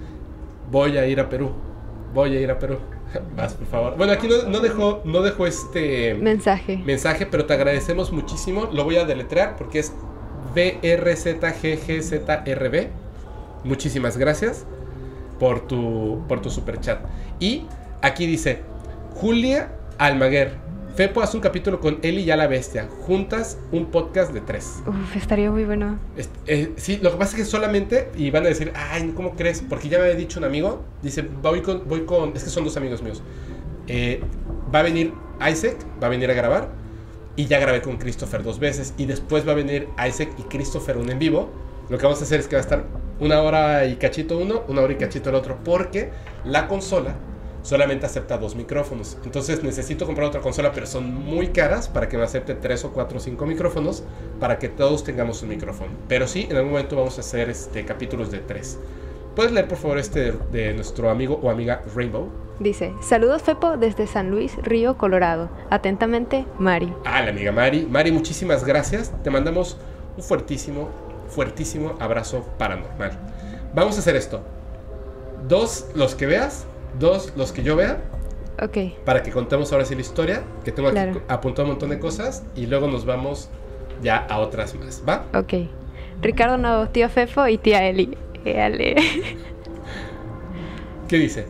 Voy a ir a Perú. Voy a ir a Perú. Vas, por favor. Bueno, aquí no, no dejó, no dejó este mensaje. mensaje, pero te agradecemos muchísimo. Lo voy a deletrear porque es B R Z G G Z R B. Muchísimas gracias por tu, por tu superchat. Y aquí dice Julia Almaguer: Fepo hace un capítulo con Eli y a la bestia. Juntas un podcast de tres. Uf, estaría muy bueno. Este, eh, sí, lo que pasa es que solamente, y van a decir, ay, ¿cómo crees? Porque ya me había dicho un amigo, dice, voy con, voy con, es que son dos amigos míos. Eh, va a venir Isaac, va a venir a grabar, y ya grabé con Christopher dos veces, y después va a venir Isaac y Christopher un en vivo. Lo que vamos a hacer es que va a estar una hora y cachito uno, una hora y cachito el otro, porque la consola solamente acepta dos micrófonos. Entonces necesito comprar otra consola, pero son muy caras para que me acepte tres o cuatro o cinco micrófonos, para que todos tengamos un micrófono. Pero sí, en algún momento vamos a hacer este, capítulos de tres. ¿Puedes leer, por favor, este de, de nuestro amigo o amiga Rainbow? Dice, saludos Fepo desde San Luis, Río Colorado. Atentamente, Mari. Ah, la amiga Mari. Mari, muchísimas gracias. Te mandamos un fuertísimo, fuertísimo abrazo paranormal. Vamos a hacer esto. Dos, los que veas. Dos, los que yo vea. Ok. Para que contemos ahora sí la historia. Que tengo aquí Claro. apuntado un montón de cosas. Y luego nos vamos ya a otras más. ¿Va? Ok. Ricardo Navo, tío Fefo y tía Eli. Éale. ¿Qué dice?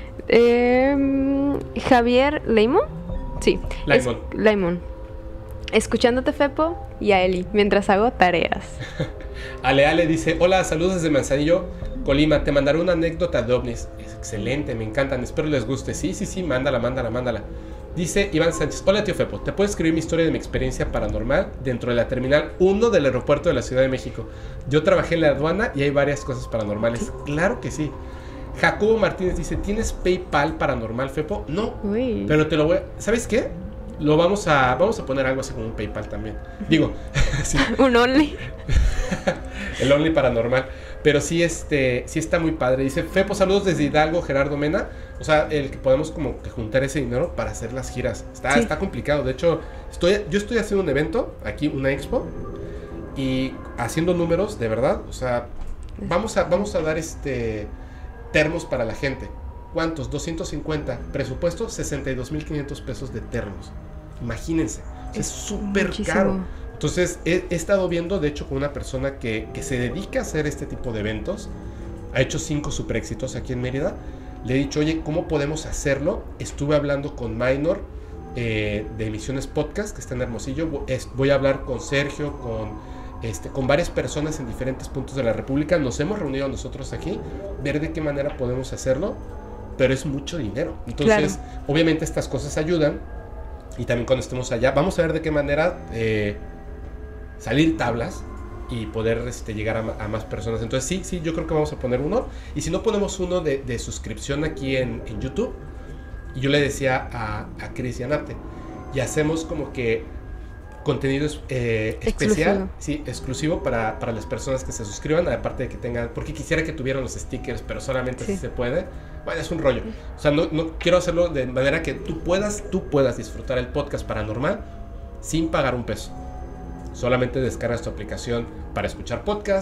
Eh, Javier Leimon. Sí. Laimon. Es- Laimon. Escuchándote, Fepo, y a Eli, mientras hago tareas. Ale Ale dice, hola, saludos desde Manzanillo, Colima, te mandaré una anécdota de ovnis. Es excelente, me encantan, espero les guste. Sí, sí, sí, mándala, mándala, mándala. Dice Iván Sánchez, hola tío Fepo, ¿te puedo escribir mi historia de mi experiencia paranormal dentro de la Terminal uno del aeropuerto de la Ciudad de México? Yo trabajé en la aduana y hay varias cosas paranormales. Claro que sí. Jacobo Martínez dice, ¿tienes PayPal paranormal, Fepo? No, Uy. pero te lo voy a... ¿Sabes qué? Lo vamos a... Vamos a poner algo así como un PayPal también. Digo, sí, Un Only. el Only paranormal. Pero sí, este, sí está muy padre. Dice, Fepo, saludos desde Hidalgo, Gerardo Mena. O sea, el que podemos como que juntar ese dinero para hacer las giras. Está, Sí. está complicado. De hecho, estoy, yo estoy haciendo un evento, aquí una expo, y haciendo números, de verdad. O sea, vamos a, vamos a dar este termos para la gente. ¿Cuántos? doscientos cincuenta. Presupuesto, sesenta y dos mil quinientos pesos de termos. Imagínense. Es súper muchísimo. caro. Entonces he, he estado viendo, de hecho, con una persona que, que se dedica a hacer este tipo de eventos. Ha hecho cinco super éxitos aquí en Mérida. Le he dicho, oye, ¿cómo podemos hacerlo? Estuve hablando con Minor eh, de Emisiones Podcast, que está en Hermosillo. Vo- es- Voy a hablar con Sergio, con, este, con varias personas en diferentes puntos de la República. Nos hemos reunido nosotros aquí, ver de qué manera podemos hacerlo, pero es mucho dinero. Entonces, Claro. obviamente estas cosas ayudan. Y también cuando estemos allá, vamos a ver de qué manera eh, salir tablas y poder este, llegar a, ma- a más personas. Entonces sí, sí, yo creo que vamos a poner uno. Y si no ponemos uno de, de suscripción aquí en, en YouTube, y yo le decía a, a Chris y a Napte, y hacemos como que contenido es- eh, especial, Exclusivo. sí, exclusivo para, para las personas que se suscriban, aparte de que tengan, porque quisiera que tuvieran los stickers, pero solamente Sí. si se puede. Bueno, es un rollo. O sea, no, no quiero hacerlo de manera que tú puedas, tú puedas disfrutar el podcast paranormal sin pagar un peso. Solamente descargas tu aplicación para escuchar podcast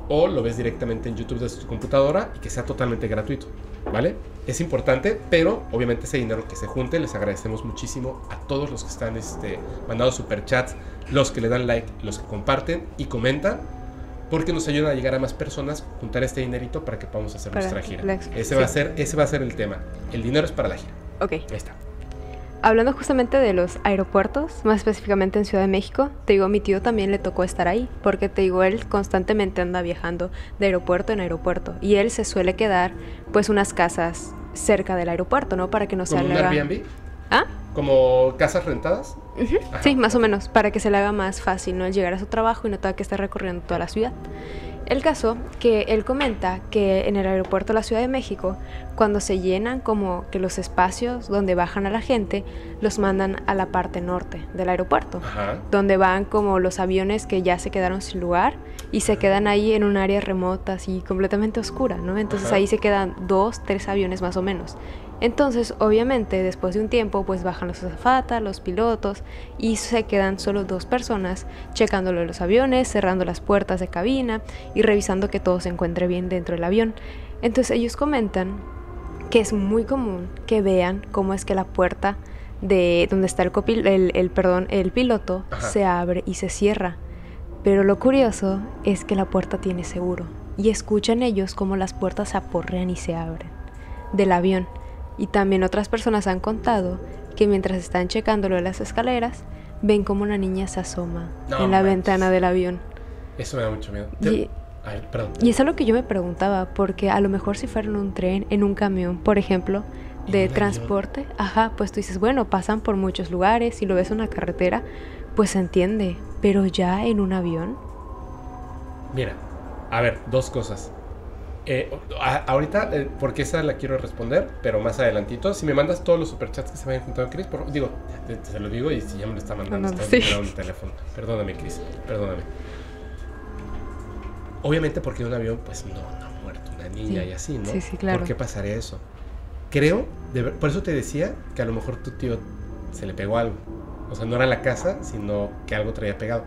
o lo ves directamente en YouTube desde tu computadora y que sea totalmente gratuito, ¿vale? Es importante, pero obviamente ese dinero que se junte, les agradecemos muchísimo a todos los que están este, mandando superchats, los que le dan like, los que comparten y comentan, porque nos ayudan a llegar a más personas, juntar este dinerito para que podamos hacer Para nuestra gira. la- Ese, sí. va a ser, ese va a ser el tema. El dinero es para la gira. Ok. Ahí está. Hablando justamente de los aeropuertos, más específicamente en Ciudad de México, te digo, a mi tío también le tocó estar ahí, porque te digo, él constantemente anda viajando de aeropuerto en aeropuerto y él se suele quedar pues unas casas cerca del aeropuerto, ¿no? Para que no se ¿Como un le haga... Airbnb? ¿Ah? ¿Como casas rentadas? Ujú, Ajá. sí, más o menos, para que se le haga más fácil, ¿no? El llegar a su trabajo y no tenga que estar recorriendo toda la ciudad. El caso que él comenta que en el aeropuerto de la Ciudad de México, cuando se llenan como que los espacios donde bajan a la gente, los mandan a la parte norte del aeropuerto, Ajá. donde van como los aviones que ya se quedaron sin lugar y se quedan ahí en un área remota, así completamente oscura, ¿no? Entonces Ajá. ahí se quedan dos, tres aviones más o menos. Entonces, obviamente, después de un tiempo, pues bajan los azafatas, los pilotos, y se quedan solo dos personas checándolo los aviones, cerrando las puertas de cabina y revisando que todo se encuentre bien dentro del avión. Entonces ellos comentan que es muy común que vean cómo es que la puerta de donde está el, copil el, el, perdón, el piloto Ajá. se abre y se cierra. Pero lo curioso es que la puerta tiene seguro y escuchan ellos cómo las puertas se aporrean y se abren del avión. Y también otras personas han contado que mientras están checándolo en las escaleras, ven como una niña se asoma No en la manches. ventana del avión. Eso me da mucho miedo. Y, Ay, perdón. y es algo que yo me preguntaba, porque a lo mejor si fuera en un tren, en un camión, por ejemplo, ¿En de un avión? transporte, ajá, pues tú dices, bueno, pasan por muchos lugares, si lo ves en una carretera, pues se entiende, pero ya en un avión, Mira, a ver, dos cosas. Eh, a- ahorita, eh, porque esa la quiero responder, pero más adelantito. Si me mandas todos los superchats que se vayan juntando, Chris, por, digo, te, te- se lo digo y si ya me lo está mandando, No, no, está sí. mirando el teléfono. Perdóname, Chris, perdóname. Obviamente porque en un avión, pues no, no ha muerto una niña Sí. y así, ¿no? Sí, sí, claro. ¿Por qué pasaría eso? Creo, de ver- por eso te decía que a lo mejor tu tío se le pegó algo. O sea, no era la casa, sino que algo traía pegado.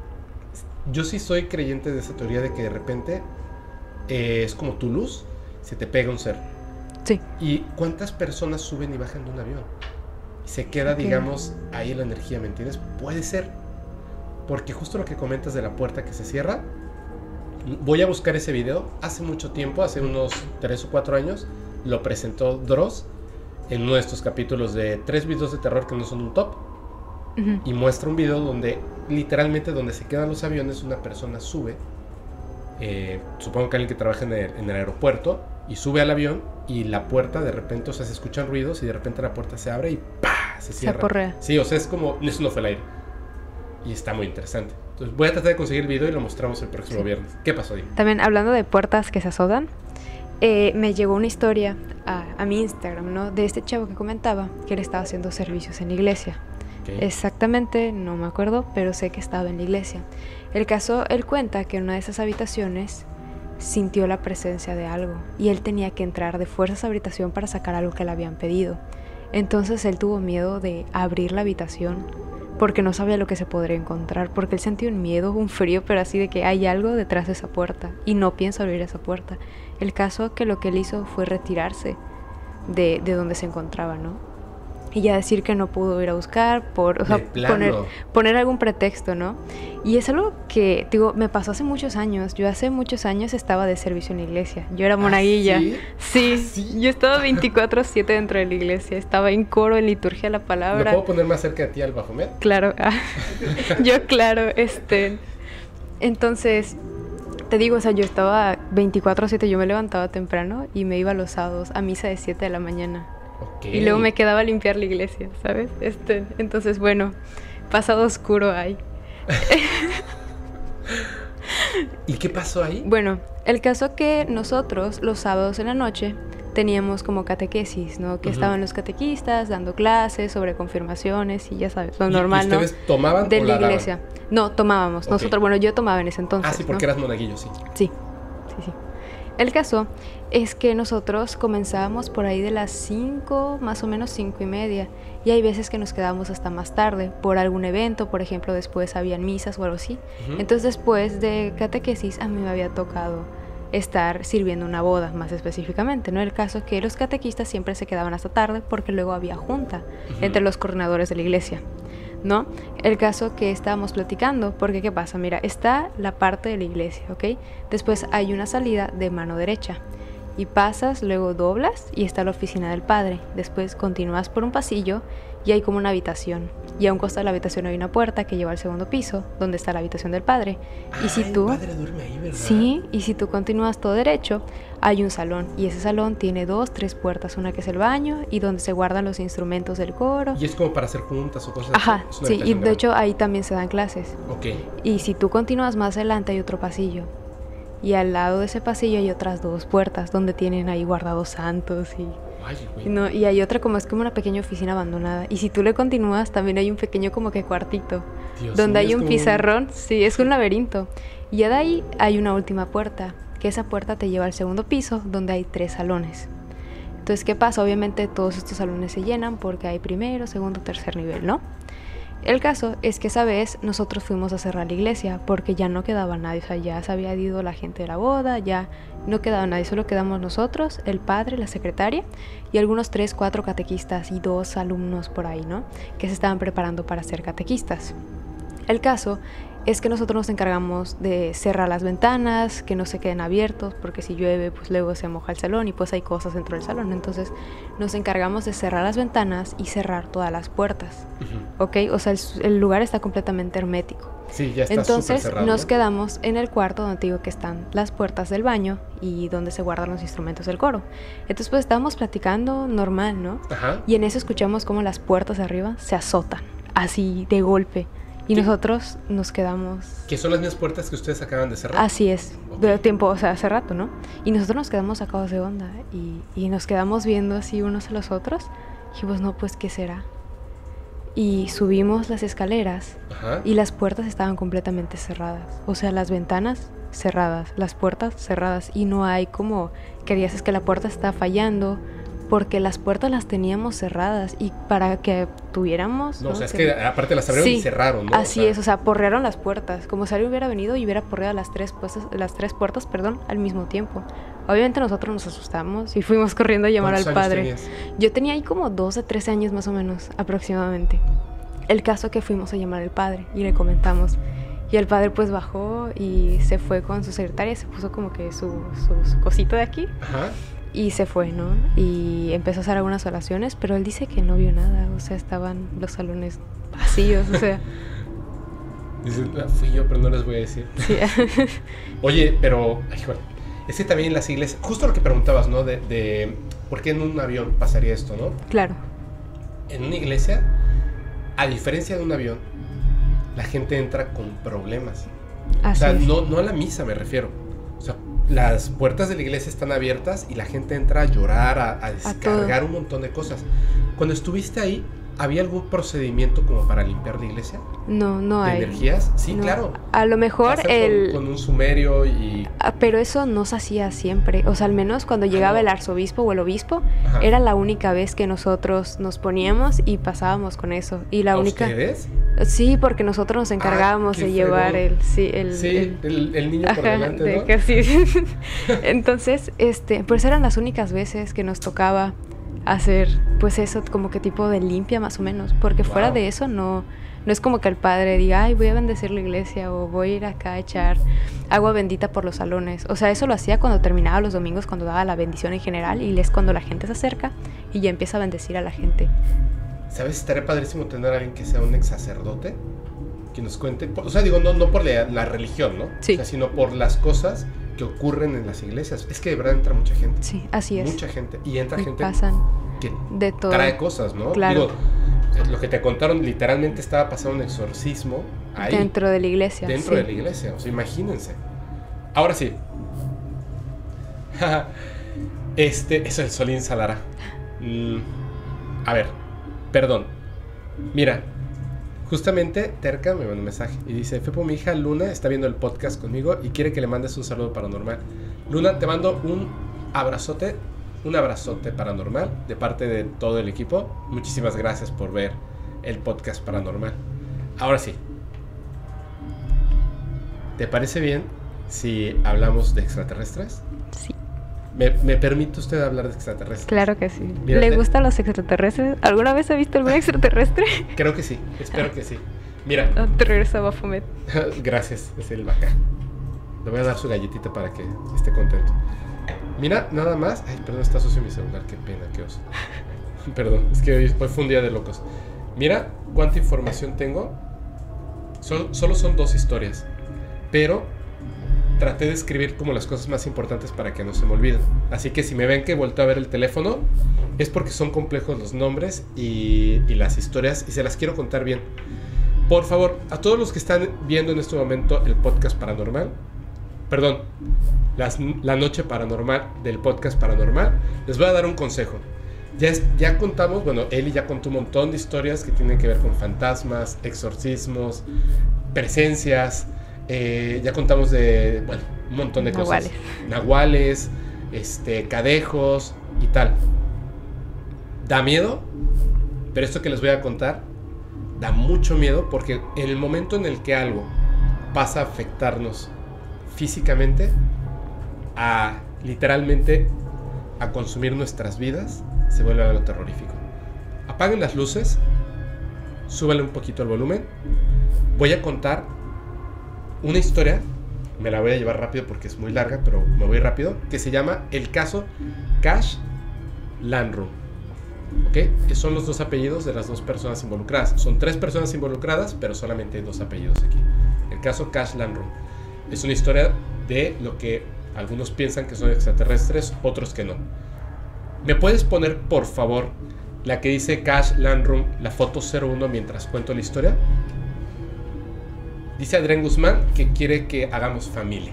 Yo sí soy creyente de esa teoría de que de repente eh, es como tu luz, se te pega un ser. sí, ¿Y cuántas personas suben y bajan de un avión? Y se queda, Ok. digamos, ahí la energía, ¿me entiendes? Puede ser. Porque justo lo que comentas de la puerta que se cierra, voy a buscar ese video. Hace mucho tiempo, hace unos tres o cuatro años, lo presentó Dross en uno de estos capítulos de tres videos de terror que no son un top. ujú, Y muestra un video donde, literalmente, donde se quedan los aviones, una persona sube, eh, supongo que alguien que trabaja en el, en el aeropuerto, y sube al avión y la puerta de repente, o sea, se escuchan ruidos y de repente la puerta se abre y ¡pah! Se se cierra. aporrea. Sí, o sea, es como, eso no fue el aire. Y está muy interesante. Entonces voy a tratar de conseguir el video y lo mostramos el próximo Sí. viernes. ¿Qué pasó, Dime? También hablando de puertas que se azotan, eh, me llegó una historia a, a mi Instagram, ¿no? De este chavo que comentaba que él estaba haciendo servicios en la iglesia. Ok. Exactamente, no me acuerdo, pero sé que estaba en la iglesia. El caso, él cuenta que en una de esas habitaciones sintió la presencia de algo y él tenía que entrar de fuerza a esa habitación para sacar algo que le habían pedido. Entonces él tuvo miedo de abrir la habitación porque no sabía lo que se podría encontrar, porque él sentía un miedo, un frío, pero así de que hay algo detrás de esa puerta y no piensa abrir esa puerta. El caso que lo que él hizo fue retirarse de, de donde se encontraba, ¿no? Y ya decir que no pudo ir a buscar, por, o sea, De plano. poner, poner algún pretexto, ¿no? Y es algo que, digo, me pasó hace muchos años. Yo hace muchos años estaba de servicio en la iglesia. Yo era monaguilla. ¿sí? Sí, ¿Ah, sí? yo estaba veinticuatro siete dentro de la iglesia. Estaba en coro, en liturgia de la ¿Lo palabra. puedo poner más cerca de ti al Bafomet? Claro, ah, yo claro, este, entonces, te digo, o sea, yo estaba veinticuatro siete, yo me levantaba temprano y me iba los sábados a misa de siete de la mañana. Ok. Y luego me quedaba a limpiar la iglesia, ¿sabes? Este, entonces, bueno, pasado oscuro hay. ¿Y qué pasó ahí? Bueno, el caso que nosotros los sábados en la noche teníamos como catequesis, ¿no? Que Ujú. estaban los catequistas dando clases sobre confirmaciones y ya sabes, lo ¿Y- normal, y ¿no? ustedes tomaban De o la la daban? iglesia. No, tomábamos. Ok. Nosotros, bueno, yo tomaba en ese entonces. Ah, sí, porque ¿no? eras monaguillo, sí. Sí, sí, sí. El caso es que nosotros comenzábamos por ahí de las cinco, más o menos cinco y media, y hay veces que nos quedábamos hasta más tarde por algún evento, por ejemplo, después habían misas o algo así. Uh-huh. Entonces después de catequesis a mí me había tocado estar sirviendo una boda, más específicamente, ¿no? El caso es que los catequistas siempre se quedaban hasta tarde porque luego había junta uh-huh. entre los coordinadores de la iglesia, ¿no? El caso que estábamos platicando, porque ¿qué pasa? Mira, está la parte de la iglesia, ¿ok? Después hay una salida de mano derecha y pasas, luego doblas y está la oficina del padre. Después continúas por un pasillo y hay como una habitación. Y a un costado de la habitación hay una puerta que lleva al segundo piso, donde está la habitación del padre. Y ah, si tú, el padre duerme ahí, ¿verdad? Sí, y si tú continúas todo derecho, hay un salón. Y ese salón tiene dos, tres puertas. Una que es el baño y donde se guardan los instrumentos del coro. Y es como para hacer juntas o cosas Ajá, así. sí, y de grande. Hecho ahí también se dan clases. Ok. Y si tú continúas más adelante hay otro pasillo. Y al lado de ese pasillo hay otras dos puertas donde tienen ahí guardados santos y... Ay, güey. No, y hay otra como es como una pequeña oficina abandonada. Y si tú le continúas también hay un pequeño como que cuartito. Dios donde mío, hay un como... pizarrón. Sí, es un laberinto. Y ya de ahí hay una última puerta. Que esa puerta te lleva al segundo piso donde hay tres salones. Entonces, ¿qué pasa? Obviamente todos estos salones se llenan porque hay primero, segundo, tercer nivel, ¿no? El caso es que esa vez nosotros fuimos a cerrar la iglesia porque ya no quedaba nadie, o sea, ya se había ido la gente de la boda, ya no quedaba nadie, solo quedamos nosotros, el padre, la secretaria y algunos tres, cuatro catequistas y dos alumnos por ahí, ¿no? Que se estaban preparando para ser catequistas. El caso es que nosotros nos encargamos de cerrar las ventanas, que no se queden abiertos, porque si llueve, pues luego se moja el salón y pues hay cosas dentro del salón. Entonces nos encargamos de cerrar las ventanas y cerrar todas las puertas, uh-huh. ¿ok? O sea, el, el lugar está completamente hermético. Sí, ya está Entonces cerrado, nos ¿no? quedamos en el cuarto donde te digo que están las puertas del baño y donde se guardan los instrumentos del coro. Entonces pues estábamos platicando normal, ¿no? Ajá. Y en eso escuchamos como las puertas de arriba se azotan, así de golpe. Y ¿Qué? Nosotros nos quedamos... Que son las mismas puertas que ustedes acaban de cerrar. Así es, okay. De tiempo, o sea, hace rato, ¿no? Y nosotros nos quedamos sacados de onda y, y nos quedamos viendo así unos a los otros. Y dijimos, no, pues, ¿qué será? Y subimos las escaleras. Ajá. Y las puertas estaban completamente cerradas. O sea, las ventanas cerradas, las puertas cerradas. Y no hay como que dices que la puerta está fallando, porque las puertas las teníamos cerradas y para que tuviéramos... No, ¿no? o sea, es que... que aparte las abrieron sí, y cerraron, ¿no? Así o sea... es, o sea, porrearon las puertas, como si alguien hubiera venido y hubiera porreado las tres, puestas, las tres puertas, perdón, al mismo tiempo. Obviamente nosotros nos asustamos y fuimos corriendo a llamar al padre. Tenías? Yo tenía ahí como doce, trece años más o menos, aproximadamente. El caso que fuimos a llamar al padre y le comentamos. Y el padre pues bajó y se fue con su secretaria, se puso como que su, su, su cosita de aquí. Ajá. Y se fue, ¿no? Y empezó a hacer algunas oraciones, pero él dice que no vio nada, o sea, estaban los salones vacíos, o sea... Dice, fui yo, pero no les voy a decir. Sí. Oye, pero, ay, bueno, es que también en las iglesias, justo lo que preguntabas, ¿no? De, de por qué en un avión pasaría esto, ¿no? Claro. En una iglesia, a diferencia de un avión, la gente entra con problemas. Así o sea, es. no, no a la misa me refiero. O sea, las puertas de la iglesia están abiertas y la gente entra a llorar, a, a descargar a un montón de cosas. Cuando estuviste ahí, ¿había algún procedimiento como para limpiar la iglesia? No, no ¿De hay. energías? Sí, no. claro. A lo mejor el... Con, con un sumerio y... Pero eso no se hacía siempre. O sea, al menos cuando llegaba ah, no. el arzobispo o el obispo, ajá, era la única vez que nosotros nos poníamos y pasábamos con eso. Y la ¿A única... ustedes? Sí, porque nosotros nos encargábamos ah, de llevar fregón. el... Sí, el, sí el, el, el niño por ajá, delante, de ¿no? Que sí. Entonces, este, pues eran las únicas veces que nos tocaba hacer, pues eso, como que tipo de limpia más o menos, porque wow. fuera de eso no, no es como que el padre diga, ay, voy a bendecir la iglesia o voy a ir acá a echar agua bendita por los salones. O sea, eso lo hacía cuando terminaba los domingos, cuando daba la bendición en general, y es cuando la gente se acerca y ya empieza a bendecir a la gente. ¿Sabes? Estaría padrísimo tener a alguien que sea un ex sacerdote, que nos cuente, o sea, digo, no, no por la, la religión, ¿no? Sí. O sea, sino por las cosas que ocurren en las iglesias. Es que de verdad entra mucha gente. Sí, así es. Mucha gente. Y entra y gente pasan que de todo. trae cosas, ¿no? Claro. Digo, lo que te contaron, literalmente estaba pasando un exorcismo ahí. Dentro de la iglesia. Dentro sí. de la iglesia. O sea, imagínense. Ahora sí. este, eso es Solín Salara. Mm, a ver, perdón. Mira. Justamente Terca me mandó un mensaje y dice, Fepo, mi hija Luna está viendo el podcast conmigo y quiere que le mandes un saludo paranormal. Luna, te mando un abrazote, un abrazote paranormal de parte de todo el equipo. Muchísimas gracias por ver el podcast paranormal. Ahora sí, ¿te parece bien si hablamos de extraterrestres? Sí. ¿Me, me permite usted hablar de extraterrestres? Claro que sí. Mírate. ¿Le gustan los extraterrestres? ¿Alguna vez ha visto algún extraterrestre? Creo que sí, espero que sí. Mira. No, te regresa Baphomet. Gracias, es el vaca. Le voy a dar su galletita para que esté contento. Mira, nada más. Ay, perdón, está sucio mi celular, qué pena, qué oso. Perdón, es que hoy, hoy fue un día de locos. Mira cuánta información tengo. Solo, solo son dos historias, pero traté de escribir como las cosas más importantes para que no se me olviden. Así que si me ven que volteo a ver el teléfono, es porque son complejos los nombres y, y las historias, y se las quiero contar bien. Por favor, a todos los que están viendo en este momento el podcast paranormal, perdón, las, la noche paranormal del podcast paranormal, les voy a dar un consejo. Ya, es, ya contamos, bueno, Eli ya contó un montón de historias que tienen que ver con fantasmas, exorcismos, presencias. Eh, ya contamos de, bueno, un montón de Nahuales. cosas. Nahuales, este, cadejos y tal. Da miedo, pero esto que les voy a contar da mucho miedo, porque en el momento en el que algo pasa a afectarnos físicamente, a literalmente a consumir nuestras vidas, se vuelve algo terrorífico. Apaguen las luces, súbale un poquito el volumen. Voy a contar una historia, me la voy a llevar rápido porque es muy larga, pero me voy rápido, que se llama el caso Kash Landrum. ¿Ok? Que son los dos apellidos de las dos personas involucradas. Son tres personas involucradas, pero solamente hay dos apellidos aquí. El caso Kash Landrum es una historia de lo que algunos piensan que son extraterrestres, otros que no. ¿Me puedes poner, por favor, la que dice Kash Landrum, la foto cero uno, mientras cuento la historia? Dice Adrián Guzmán que quiere que hagamos familia.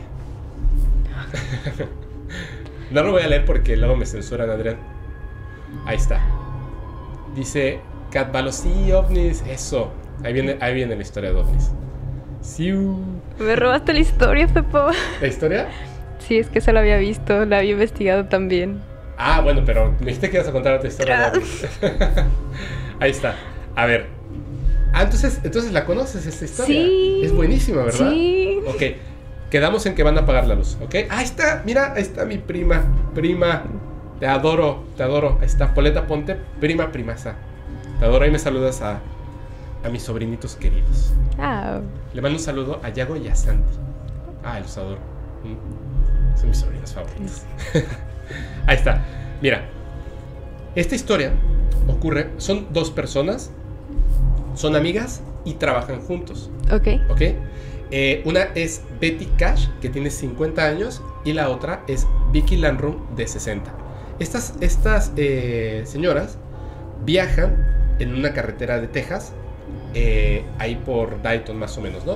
No lo voy a leer porque luego me censuran, Adrián. Ahí está. Dice Cat Balo, sí, ovnis, eso. Ahí viene, ahí viene la historia de ovnis. Sí. Me robaste la historia, Pepo. ¿La historia? Sí, es que eso lo había visto, la había investigado también. Ah, bueno, pero me dijiste que ibas a contar otra historia de ovnis. Ahí está. A ver. Ah, entonces, entonces la conoces esta historia. Sí. Es buenísima, ¿verdad? Sí. Ok. Quedamos en que van a apagar la luz, ¿ok? Ahí está, mira, ahí está mi prima. Prima. Te adoro, te adoro. Ahí está, Poleta Ponte, prima, primasa. Te adoro, ahí me saludas a, a mis sobrinitos queridos. Ah. Le mando un saludo a Yago y a Santi. Ah, los adoro. Mm. Son mis sobrinos favoritos. Ahí está. Mira, esta historia ocurre, son dos personas, son amigas y trabajan juntos. Ok. ¿Ok? Eh, una es Betty Cash, que tiene cincuenta años, y la otra es Vicky Landrum, de sesenta. Estas, estas eh, señoras viajan en una carretera de Texas, eh, ahí por Dayton más o menos, ¿no?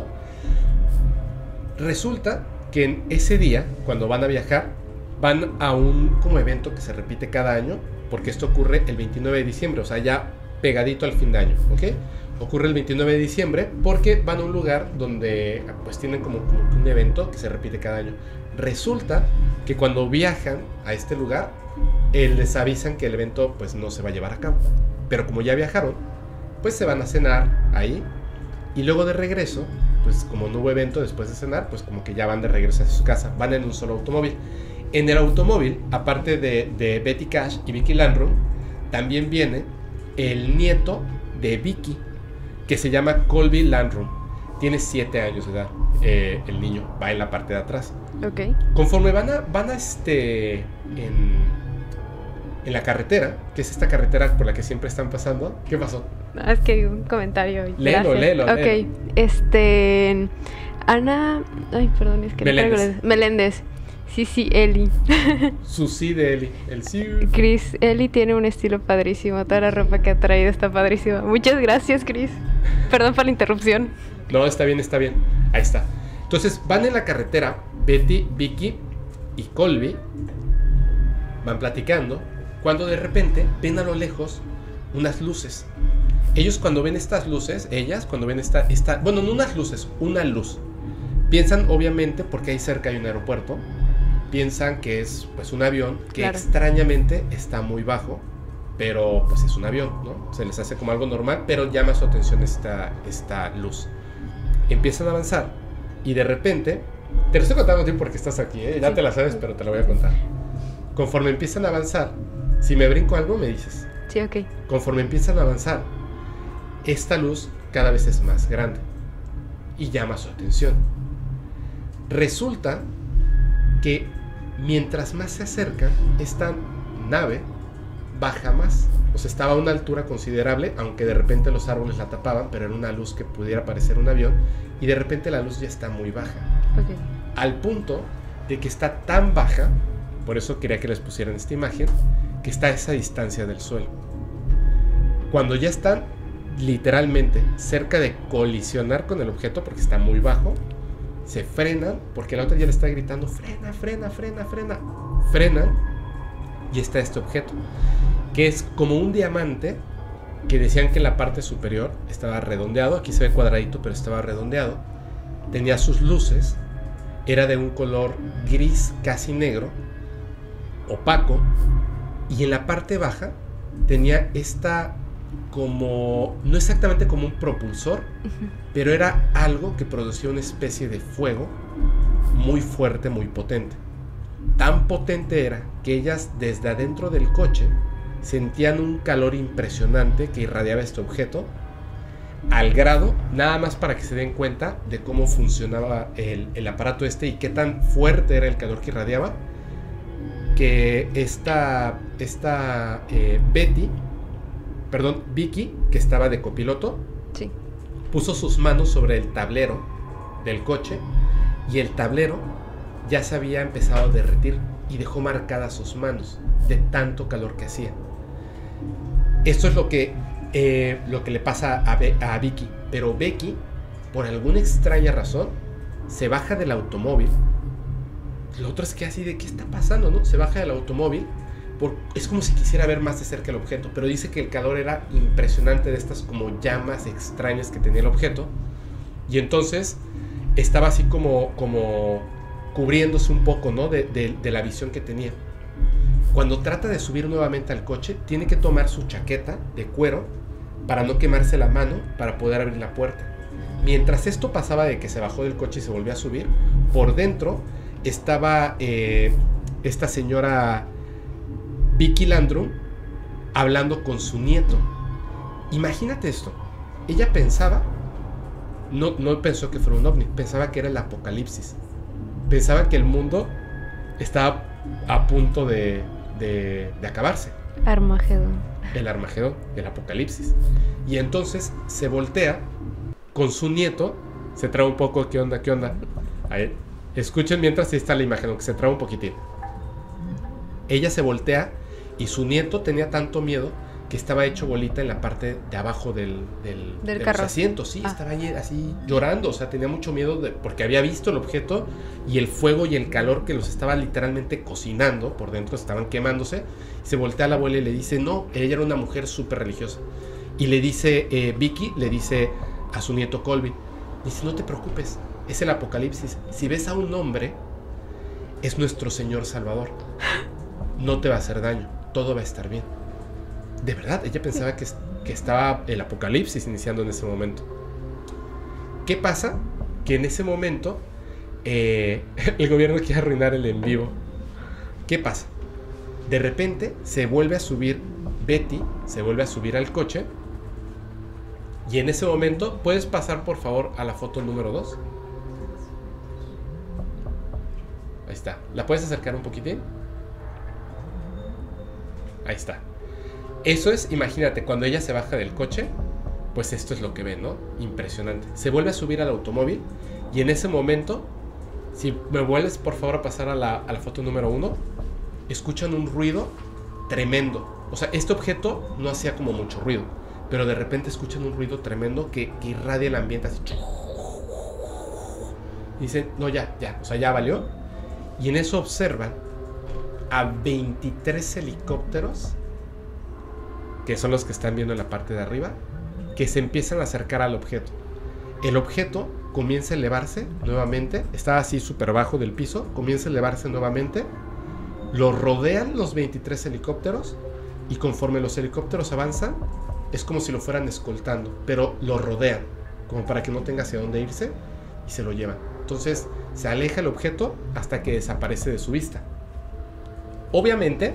Resulta que en ese día, cuando van a viajar, van a un como evento que se repite cada año, porque esto ocurre el veintinueve de diciembre, o sea, ya pegadito al fin de año, ¿ok? Ocurre el veintinueve de diciembre porque van a un lugar donde pues tienen como, como un evento que se repite cada año. Resulta que cuando viajan a este lugar, eh, les avisan que el evento pues no se va a llevar a cabo. Pero como ya viajaron, pues se van a cenar ahí. Y luego de regreso, pues como no hubo evento después de cenar, pues como que ya van de regreso a su casa. Van en un solo automóvil. En el automóvil, aparte de, de Betty Cash y Vicky Landrum, también viene el nieto de Vicky, que se llama Colby Landrum. Tiene siete años de edad. Eh, el niño va en la parte de atrás. Ok. Conforme van a, van a este, en, en la carretera, que es esta carretera por la que siempre están pasando. ¿Qué pasó? Ah, es que hay un comentario. Léelo, Gracias. léelo, Ok, léelo. este... Ana... Ay, perdón, es que Meléndez. no traigo... Meléndez. Sí, sí, Eli. Susi de Eli. El sí. Chris, Eli tiene un estilo padrísimo. Toda la ropa que ha traído está padrísima. Muchas gracias, Chris. Perdón por la interrupción. No, está bien, está bien. Ahí está. Entonces van en la carretera, Betty, Vicky y Colby van platicando, cuando de repente ven a lo lejos unas luces. Ellos cuando ven estas luces, ellas cuando ven esta, esta bueno, no unas luces, una luz. Piensan obviamente, porque ahí cerca hay un aeropuerto, piensan que es pues un avión que Claro. extrañamente está muy bajo, pero pues es un avión, ¿no? Se les hace como algo normal, pero llama su atención esta, esta luz. Empiezan a avanzar y de repente, te lo estoy contando a ti porque estás aquí, ¿eh? Ya Sí. te la sabes, pero te la voy a contar. Conforme empiezan a avanzar, si me brinco algo me dices. Sí, ok. Conforme empiezan a avanzar, esta luz cada vez es más grande y llama su atención. Resulta que mientras más se acercan, esta nave baja más. O sea, estaba a una altura considerable, aunque de repente los árboles la tapaban, pero era una luz que pudiera parecer un avión, y de repente la luz ya está muy baja. Ok. Al punto de que está tan baja, por eso quería que les pusieran esta imagen, que está a esa distancia del suelo. Cuando ya están literalmente cerca de colisionar con el objeto, porque está muy bajo, se frenan, porque la otra ya le está gritando, frena, frena, frena, frena. Frenan y está este objeto, que es como un diamante, que decían que en la parte superior estaba redondeado, aquí se ve cuadradito, pero estaba redondeado, tenía sus luces, era de un color gris casi negro, opaco, y en la parte baja tenía esta como, no exactamente como un propulsor, Ujú. pero era algo que producía una especie de fuego muy fuerte, muy potente. Tan potente era que ellas desde adentro del coche sentían un calor impresionante que irradiaba este objeto, al grado, nada más para que se den cuenta de cómo funcionaba el, el aparato este y qué tan fuerte era el calor que irradiaba, que esta, esta eh, Betty, perdón, Vicky, que estaba de copiloto, Sí. puso sus manos sobre el tablero del coche y el tablero ya se había empezado a derretir y dejó marcadas sus manos de tanto calor que hacía. Esto es lo que, eh, lo que le pasa a, Be- a Vicky, pero Becky, por alguna extraña razón, se baja del automóvil. Lo otro es que así de, ¿qué está pasando, no? Se baja del automóvil, por, es como si quisiera ver más de cerca el objeto, pero dice que el calor era impresionante, de estas como llamas extrañas que tenía el objeto, y entonces estaba así como, como cubriéndose un poco, ¿no? de, de, de la visión que tenía. Cuando trata de subir nuevamente al coche, tiene que tomar su chaqueta de cuero para no quemarse la mano, para poder abrir la puerta. Mientras esto pasaba, de que se bajó del coche y se volvió a subir, por dentro estaba eh, esta señora Vicky Landrum hablando con su nieto. Imagínate esto. Ella pensaba, no, no pensó que fuera un ovni, pensaba que era el apocalipsis. Pensaba que el mundo estaba a punto de, de, de acabarse. Armagedón. El Armagedón, el apocalipsis. Y entonces se voltea con su nieto, se trae un poco, ¿qué onda, qué onda? Ahí, escuchen mientras ahí está la imagen, aunque se trae un poquitín. Ella se voltea y su nieto tenía tanto miedo que estaba hecho bolita en la parte de abajo del, del, Del de carro. los asientos. Sí, Ah. estaba ahí así llorando, o sea, tenía mucho miedo de, porque había visto el objeto y el fuego y el calor que los estaba literalmente cocinando por dentro, estaban quemándose. Se voltea a la abuela y le dice, no, ella era una mujer súper religiosa. Y le dice, eh, Vicky, le dice a su nieto Colby, dice, no te preocupes, es el apocalipsis. Si ves a un hombre, es nuestro Señor Salvador. No te va a hacer daño, todo va a estar bien. De verdad, ella pensaba que, que estaba el apocalipsis iniciando en ese momento. ¿Qué pasa? Que en ese momento eh, el gobierno quiere arruinar el en vivo. ¿Qué pasa? De repente se vuelve a subir Betty, se vuelve a subir al coche. Y en ese momento, ¿puedes pasar por favor a la foto número dos? Ahí está. ¿La puedes acercar un poquitín? Ahí está. Eso es, imagínate, cuando ella se baja del coche, pues esto es lo que ve, ¿no? Impresionante. Se vuelve a subir al automóvil y en ese momento, si me vuelves por favor a pasar a la, a la foto número uno, escuchan un ruido tremendo. O sea, este objeto no hacía como mucho ruido, pero de repente escuchan un ruido tremendo que, que irradia el ambiente así. Y dicen, no, ya, ya, o sea, ya valió. Y en eso observan a veintitrés helicópteros, que son los que están viendo en la parte de arriba, que se empiezan a acercar al objeto. El objeto comienza a elevarse nuevamente, está así súper bajo del piso, comienza a elevarse nuevamente, lo rodean los veintitrés helicópteros y conforme los helicópteros avanzan, es como si lo fueran escoltando, pero lo rodean, como para que no tenga hacia dónde irse y se lo llevan. Entonces se aleja el objeto hasta que desaparece de su vista. Obviamente,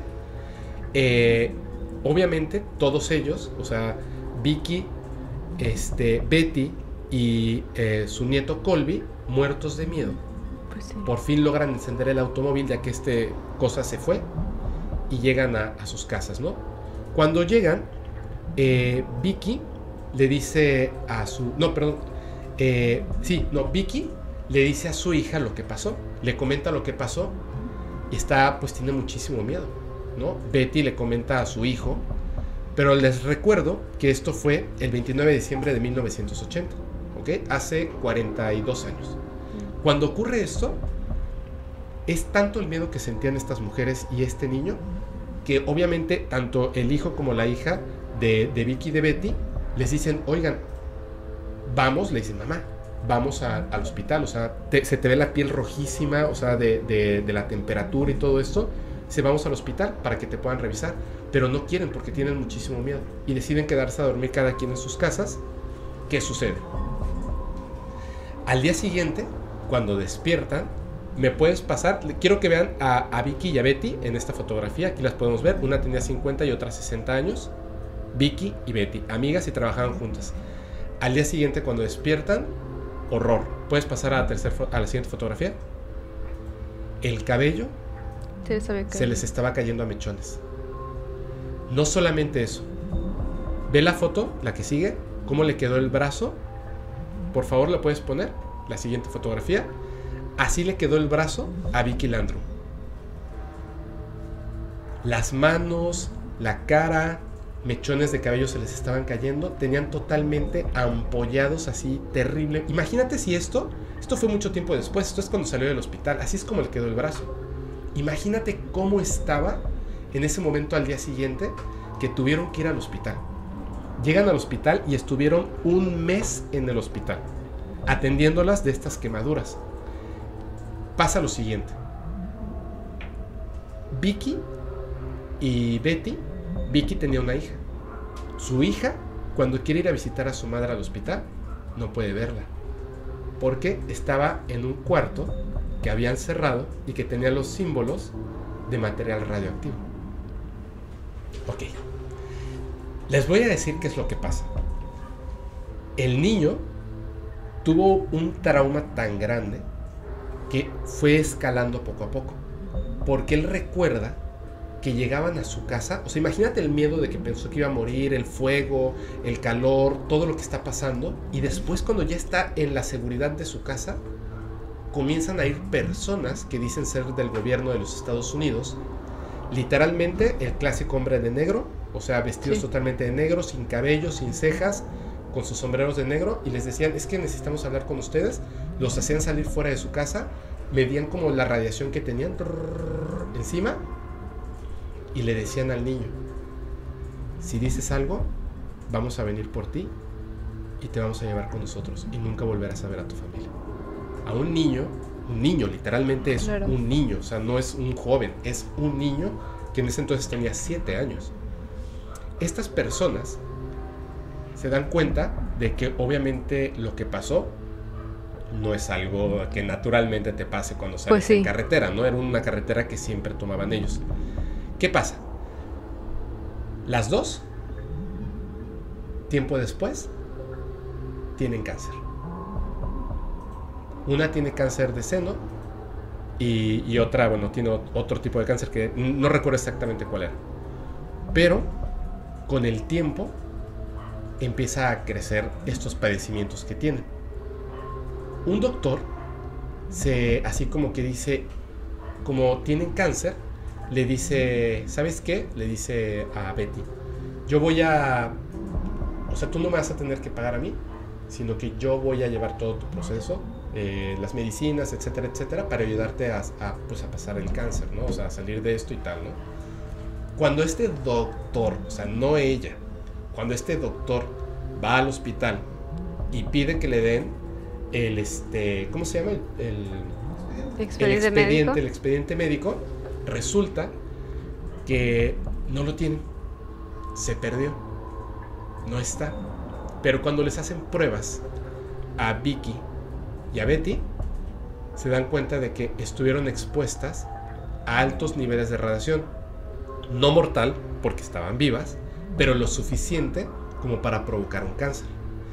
eh, obviamente todos ellos, o sea, Vicky, este, Betty y eh, su nieto Colby, muertos de miedo. Pues sí. Por fin logran encender el automóvil ya que este cosa se fue y llegan a, a sus casas, ¿no? Cuando llegan, eh, Vicky le dice a su... No, perdón. Eh, sí, no, Vicky le dice a su hija lo que pasó. Le comenta lo que pasó y está, pues tiene muchísimo miedo, ¿no? Betty le comenta a su hijo, pero les recuerdo que esto fue el veintinueve de diciembre de mil novecientos ochenta, ¿ok? Hace cuarenta y dos años. Cuando ocurre esto, es tanto el miedo que sentían estas mujeres y este niño, que obviamente tanto el hijo como la hija de, de Vicky y de Betty les dicen, oigan, vamos, le dicen, mamá, vamos a, al hospital, o sea, te, se te ve la piel rojísima, o sea, de, de, de la temperatura y todo esto, se vamos al hospital para que te puedan revisar, pero no quieren porque tienen muchísimo miedo y deciden quedarse a dormir cada quien en sus casas. ¿Qué sucede? Al día siguiente, cuando despiertan, me puedes pasar, quiero que vean a, a Vicky y a Betty en esta fotografía, aquí las podemos ver, una tenía cincuenta y otra sesenta años, Vicky y Betty, amigas y trabajaban juntas. Al día siguiente, cuando despiertan, horror. ¿Puedes pasar a la, tercer, a la siguiente fotografía? El cabello Se les, había se les estaba cayendo a mechones. No solamente eso. Ve la foto, la que sigue, cómo le quedó el brazo. Por favor, ¿la puedes poner? La siguiente fotografía. Así le quedó el brazo a Vicky Landrum. Las manos, la cara, mechones de cabello se les estaban cayendo. Tenían totalmente ampollados así, terrible. Imagínate si esto, esto fue mucho tiempo después. Esto es cuando salió del hospital. Así es como le quedó el brazo. Imagínate cómo estaba en ese momento al día siguiente que tuvieron que ir al hospital. Llegan al hospital y estuvieron un mes en el hospital atendiéndolas de estas quemaduras. Pasa lo siguiente. Vicky y Betty, Vicky tenía una hija. Su hija, cuando quiere ir a visitar a su madre al hospital, no puede verla porque estaba en un cuarto que habían cerrado y que tenía los símbolos de material radioactivo. Ok. Les voy a decir qué es lo que pasa. El niño tuvo un trauma tan grande que fue escalando poco a poco. Porque él recuerda que llegaban a su casa. O sea, imagínate el miedo de que pensó que iba a morir, el fuego, el calor, todo lo que está pasando. Y después, cuando ya está en la seguridad de su casa, comienzan a ir personas que dicen ser del gobierno de los Estados Unidos. Literalmente el clásico hombre de negro, o sea, vestidos sí. totalmente de negro, sin cabello, sin cejas, con sus sombreros de negro, y les decían, es que necesitamos hablar con ustedes. Los hacían salir fuera de su casa, medían como la radiación que tenían trrr, encima, y le decían al niño, si dices algo, vamos a venir por ti y te vamos a llevar con nosotros y nunca volverás a ver a tu familia. A un niño, un niño literalmente es claro. un niño, o sea, no es un joven, es un niño que en ese entonces tenía siete años. Estas personas se dan cuenta de que obviamente lo que pasó no es algo que naturalmente te pase cuando sales pues sí. en carretera, ¿no? Era una carretera que siempre tomaban ellos. ¿Qué pasa? Las dos, tiempo después, tienen cáncer. Una tiene cáncer de seno y, y otra, bueno, tiene otro tipo de cáncer que no recuerdo exactamente cuál era. Pero con el tiempo empieza a crecer estos padecimientos que tienen. Un doctor, se, así como que dice, como tienen cáncer, le dice, ¿sabes qué? Le dice a Betty, yo voy a, o sea, tú no me vas a tener que pagar a mí, sino que yo voy a llevar todo tu proceso, eh, las medicinas, etcétera, etcétera, para ayudarte a, a, pues a pasar el cáncer, ¿no? O sea, a salir de esto y tal, ¿no? Cuando este doctor, o sea, no ella, cuando este doctor va al hospital y pide que le den el este, ¿cómo se llama? El, el, el Expediente expediente, médico. el expediente médico, resulta que no lo tienen, se perdió, no está. Pero cuando les hacen pruebas a Vicky y a Betty, se dan cuenta de que estuvieron expuestas a altos niveles de radiación, no mortal porque estaban vivas, pero lo suficiente como para provocar un cáncer.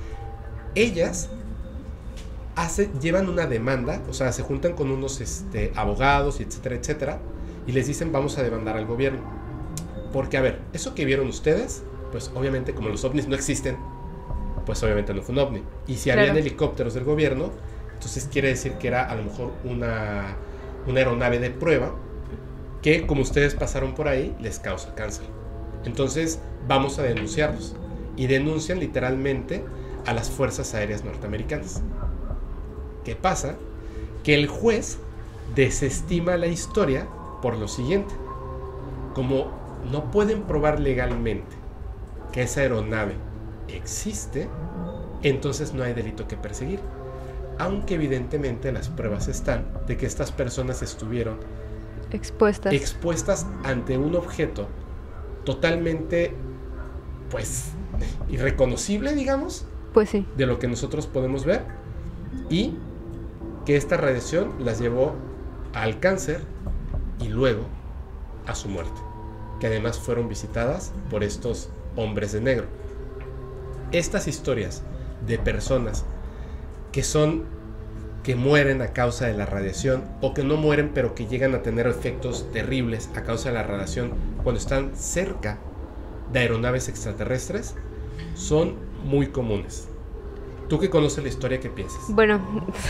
Ellas hace, llevan una demanda, o sea, se juntan con unos este, abogados, y etcétera, etcétera, y les dicen vamos a demandar al gobierno. Porque, a ver, eso que vieron ustedes, pues obviamente como los ovnis no existen, pues obviamente no fue un ovni. Y si Claro. habían helicópteros del gobierno, entonces quiere decir que era a lo mejor una, una aeronave de prueba que, como ustedes pasaron por ahí, les causa cáncer. Entonces vamos a denunciarlos. Y denuncian literalmente a las fuerzas aéreas norteamericanas. ¿Qué pasa? Que el juez desestima la historia por lo siguiente. Como no pueden probar legalmente que esa aeronave existe, entonces no hay delito que perseguir. Aunque evidentemente las pruebas están de que estas personas estuvieron Expuestas. expuestas ante un objeto totalmente, pues, irreconocible, digamos, Pues sí. de lo que nosotros podemos ver, y que esta radiación las llevó al cáncer y luego a su muerte, que además fueron visitadas por estos hombres de negro. Estas historias de personas que son que mueren a causa de la radiación, o que no mueren pero que llegan a tener efectos terribles a causa de la radiación cuando están cerca de aeronaves extraterrestres, son muy comunes. Tú que conoces la historia, ¿qué piensas? Bueno,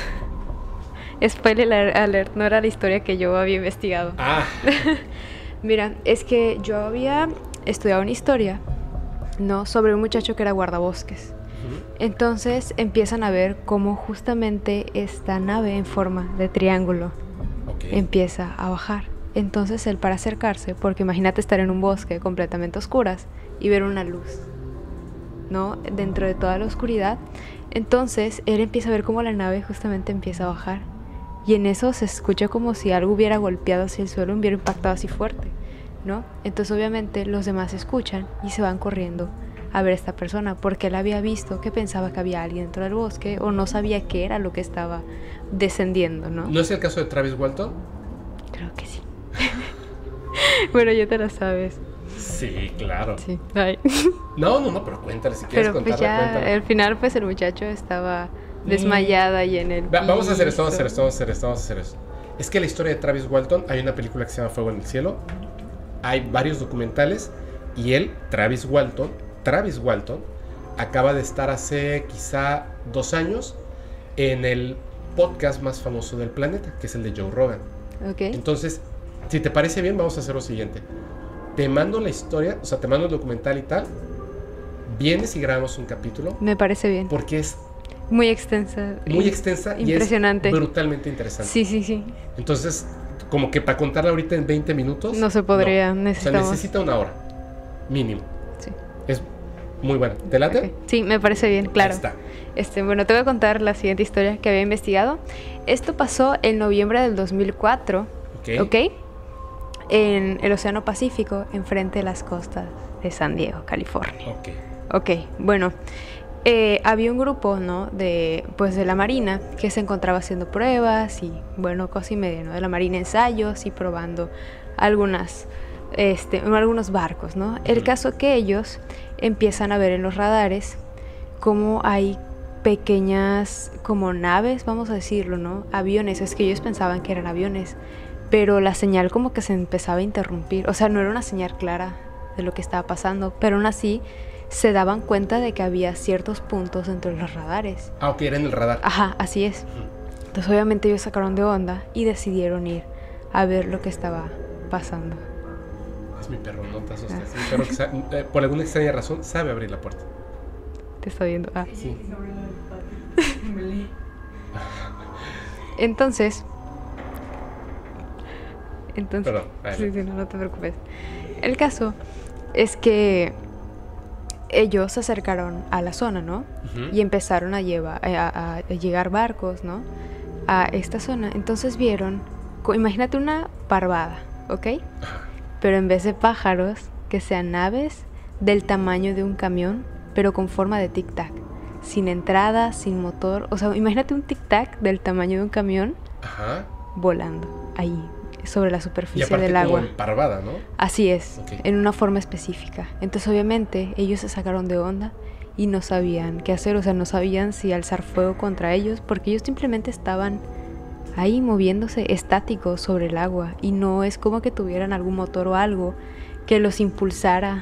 spoiler alert, no era la historia que yo había investigado. Ah, Mira, es que yo había estudiado una historia, ¿no? Sobre un muchacho que era guardabosques. ujú, Entonces empiezan a ver cómo justamente esta nave en forma de triángulo ok. empieza a bajar. Entonces él, para acercarse, porque imagínate estar en un bosque completamente a oscuras y ver una luz, ¿no? Dentro de toda la oscuridad. Entonces él empieza a ver cómo la nave justamente empieza a bajar. Y en eso se escucha como si algo hubiera golpeado hacia el suelo, hubiera impactado así fuerte, ¿no? Entonces obviamente los demás escuchan y se van corriendo a ver a esta persona, porque él había visto que pensaba que había alguien dentro del bosque, o no sabía qué era lo que estaba descendiendo, ¿no? ¿No es el caso de Travis Walton? Creo que sí. Bueno, ya te la sabes. Sí, claro. Sí. Ay. No, no, no, pero cuéntale, si quieres Pero pues contarla, ya cuéntala. al final pues el muchacho estaba desmayada y en el Va- vamos a hacer esto, vamos a hacer piso. esto, vamos a hacer esto, vamos a hacer esto. Es que la historia de Travis Walton, hay una película que se llama Fuego en el Cielo, hay varios documentales, y él, Travis Walton, Travis Walton, acaba de estar hace quizá dos años en el podcast más famoso del planeta, que es el de Joe Rogan. Ok. Entonces, si te parece bien, vamos a hacer lo siguiente. Te mando la historia, o sea, te mando el documental y tal, vienes y grabamos un capítulo, Me parece bien. porque es Muy extensa. muy y extensa impresionante. y es brutalmente interesante. Sí, sí, sí. Entonces, como que para contarla ahorita en veinte minutos. No se podría, O sea, necesitamos. necesita una hora, mínimo. Sí. Es muy buena. ¿Te late? Ok. Sí, me parece bien, claro. Ahí está. Este, bueno, te voy a contar la siguiente historia que había investigado. Esto pasó en noviembre del dos mil cuatro, Ok. ¿ok? En el Océano Pacífico, enfrente de las costas de San Diego, California. Ok. Ok, bueno, eh, había un grupo, ¿no? De, pues de la Marina que se encontraba haciendo pruebas y, bueno, cosa y media, ¿no? De la Marina, ensayos y probando algunas, este, algunos barcos, ¿no? El Ujú. caso que ellos empiezan a ver en los radares cómo hay pequeñas como naves, vamos a decirlo, ¿no? Aviones, es que ellos pensaban que eran aviones, pero la señal como que se empezaba a interrumpir, o sea, no era una señal clara de lo que estaba pasando, pero aún así se daban cuenta de que había ciertos puntos dentro de los radares. Ah, ok, era en el radar. Ajá, así es. Ujú. Entonces obviamente ellos sacaron de onda y decidieron ir a ver lo que estaba pasando. Es mi perro, no te asustes. Ah. Es mi perro que sa- eh, por alguna extraña razón sabe abrir la puerta. Te está viendo. Ah. Sí. Entonces, entonces, Perdón, sí, adelante. sí, no, no te preocupes. El caso es que ellos se acercaron a la zona, ¿no? Ujú. Y empezaron a, llevar, a, a- a llegar barcos, ¿no? A esta zona. Entonces vieron, co- imagínate una parvada, ¿ok? Pero en vez de pájaros, que sean aves del tamaño de un camión, pero con forma de tic-tac. Sin entrada, sin motor. O sea, imagínate un tic-tac del tamaño de un camión Ajá. volando ahí, sobre la Y superficie aparte del como agua. en parvada, ¿no? Así es, Ok. en una forma específica. Entonces, obviamente, ellos se sacaron de onda y no sabían qué hacer. O sea, no sabían si alzar fuego contra ellos, porque ellos simplemente estaban ahí moviéndose estáticos sobre el agua. Y no es como que tuvieran algún motor o algo que los impulsara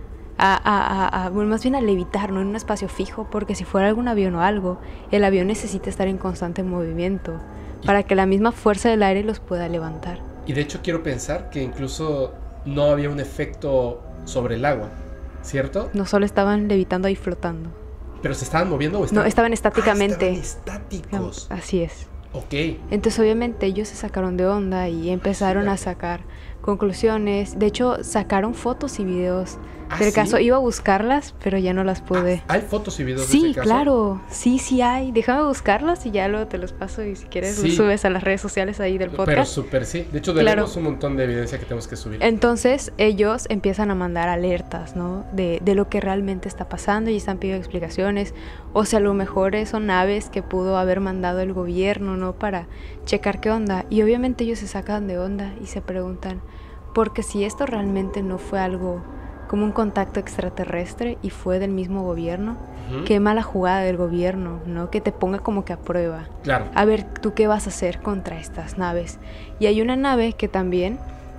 a, a, a, a- bueno, más bien a levitar, no en un espacio fijo, porque si fuera algún avión o algo, el avión necesita estar en constante movimiento para que la misma fuerza del aire los pueda levantar. Y de hecho quiero pensar que incluso no había un efecto sobre el agua, ¿cierto? No solo estaban levitando ahí flotando. Pero se estaban moviendo o No, estaban... estaban estáticamente. Ah, estaban estáticos. Así es. Ok. Entonces obviamente ellos se sacaron de onda y empezaron a sacar conclusiones. De hecho, sacaron fotos y videos ¿Ah, del sí? caso. Iba a buscarlas, pero ya no las pude. Ah, ¿hay fotos y videos de Sí, ese caso? claro. Sí, sí hay. Déjame buscarlas y ya luego te los paso y si quieres Sí. los subes a las redes sociales ahí del Pero podcast. súper sí. De hecho, Claro. tenemos un montón de evidencia que tenemos que subir. Entonces ellos empiezan a mandar alertas, ¿no? De, de lo que realmente está pasando y están pidiendo explicaciones. O sea, a lo mejor son naves que pudo haber mandado el gobierno, ¿no? Para checar qué onda. Y obviamente ellos se sacan de onda y se preguntan, porque si esto realmente no fue algo como un contacto extraterrestre y fue del mismo gobierno, Ujú. qué mala jugada del gobierno, ¿no? Que te ponga como que a prueba. Claro. A ver, ¿tú qué vas a hacer contra estas naves? Y hay una nave que también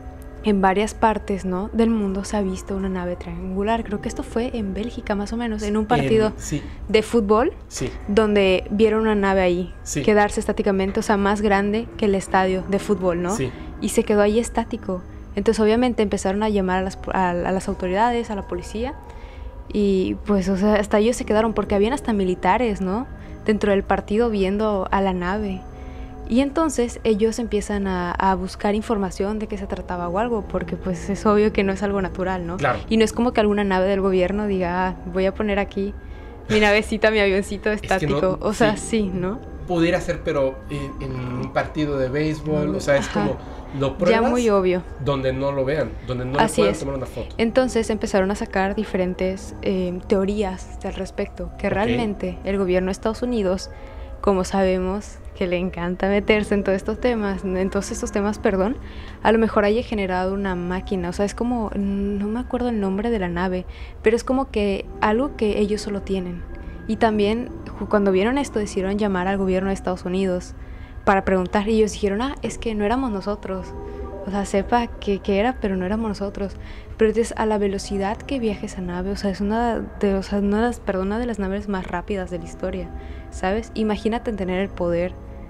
en varias partes, ¿no? del mundo se ha visto una nave triangular. Creo que esto fue en Bélgica más o menos, en un partido En- sí, de fútbol sí. donde vieron una nave ahí Sí. quedarse estáticamente, o sea, más grande que el estadio de fútbol, ¿no? Sí. Y se quedó ahí estático. Entonces obviamente empezaron a llamar a las, a, a las autoridades, a la policía, y pues, o sea, hasta ellos se quedaron porque habían hasta militares, ¿no? Dentro del partido viendo a la nave. Y entonces ellos empiezan a, a buscar información de qué se trataba o algo, porque pues es obvio que no es algo natural, ¿no? Claro. Y no es como que alguna nave del gobierno diga, ah, voy a poner aquí mi navecita, mi avioncito que no- estático. O sea, sí. sí, ¿no? Pudiera ser, pero en, en un partido de béisbol, o sea, es Ajá. como lo Ya pruebas muy obvio. donde no lo vean, donde no le Así puedan es. tomar una foto. Entonces empezaron a sacar diferentes eh, teorías al respecto, que Ok. realmente el gobierno de Estados Unidos, como sabemos que le encanta meterse en todos estos temas, en todos estos temas, perdón, a lo mejor haya generado una máquina, o sea, es como, no me acuerdo el nombre de la nave, pero es como que algo que ellos solo tienen. Y también ju- cuando vieron esto decidieron llamar al gobierno de Estados Unidos para preguntar, y ellos dijeron, ah, es que no éramos nosotros. O sea, sepa que, que era, pero no éramos nosotros. Pero entonces, a la velocidad que viaja esa nave, o sea, es una de, o sea, una de las, perdón, una de las naves más rápidas de la historia, ¿sabes? Imagínate tener el poder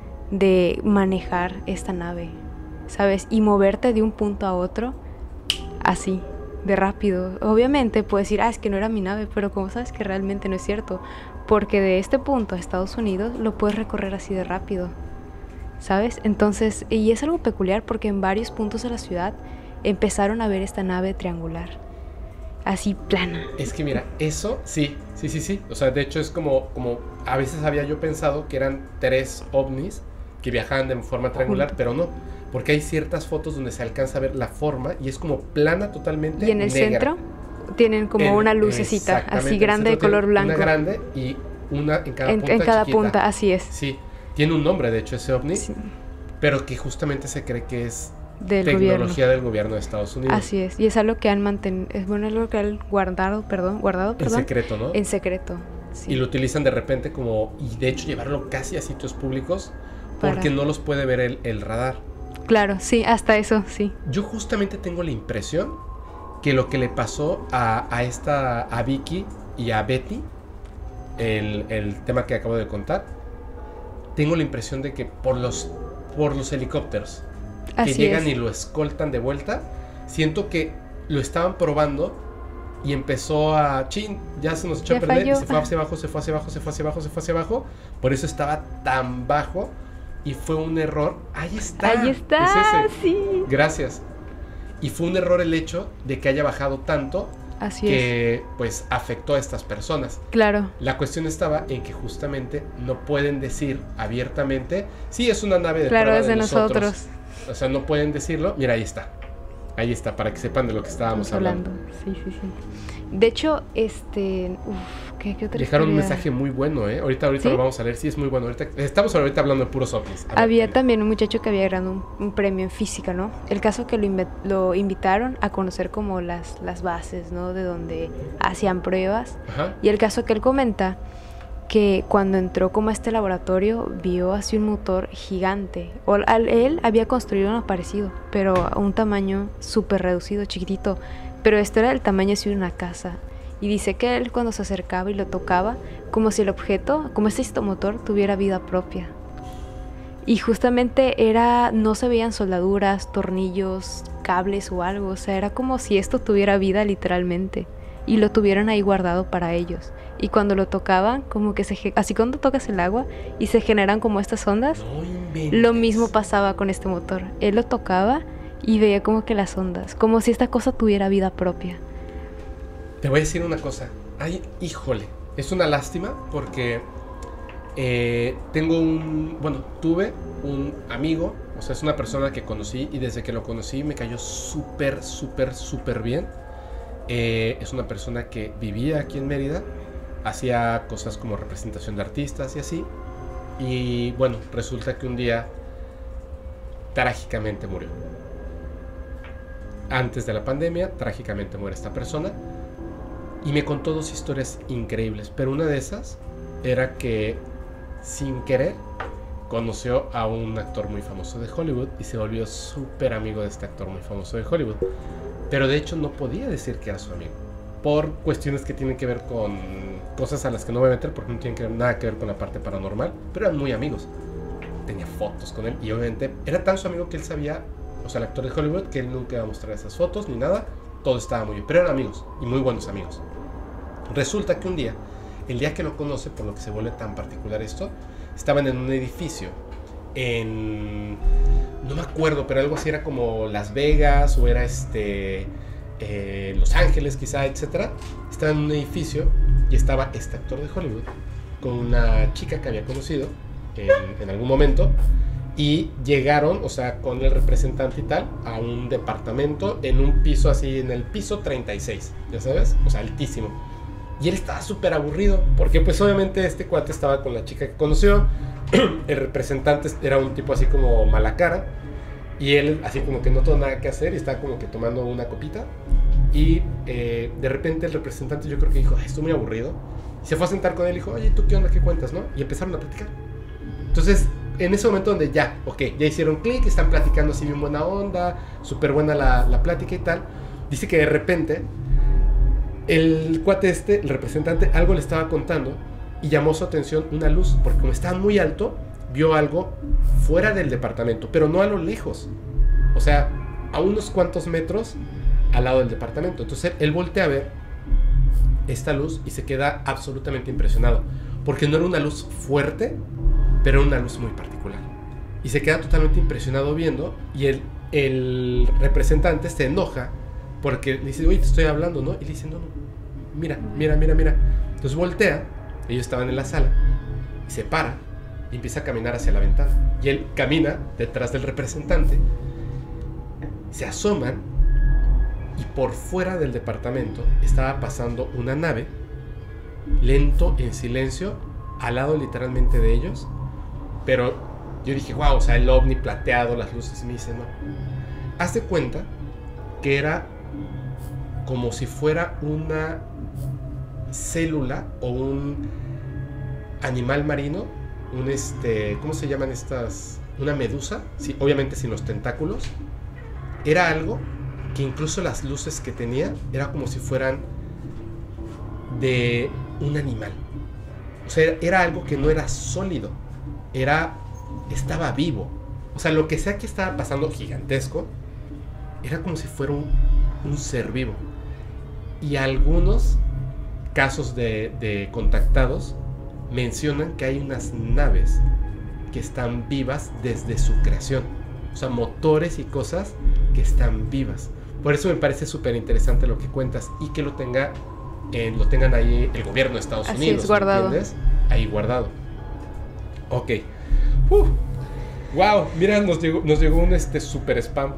de manejar esta nave, ¿sabes? Y moverte de un punto a otro así, de rápido. Obviamente puedes decir, ah, es que no era mi nave, pero como sabes que realmente no es cierto, porque de este punto a Estados Unidos lo puedes recorrer así de rápido, ¿sabes? Entonces, y es algo peculiar porque en varios puntos de la ciudad empezaron a ver esta nave triangular, así plana. Es que mira, eso sí, sí, sí, sí. O sea, de hecho es como, como a veces había yo pensado que eran tres ovnis que viajaban de forma triangular, Junto. pero no. Porque hay ciertas fotos donde se alcanza a ver la forma y es como plana totalmente. Y en el negra. centro tienen como En- una lucecita exactamente, así en el grande de centro tiene color blanco. Una grande y una en cada en, punta en cada chiquita. punta, así es. Sí, tiene un nombre de hecho ese ovni, Sí, pero que justamente se cree que es del tecnología gobierno. del gobierno de Estados Unidos. Así es. Y es algo que han mantenido, es bueno, es algo que han guardado, perdón, guardado, En perdón, secreto, ¿no? en secreto. Sí. Y lo utilizan de repente como, y de hecho llevarlo casi a sitios públicos Para- porque no los puede ver el, el radar. Claro, sí, hasta eso, sí. Yo justamente tengo la impresión que lo que le pasó a, a esta, a Vicky y a Betty, el, el tema que acabo de contar, tengo la impresión de que por los, por los helicópteros que Así llegan es. y lo escoltan de vuelta, siento que lo estaban probando y empezó a, chin, ya se nos echó Ya a perder, falló. y se fue hacia abajo, se fue hacia abajo, se fue hacia abajo, se fue hacia abajo, por eso estaba tan bajo y fue un error. Ahí está. Ahí está, es ese. sí. Gracias. Y fue un error el hecho de que haya bajado tanto Así que pues afectó a estas personas. Claro. La cuestión estaba en que justamente no pueden decir abiertamente, sí, es una nave de claro, prueba es de, de nosotros. nosotros. O sea, no pueden decirlo. Mira, ahí está. Ahí está, para que sepan de lo que estábamos Estamos hablando. hablando. Sí, sí, sí. De hecho, este... Uf, ¿qué, qué otra Dejaron un historia? mensaje muy bueno, ¿eh? Ahorita, ahorita ¿Sí? lo vamos a leer. Sí, es muy bueno. Ahorita, estamos ahorita hablando de puros ovnis. A ver, Había dime. también un muchacho que había ganado un, un premio en física, ¿no? El caso que lo, inve- lo invitaron a conocer como las, las bases, ¿no? De donde hacían pruebas. Ajá. Y el caso que él comenta que cuando entró como a este laboratorio vio así un motor gigante. O, al, él había construido uno parecido, pero a un tamaño súper reducido, chiquitito. Pero esto era del tamaño así de una casa. Y dice que él cuando se acercaba y lo tocaba, como si el objeto, como este motor, tuviera vida propia. Y justamente era, no se veían soldaduras, tornillos, cables o algo. O sea, era como si esto tuviera vida literalmente. Y lo tuvieran ahí guardado para ellos. Y cuando lo tocaban, como que se... Así cuando tocas el agua y se generan como estas ondas, No inventes. lo mismo pasaba con este motor. Él lo tocaba y veía como que las ondas, como si esta cosa tuviera vida propia. Te voy a decir una cosa. Ay, híjole. Es una lástima porque eh, tengo un... Bueno, tuve un amigo. O sea, es una persona que conocí y desde que lo conocí me cayó súper, súper, súper bien. Eh, es una persona que vivía aquí en Mérida. Hacía cosas como representación de artistas y así. Y bueno, resulta que un día trágicamente murió. Antes de la pandemia, trágicamente muere esta persona. Y me contó dos historias increíbles. Pero una de esas era que, sin querer, conoció a un actor muy famoso de Hollywood y se volvió súper amigo de este actor muy famoso de Hollywood. Pero de hecho no podía decir que era su amigo, por cuestiones que tienen que ver con cosas a las que no voy a meter porque no tienen que ver, nada que ver con la parte paranormal. Pero eran muy amigos. Tenía fotos con él y obviamente era tan su amigo que él sabía, o sea, el actor de Hollywood, que él nunca iba a mostrar esas fotos ni nada. Todo estaba muy bien, pero eran amigos y muy buenos amigos. Resulta que un día, el día que lo conoce, por lo que se vuelve tan particular esto, estaban en un edificio en... no me acuerdo, pero algo así era como Las Vegas o era este... Eh, Los Ángeles quizá, etcétera. Estaba en un edificio y estaba este actor de Hollywood con una chica que había conocido en, en algún momento y llegaron, o sea, con el representante y tal, a un departamento en un piso así, en el piso treinta y seis, ya sabes, o sea, altísimo. Y él estaba súper aburrido porque pues obviamente este cuate estaba con la chica que conoció. El representante era un tipo así como mala cara y él así como que no tuvo nada que hacer y estaba como que tomando una copita y eh, de repente el representante yo creo que dijo, ay, estoy muy aburrido, y se fue a sentar con él y dijo, oye, ¿tú qué onda? ¿Qué cuentas? ¿No? Y empezaron a platicar. Entonces en ese momento donde ya, ok, ya hicieron clic, están platicando así bien buena onda, súper buena la, la plática y tal, dice que de repente el cuate este, el representante, algo le estaba contando y llamó su atención una luz, porque como estaba muy alto, vio algo fuera del departamento, pero no a lo lejos, o sea, a unos cuantos metros al lado del departamento. Entonces él voltea a ver esta luz y se queda absolutamente impresionado, porque no era una luz fuerte, pero era una luz muy particular. Y se queda totalmente impresionado viendo, y el, el representante se enoja, porque le dice, oye, te estoy hablando, ¿no? Y le dice, no, no, mira, mira, mira, mira. Entonces voltea, ellos estaban en la sala, y se para, y empieza a caminar hacia la ventana. Y él camina detrás del representante, se asoman, y por fuera del departamento estaba pasando una nave, lento, en silencio, al lado literalmente de ellos. Pero yo dije, wow, o sea, el ovni plateado, las luces, y me dice, no. Haz de cuenta que era como si fuera una célula o un animal marino, un este, ¿cómo se llaman estas? Una medusa, sí, obviamente sin los tentáculos. Era algo que incluso las luces que tenía era como si fueran de un animal. O sea, era algo que no era sólido, era, estaba vivo. O sea, lo que sea que estaba pasando gigantesco, era como si fuera un, un ser vivo. Y algunos casos de, de contactados mencionan que hay unas naves que están vivas desde su creación. O sea, motores y cosas que están vivas. Por eso me parece súper interesante lo que cuentas y que lo tenga en, lo tengan ahí el gobierno de Estados Así Unidos, es, guardado. ¿entiendes? Ahí guardado. Ok. Uh, wow, mira, nos llegó, nos llegó un este super spam.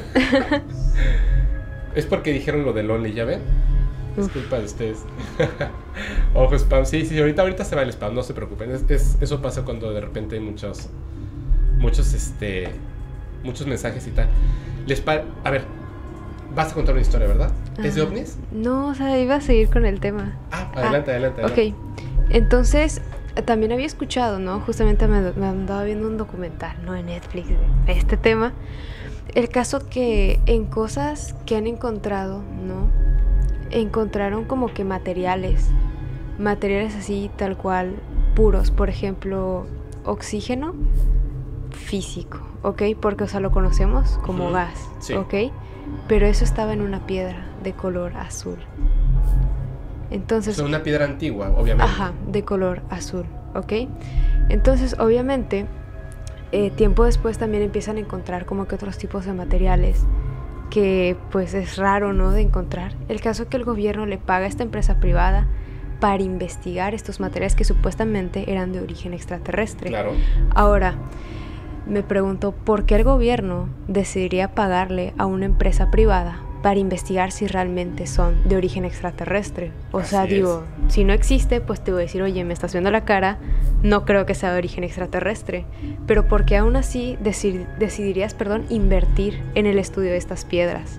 Es porque dijeron lo del Only, ¿ya ven? Es culpa de ustedes. Ojo, spam. Sí, sí, ahorita, ahorita se va el spam, no se preocupen. Es, es, eso pasa cuando de repente hay muchos, muchos, este, muchos mensajes y tal. Les pa- a ver, vas a contar una historia, ¿verdad? ¿Es de Ah, ovnis? No, o sea, iba a seguir con el tema. Ah, adelante, Ah, adelante, adelante. Ok, entonces también había escuchado, ¿no? Justamente me, me andaba viendo un documental, ¿no? En Netflix de este tema. El caso que en cosas que han encontrado, ¿no? Encontraron como que materiales, materiales así tal cual puros, por ejemplo, oxígeno físico, ¿ok? Porque, o sea, lo conocemos como Ujú, gas, sí. ¿ok? Pero eso estaba en una piedra de color azul. Entonces, O sea, una piedra antigua, obviamente. ajá, de color azul, ¿ok? Entonces, obviamente, eh, tiempo después también empiezan a encontrar como que otros tipos de materiales que pues es raro, ¿no?, de encontrar. El caso es que el gobierno le paga a esta empresa privada para investigar estos materiales que supuestamente eran de origen extraterrestre. Claro. Ahora, me pregunto, ¿por qué el gobierno decidiría pagarle a una empresa privada para investigar si realmente son de origen extraterrestre? O Así sea, es. digo, si no existe, pues te voy a decir, oye, me estás viendo la cara, no creo que sea de origen extraterrestre. Pero ¿por qué aún así decid- decidirías, perdón, invertir en el estudio de estas piedras?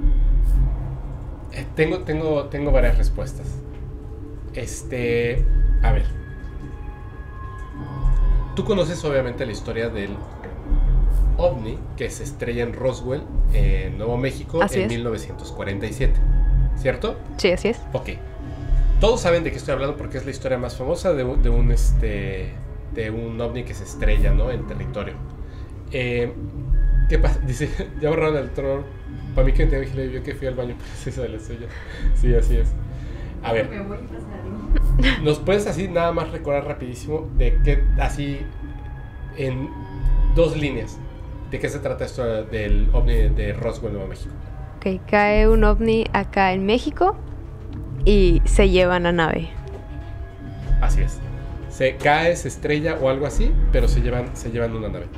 Eh, tengo, tengo, tengo varias respuestas. Este, a ver. Tú conoces obviamente la historia del ovni que se estrella en Roswell, en Nuevo México, Así en es. mil novecientos cuarenta y siete, ¿cierto? Sí, así es. Ok. Todos saben de qué estoy hablando porque es la historia más famosa de, un- de un este de un ovni que se estrella, ¿no?, en territorio. Eh, ¿Qué pasa? Dice, ya borraron el trono. Para mí que te dije, yo que fui al baño, pero sí de la suya. Sí, así es. A ver, Me voy a pasar algo. ¿nos puedes así nada más recordar rapidísimo de qué, así, en dos líneas, de qué se trata esto del ovni de Roswell, Nuevo México? Ok, cae un ovni acá en México y se llevan a nave. Así es. Se cae, se estrella o algo así, pero se llevan, se llevan una nave.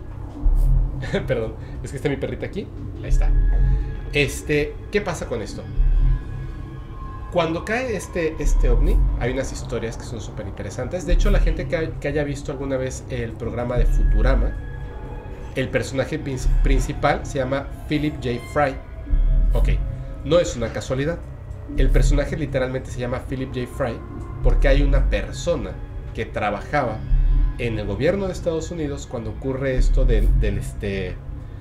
Perdón, es que está mi perrita aquí. Ahí está. Este, ¿qué pasa con esto? Cuando cae este, este ovni, hay unas historias que son súper interesantes. De hecho, la gente que, hay- que haya visto alguna vez el programa de Futurama, el personaje prin- principal se llama Philip J. Fry. Ok, no es una casualidad. El personaje literalmente se llama Philip J. Fry porque hay una persona que trabajaba en el gobierno de Estados Unidos cuando ocurre esto del, del, este,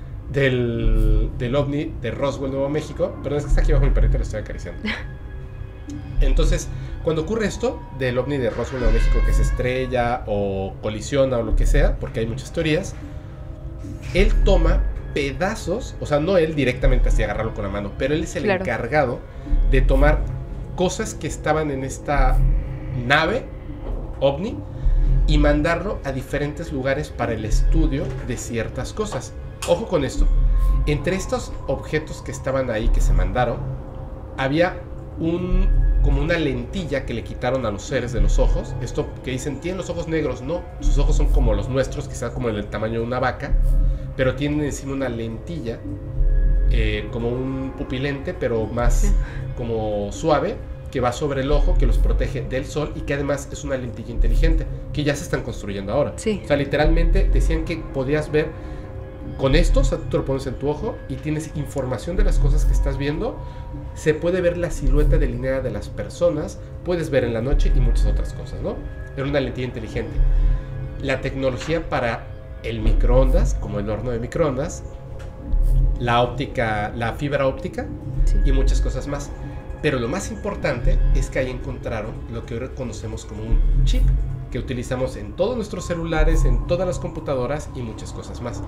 del, del ovni de Roswell, Nuevo México. Perdón, es que está aquí abajo mi perrito, lo estoy acariciando. Entonces, cuando ocurre esto del ovni de Roswell, Nuevo México, que se estrella o colisiona o lo que sea, porque hay muchas teorías, él toma pedazos, o sea, no él directamente así agarrarlo con la mano, pero él es el Claro. encargado de tomar cosas que estaban en esta nave ovni y mandarlo a diferentes lugares para el estudio de ciertas cosas. Ojo con esto, entre estos objetos que estaban ahí, que se mandaron, había un, como una lentilla que le quitaron a los seres de los ojos. Esto que dicen, tienen los ojos negros, no, sus ojos son como los nuestros, quizás como el tamaño de una vaca, pero tienen encima una lentilla, eh, como un pupilente, pero más como suave, que va sobre el ojo, que los protege del sol y que además es una lentilla inteligente, que ya se están construyendo ahora. Sí. O sea, literalmente decían que podías ver con esto, o sea, tú lo pones en tu ojo y tienes información de las cosas que estás viendo, se puede ver la silueta delineada de las personas, puedes ver en la noche y muchas otras cosas, ¿no? Era una lentilla inteligente. La tecnología para el microondas, como el horno de microondas, la óptica, la fibra óptica Sí. y muchas cosas más. Pero lo más importante es que ahí encontraron lo que hoy conocemos como un chip, que utilizamos en todos nuestros celulares, en todas las computadoras y muchas cosas más.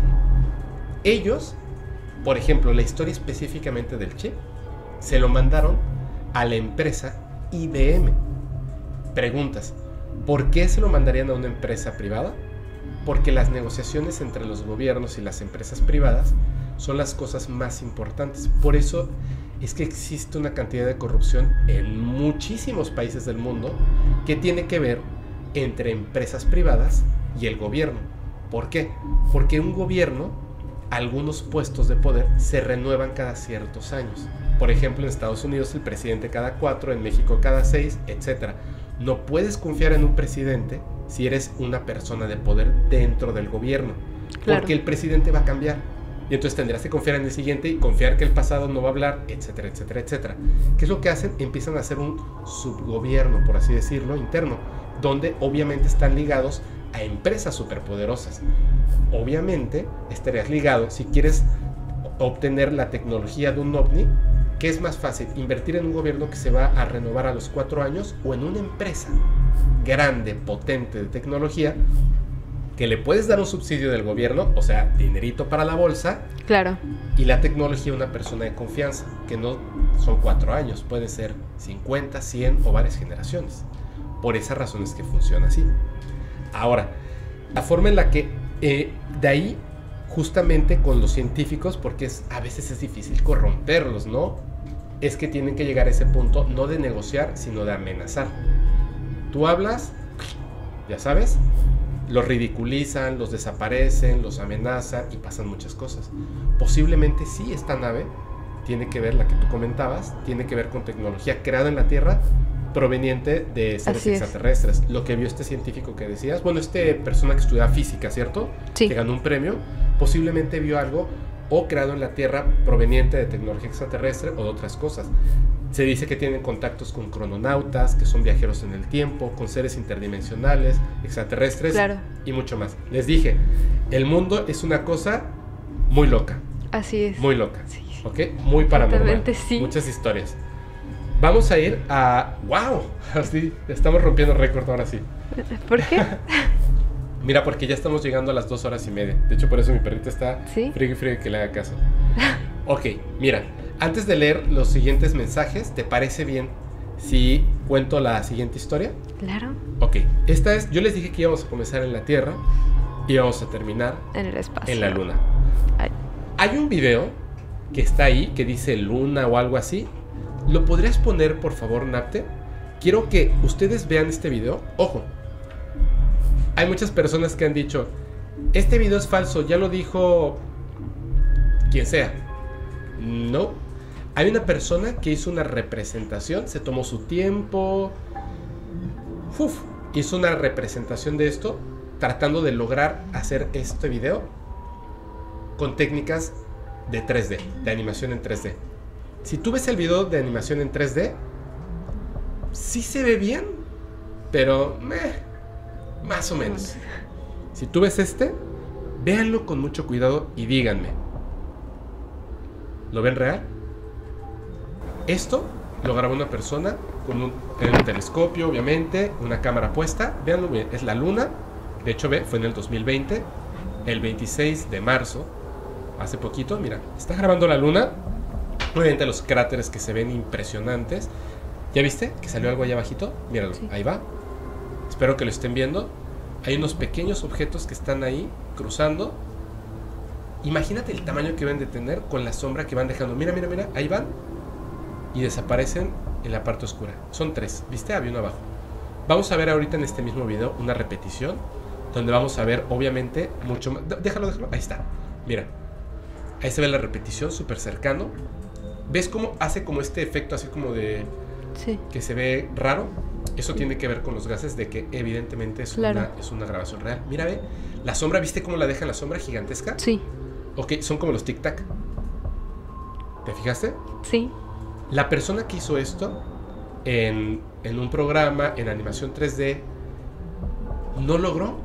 Ellos, por ejemplo, la historia específicamente del chip, se lo mandaron a la empresa I B M. Preguntas, ¿por qué se lo mandarían a una empresa privada? Porque las negociaciones entre los gobiernos y las empresas privadas son las cosas más importantes. Por eso es que existe una cantidad de corrupción en muchísimos países del mundo que tiene que ver entre empresas privadas y el gobierno. ¿Por qué? Porque un gobierno, algunos puestos de poder se renuevan cada ciertos años. Por ejemplo, en Estados Unidos el presidente cada cuatro, en México cada seis, etcétera. No puedes confiar en un presidente si eres una persona de poder dentro del gobierno, claro, porque el presidente va a cambiar. Y entonces tendrás que confiar en el siguiente y confiar que el pasado no va a hablar, etcétera, etcétera, etcétera. ¿Qué es lo que hacen? Empiezan a hacer un subgobierno, por así decirlo, interno, donde obviamente están ligados a empresas superpoderosas. Obviamente estarías ligado, si quieres obtener la tecnología de un ovni, ¿qué es más fácil? ¿Invertir en un gobierno que se va a renovar a los cuatro años o en una empresa grande, potente de tecnología, que le puedes dar un subsidio del gobierno, o sea, dinerito para la bolsa, claro, y la tecnología a una persona de confianza, que no son cuatro años, pueden ser cincuenta, cien o varias generaciones? Por esas razones que funciona así. Ahora, la forma en la que eh, de ahí justamente con los científicos, porque es, a veces es difícil corromperlos, ¿no? Es que tienen que llegar a ese punto no de negociar, sino de amenazar. Tú hablas, ya sabes, los ridiculizan, los desaparecen, los amenazan y pasan muchas cosas. Posiblemente sí esta nave tiene que ver, la que tú comentabas, tiene que ver con tecnología creada en la Tierra proveniente de seres Así extraterrestres. Es. Lo que vio este científico que decías, bueno, este persona que estudiaba física, ¿cierto? Sí. Que ganó un premio, posiblemente vio algo o creado en la Tierra proveniente de tecnología extraterrestre o de otras cosas. Se dice que tienen contactos con crononautas, que son viajeros en el tiempo, con seres interdimensionales, extraterrestres, claro, y mucho más. Les dije, el mundo es una cosa muy loca. Así es. Muy loca. Sí. ¿Ok? Muy paranormal. Sí. Muchas historias. Vamos a ir a... ¡Wow! Así, estamos rompiendo récord ahora sí. ¿Por qué? Mira, porque ya estamos llegando a las dos horas y media. De hecho, por eso mi perrito está ¿Sí? frío y frío que le haga caso. Ok, mira. Antes de leer los siguientes mensajes, ¿te parece bien si cuento la siguiente historia? Claro. Ok, esta es... Yo les dije que íbamos a comenzar en la Tierra y íbamos a terminar en el espacio, en la Luna. Ay. Hay un video que está ahí que dice Luna o algo así. ¿Lo podrías poner, por favor, Napte? Quiero que ustedes vean este video. Ojo, hay muchas personas que han dicho, este video es falso, ya lo dijo quien sea. No, hay una persona que hizo una representación, se tomó su tiempo, uf, hizo una representación de esto, tratando de lograr hacer este video con técnicas de tres D, de animación en tres D. Si tú ves el video de animación en tres D, sí se ve bien, pero meh, más o menos. Si tú ves este, véanlo con mucho cuidado y díganme, ¿lo ven real? Esto lo grabó una persona con un, en un telescopio, obviamente, una cámara puesta. Véanlo bien, es la Luna. De hecho, ve, fue en el dos mil veinte, el veintiséis de marzo, hace poquito. Mira, está grabando la Luna. Obviamente los cráteres que se ven impresionantes. ¿Ya viste que salió algo allá abajito? Míralo, sí. Ahí va. Espero que lo estén viendo. Hay unos pequeños objetos que están ahí cruzando. Imagínate el tamaño que van de tener con la sombra que van dejando. Mira, mira, mira, ahí van. Y desaparecen en la parte oscura. Son tres, ¿viste? Había uno abajo. Vamos a ver ahorita en este mismo video una repetición, donde vamos a ver, obviamente, mucho más. Déjalo, déjalo. Ahí está. Mira. Ahí se ve la repetición súper cercano. ¿Ves cómo hace como este efecto así como de... Sí. Que se ve raro? Eso tiene que ver con los gases, de que evidentemente es, claro. una, es una grabación real. Mira, ve. La sombra, ¿viste cómo la deja la sombra gigantesca? Sí. Ok, son como los tic-tac. ¿Te fijaste? Sí. La persona que hizo esto en, en un programa, en animación tres D, no logró.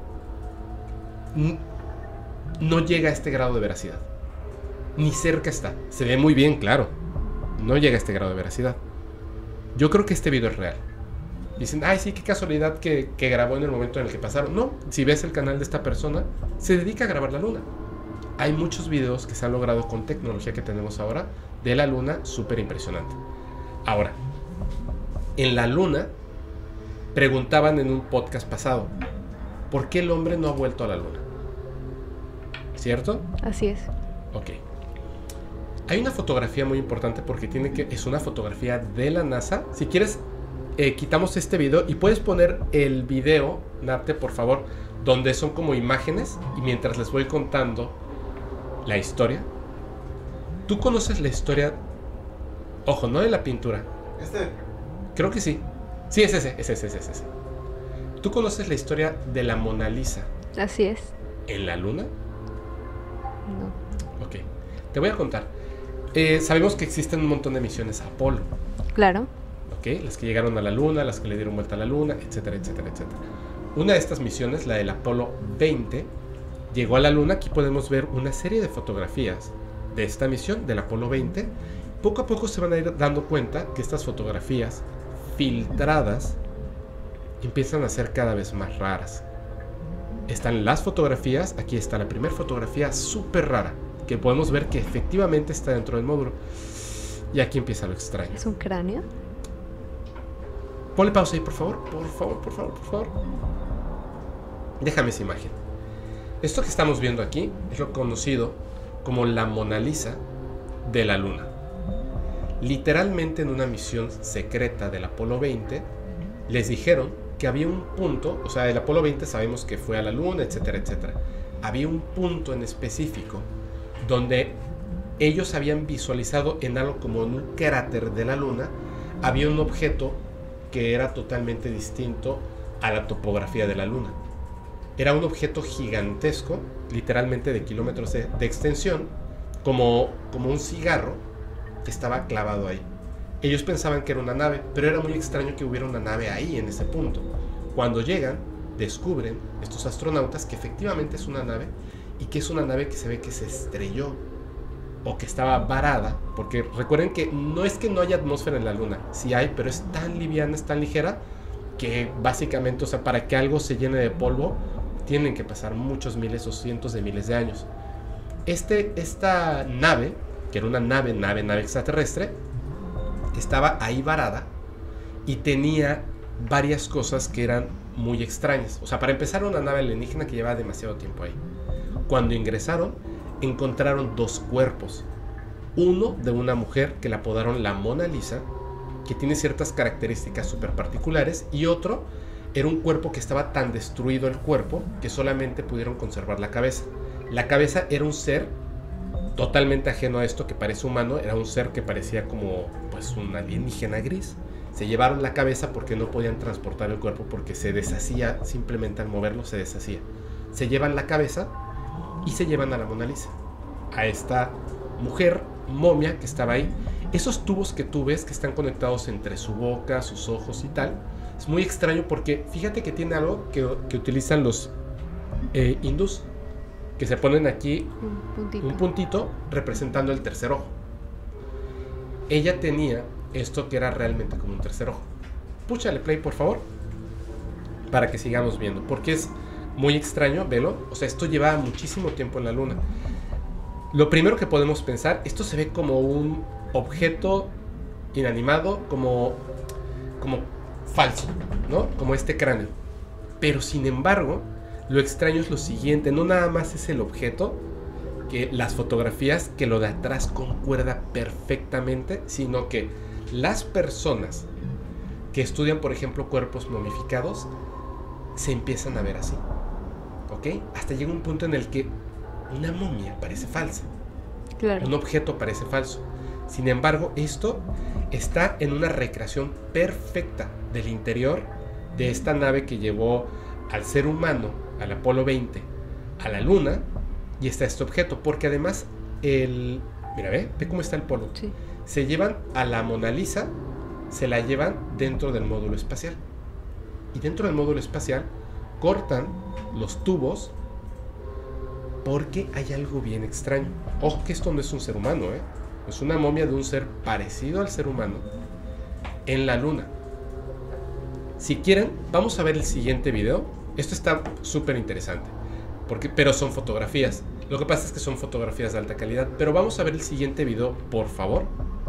No llega a este grado de veracidad. Ni cerca está. Se ve muy bien, claro. No llega a este grado de veracidad. Yo creo que este video es real. Dicen, ay, sí, qué casualidad que, que grabó en el momento en el que pasaron. No, si ves el canal de esta persona, se dedica a grabar la Luna. Hay muchos videos que se han logrado con tecnología que tenemos ahora de la Luna, súper impresionante. Ahora, en la Luna, preguntaban en un podcast pasado, ¿por qué el hombre no ha vuelto a la Luna? ¿Cierto? Así es. Ok. Hay una fotografía muy importante porque tiene que, es una fotografía de la NASA. Si quieres, eh, quitamos este video y puedes poner el video, Napte, por favor, donde son como imágenes y mientras les voy contando la historia. ¿Tú conoces la historia? Ojo, no de la pintura. Este. Creo que sí. Sí, es ese, es ese, es ese, es ese. ¿Tú conoces la historia de la Mona Lisa? Así es. ¿En la luna? No. Ok, te voy a contar. Eh, sabemos que existen un montón de misiones Apolo. Claro. Ok, las que llegaron a la luna, las que le dieron vuelta a la luna, etcétera, etcétera, etcétera. Una de estas misiones, la del Apolo veinte, llegó a la luna. Aquí podemos ver una serie de fotografías de esta misión, del Apolo veinte. Poco a poco se van a ir dando cuenta que estas fotografías filtradas empiezan a ser cada vez más raras. Están las fotografías, aquí está la primera fotografía súper rara, que podemos ver que efectivamente está dentro del módulo. Y aquí empieza lo extraño. ¿Es un cráneo? Ponle pausa ahí, por favor, por favor, por favor, por favor. Déjame esa imagen. Esto que estamos viendo aquí es lo conocido como la Mona Lisa de la Luna. Literalmente en una misión secreta del Apolo veinte, les dijeron que había un punto, o sea, el Apolo veinte sabemos que fue a la Luna, etcétera, etcétera. Había un punto en específico donde ellos habían visualizado en algo como en un cráter de la Luna, había un objeto que era totalmente distinto a la topografía de la Luna. Era un objeto gigantesco, literalmente de kilómetros de, de extensión, como, como un cigarro que estaba clavado ahí. Ellos pensaban que era una nave, pero era muy extraño que hubiera una nave ahí, en ese punto. Cuando llegan, descubren estos astronautas que efectivamente es una nave, y que es una nave que se ve que se estrelló, o que estaba varada, porque recuerden que no es que no haya atmósfera en la Luna, sí hay, pero es tan liviana, es tan ligera, que básicamente, o sea, para que algo se llene de polvo, tienen que pasar muchos miles o cientos de miles de años. Este, esta nave, que era una nave, nave, nave extraterrestre, estaba ahí varada y tenía varias cosas que eran muy extrañas. O sea, para empezar, una nave alienígena que llevaba demasiado tiempo ahí. Cuando ingresaron, encontraron dos cuerpos. Uno de una mujer que la apodaron la Mona Lisa, que tiene ciertas características súper particulares, y otro era un cuerpo que estaba tan destruido el cuerpo que solamente pudieron conservar la cabeza. La cabeza era un ser totalmente ajeno a esto que parece humano, era un ser que parecía como pues un alienígena gris. Se llevaron la cabeza porque no podían transportar el cuerpo porque se deshacía, simplemente al moverlo se deshacía. Se llevan la cabeza y se llevan a la Mona Lisa, a esta mujer momia que estaba ahí. Esos tubos que tú ves que están conectados entre su boca, sus ojos y tal, es muy extraño porque fíjate que tiene algo que, que utilizan los eh, hindús, que se ponen aquí Un puntito. un puntito representando el tercer ojo. Ella tenía esto que era realmente como un tercer ojo. Púchale play, por favor, para que sigamos viendo, porque es muy extraño, velo. O sea, esto llevaba muchísimo tiempo en la Luna. Lo primero que podemos pensar, esto se ve como un objeto inanimado, como, como falso, ¿no? Como este cráneo. Pero sin embargo, lo extraño es lo siguiente, no nada más es el objeto, que las fotografías, que lo de atrás concuerda perfectamente, sino que las personas que estudian, por ejemplo, cuerpos momificados, se empiezan a ver así, ¿ok? Hasta llega un punto en el que una momia parece falsa, Claro. un objeto parece falso. Sin embargo, esto está en una recreación perfecta del interior de esta nave que llevó al ser humano, al Apolo veinte, a la Luna, y está este objeto, porque además el... Mira, ve, ve cómo está el polo. Sí. Se llevan a la Mona Lisa, se la llevan dentro del módulo espacial. Y dentro del módulo espacial cortan los tubos porque hay algo bien extraño. Ojo que esto no es un ser humano, ¿eh? Es una momia de un ser parecido al ser humano en la Luna. Si quieren, vamos a ver el siguiente video. Esto está súper interesante, porque, pero son fotografías. Lo que pasa es que son fotografías de alta calidad. Pero vamos a ver el siguiente video, por favor.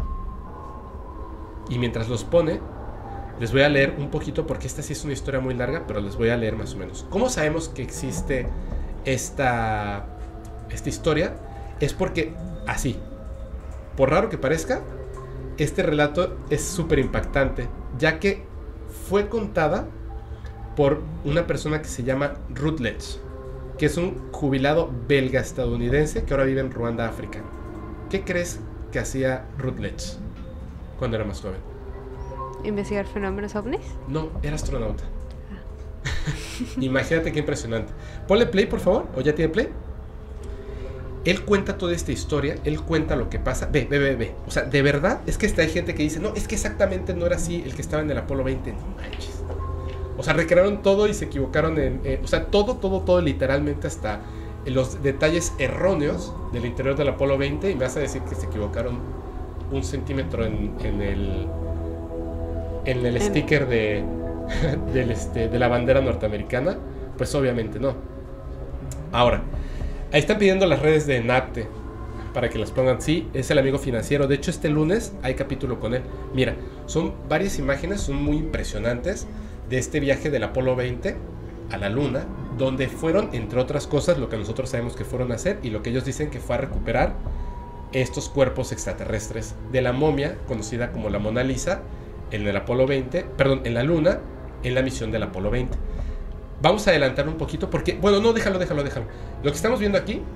Y mientras los pone, les voy a leer un poquito, porque esta sí es una historia muy larga, pero les voy a leer más o menos. ¿Cómo sabemos que existe esta, esta historia? es porque, así, por raro que parezca, este relato es súper impactante, ya que fue contada por una persona que se llama Rutledge, que es un jubilado belga estadounidense que ahora vive en Ruanda, África. ¿Qué crees que hacía Rutledge cuando era más joven? ¿Investigar fenómenos ovnis? No, era astronauta. Imagínate qué impresionante. Ponle play, por favor, o ya tiene play. Él cuenta toda esta historia, él cuenta lo que pasa. Ve, ve, ve, ve. O sea, de verdad, es que hay gente que dice, no, es que exactamente no era así el que estaba en el Apolo veinte. No manches. O sea, recrearon todo y se equivocaron en... Eh, o sea, todo, todo, todo, literalmente hasta los detalles erróneos del interior del Apolo veinte. Y me vas a decir que se equivocaron un centímetro en, en el... En el sticker de, del este, de la bandera norteamericana. Pues obviamente no. Ahora, ahí están pidiendo las redes de NAPTE para que las pongan. Sí, es el amigo financiero. De hecho, este lunes hay capítulo con él. Mira, son varias imágenes, son muy impresionantes, de este viaje del Apolo veinte a la Luna, donde fueron, entre otras cosas, lo que nosotros sabemos que fueron a hacer y lo que ellos dicen que fue a recuperar estos cuerpos extraterrestres de la momia conocida como la Mona Lisa en el Apolo veinte, perdón, en la Luna, en la misión del Apolo veinte. Vamos a adelantar un poquito porque, bueno, no, déjalo, déjalo, déjalo. Lo que estamos viendo aquí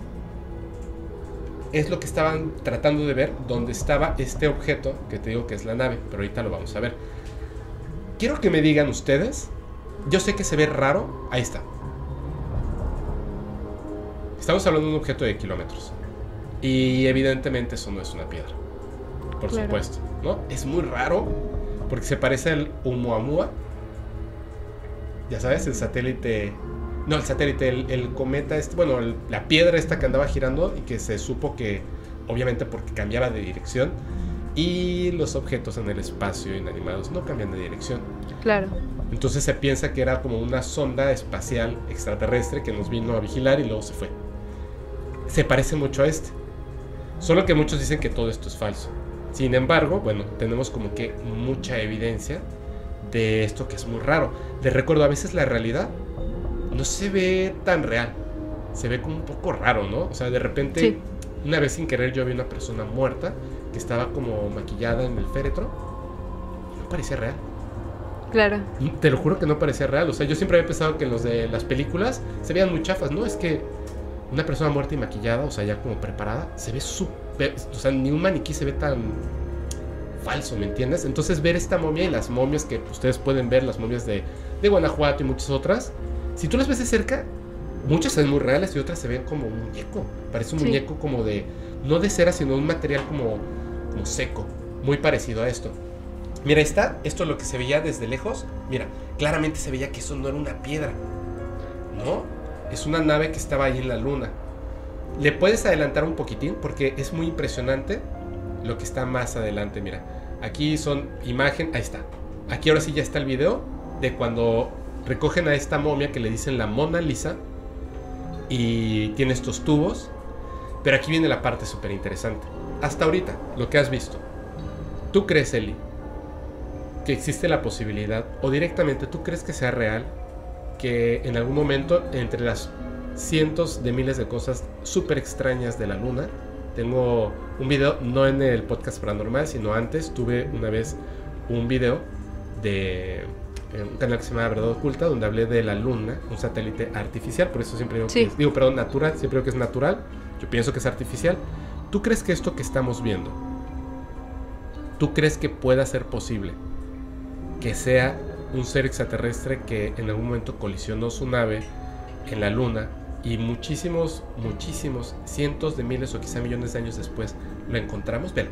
es lo que estaban tratando de ver, donde estaba este objeto que te digo que es la nave, pero ahorita lo vamos a ver. Quiero que me digan ustedes, yo sé que se ve raro, ahí está. Estamos hablando de un objeto de kilómetros y evidentemente eso no es una piedra, por Claro. supuesto, ¿no? Es muy raro porque se parece al Oumuamua. Ya sabes, el satélite... No, el satélite, el, el cometa, este, bueno, el- la piedra esta que andaba girando y que se supo que, obviamente porque cambiaba de dirección, y los objetos en el espacio inanimados no cambian de dirección. Claro. Entonces se piensa que era como una sonda espacial extraterrestre que nos vino a vigilar y luego se fue. Se parece mucho a este. Solo que muchos dicen que todo esto es falso. Sin embargo, bueno, tenemos como que mucha evidencia de esto que es muy raro. Les recuerdo, a veces la realidad no se ve tan real. Se ve como un poco raro, ¿no? O sea, de repente, Sí. una vez sin querer yo vi una persona muerta que estaba como maquillada en el féretro. No parecía real. Claro. Te lo juro que no parecía real. O sea, yo siempre había pensado que en los de las películas se veían muy chafas. No, es que una persona muerta y maquillada, o sea, ya como preparada, se ve súper... O sea, ni un maniquí se ve tan falso, ¿me entiendes? Entonces ver esta momia y las momias que ustedes pueden ver, las momias de, de Guanajuato y muchas otras, si tú las ves de cerca, muchas se ven muy reales y otras se ven como un muñeco. Parece un Sí. muñeco como de... No de cera, sino un material como, como seco. Muy parecido a esto. Mira, está, esto es lo que se veía desde lejos. Mira, claramente se veía que eso no era una piedra, ¿no? Es una nave que estaba ahí en la Luna. Le puedes adelantar un poquitín porque es muy impresionante lo que está más adelante. Mira, aquí son imagen, ahí está. Aquí ahora sí ya está el video de cuando recogen a esta momia que le dicen la Mona Lisa y tiene estos tubos. Pero aquí viene la parte súper interesante. Hasta ahorita, lo que has visto, ¿tú crees, Eli, que existe la posibilidad, o directamente tú crees que sea real, que en algún momento, entre las cientos de miles de cosas súper extrañas de la Luna, tengo un video, no en el podcast paranormal, sino antes, tuve una vez un video de eh, un canal que se llama Verdad Oculta, donde hablé de la Luna, un satélite artificial, por eso siempre digo, Sí. que es, digo, perdón, natural, siempre digo que es natural, yo pienso que es artificial. ¿Tú crees que esto que estamos viendo, tú crees que pueda ser posible que sea un ser extraterrestre que en algún momento colisionó su nave en la Luna y muchísimos, muchísimos, cientos de miles o quizá millones de años después lo encontramos? Ven,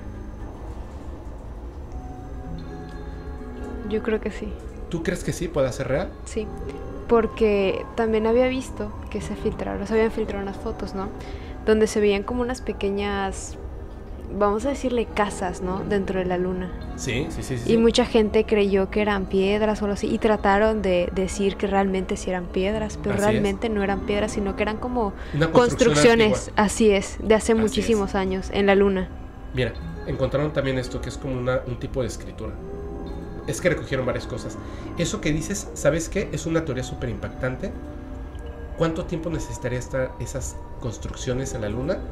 Yo creo que sí. ¿tú crees que sí pueda ser real? Sí. Porque también había visto que se filtraron, se habían filtrado unas fotos, ¿no? Donde se veían como unas pequeñas, vamos a decirle casas, ¿no? Dentro de la Luna. Sí, sí, sí, sí. Y mucha gente creyó que eran piedras o algo así. Y trataron de decir que realmente sí eran piedras. Pero Así realmente no eran piedras, sino que eran como Una construcción construcciones. antigua. Así es, de hace Así muchísimos es. años en la Luna. Mira, encontraron también esto que es como una, un tipo de escritura. Es que recogieron varias cosas. Eso que dices, ¿sabes qué? Es una teoría súper impactante. ¿Cuánto tiempo necesitaría estar esas construcciones en la Luna?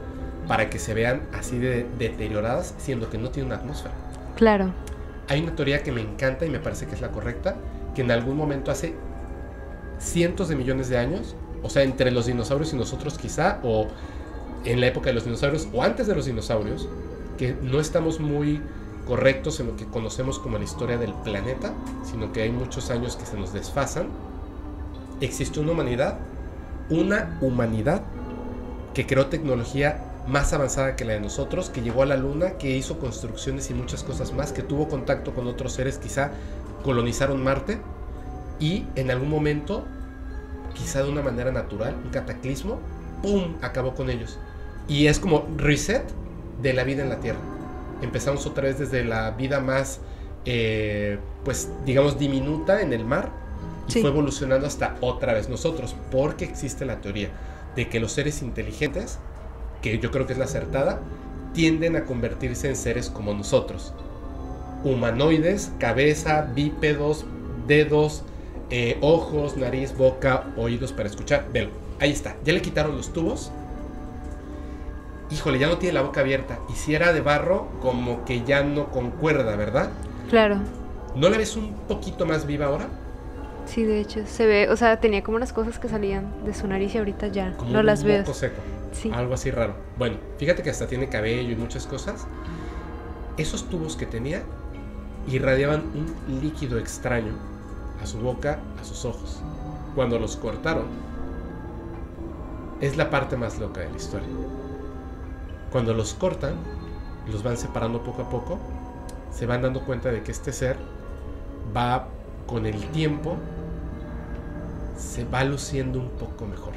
para que se vean así de deterioradas, siendo que no tienen una atmósfera. Claro. Hay una teoría que me encanta y me parece que es la correcta, que en algún momento hace cientos de millones de años, o sea, entre los dinosaurios y nosotros quizá, o en la época de los dinosaurios, o antes de los dinosaurios, que no estamos muy correctos en lo que conocemos como la historia del planeta, sino que hay muchos años que se nos desfasan, existió una humanidad, una humanidad que creó tecnología más avanzada que la de nosotros, que llegó a la luna, que hizo construcciones y muchas cosas más, que tuvo contacto con otros seres, quizá colonizaron Marte, y en algún momento, quizá de una manera natural, un cataclismo, ¡pum!, acabó con ellos. Y es como reset de la vida en la Tierra. Empezamos otra vez desde la vida más, eh, pues digamos, diminuta en el mar, y sí. fue evolucionando hasta otra vez nosotros, porque existe la teoría de que los seres inteligentes, que yo creo que es la acertada, tienden a convertirse en seres como nosotros. Humanoides, cabeza, bípedos, dedos, eh, ojos, nariz, boca, oídos para escuchar. Velo, ahí está. Ya le quitaron los tubos. Híjole, ya no tiene la boca abierta. Y si era de barro, como que ya no concuerda, ¿verdad? Claro. ¿No la ves un poquito más viva ahora? Sí, de hecho, se ve, o sea, tenía como unas cosas que salían de su nariz y ahorita ya como no las veo. Como un moco seco. Sí. Algo así raro. Bueno, fíjate que hasta tiene cabello y muchas cosas. Esos tubos que tenía irradiaban un líquido extraño a su boca, a sus ojos. Cuando los cortaron, es la parte más loca de la historia. Cuando los cortan, los van separando poco a poco, se van dando cuenta de que este ser va con el tiempo, se va luciendo un poco mejor.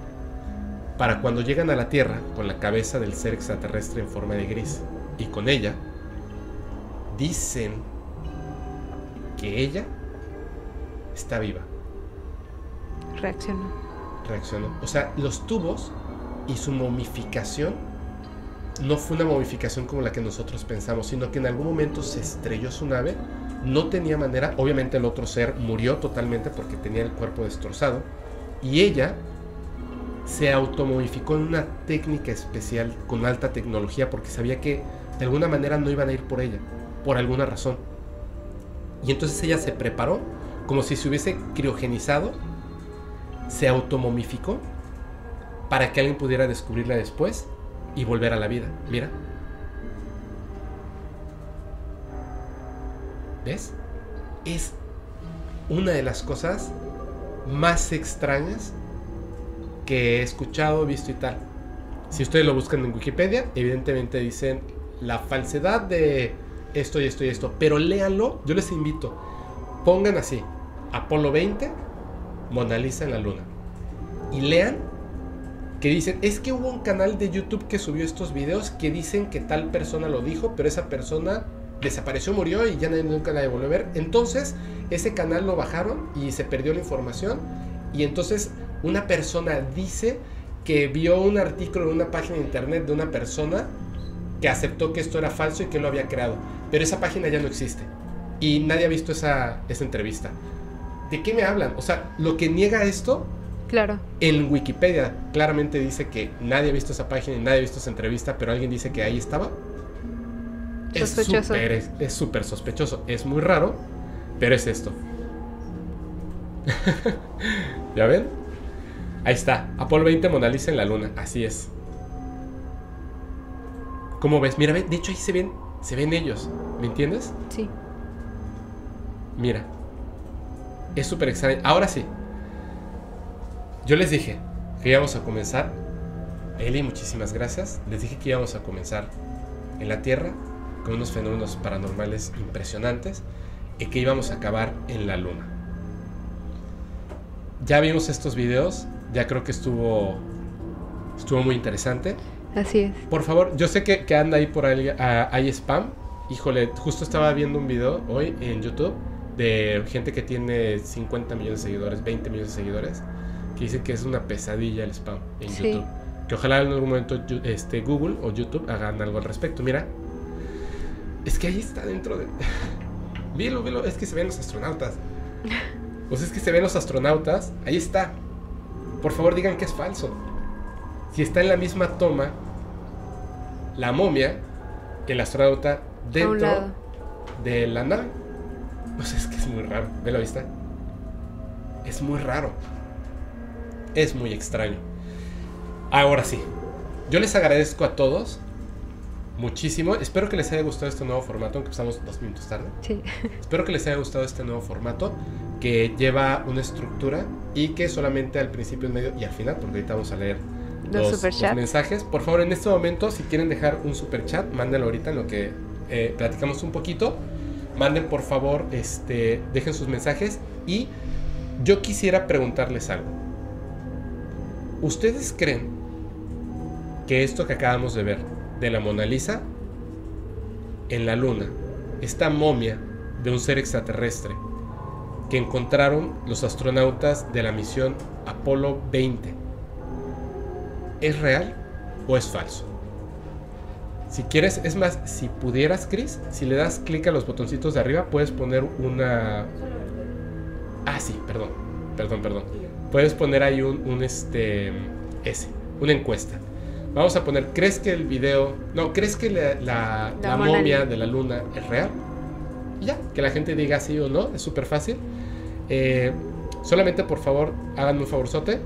Para cuando llegan a la Tierra con la cabeza del ser extraterrestre en forma de gris, y con ella, dicen que ella está viva. Reaccionó. Reaccionó. O sea, los tubos y su momificación no fue una momificación como la que nosotros pensamos, sino que en algún momento se estrelló su nave, no tenía manera, obviamente el otro ser murió totalmente porque tenía el cuerpo destrozado, y ella se automomificó en una técnica especial con alta tecnología porque sabía que de alguna manera no iban a ir por ella, por alguna razón. Y entonces ella se preparó como si se hubiese criogenizado, se automomificó para que alguien pudiera descubrirla después y volver a la vida. Mira. ¿Ves? Es una de las cosas más extrañas que he escuchado, visto y tal. Si ustedes lo buscan en Wikipedia, evidentemente dicen la falsedad de esto y esto y esto, pero léanlo, yo les invito, pongan así, Apolo veinte, Mona Lisa en la luna, y lean que dicen, es que hubo un canal de YouTube que subió estos videos que dicen que tal persona lo dijo, pero esa persona desapareció, murió y ya nadie nunca la volvió a ver. Entonces ese canal lo bajaron y se perdió la información, y entonces una persona dice que vio un artículo en una página de internet de una persona que aceptó que esto era falso y que lo había creado, pero esa página ya no existe y nadie ha visto esa, esa entrevista. ¿De qué me hablan? O sea, lo que niega esto, claro, en Wikipedia claramente dice que nadie ha visto esa página y nadie ha visto esa entrevista, pero alguien dice que ahí estaba. Sospechoso. Es súper sospechoso, es muy raro, pero es esto. ¿Ya ven? Ahí está, Apolo veinte, Mona Lisa en la luna, así es. ¿Cómo ves? Mira, de hecho ahí se ven, se ven ellos, ¿me entiendes? Sí. Mira, es súper extraño. Ahora sí, yo les dije que íbamos a comenzar, Eli, muchísimas gracias, les dije que íbamos a comenzar en la Tierra con unos fenómenos paranormales impresionantes y que íbamos a acabar en la luna. Ya vimos estos videos, ya creo que estuvo estuvo muy interesante. Así es. Por favor, yo sé que, que anda ahí por ahí, uh, hay spam. Híjole, justo estaba viendo un video hoy en YouTube de gente que tiene cincuenta millones de seguidores, veinte millones de seguidores, que dicen que es una pesadilla el spam en sí. YouTube. Que ojalá en algún momento este, Google o YouTube hagan algo al respecto. Mira, es que ahí está dentro de... Velo, velo, es que se ven los astronautas. Pues es que se ven los astronautas, ahí está. Por favor digan que es falso. Si está en la misma toma la momia, el astronauta dentro de la nave. No sé, es que es muy raro. ¿Ve la vista? Es muy raro. Es muy extraño. Ahora sí, yo les agradezco a todos muchísimo. Espero que les haya gustado este nuevo formato, aunque estamos dos minutos tarde. Sí. Espero que les haya gustado este nuevo formato, que lleva una estructura y que solamente al principio, en medio y al final, porque ahorita vamos a leer los, los, los mensajes. Por favor, en este momento, si quieren dejar un super chat, mándenlo ahorita en lo que eh, platicamos un poquito. Manden, por favor, este, dejen sus mensajes. Y yo quisiera preguntarles algo. ¿Ustedes creen que esto que acabamos de ver de la Mona Lisa en la luna, esta momia de un ser extraterrestre que encontraron los astronautas de la misión Apolo veinte, ¿es real o es falso? Si quieres, es más, si pudieras, Chris, si le das clic a los botoncitos de arriba, puedes poner una... Ah, sí, perdón, perdón, perdón. Puedes poner ahí un, un este, ese, una encuesta. Vamos a poner, ¿crees que el video... No, ¿crees que la, la, la, la momia de la luna es real? Y ya, que la gente diga sí o no, es súper fácil. Eh, solamente, por favor, háganme un favorzote.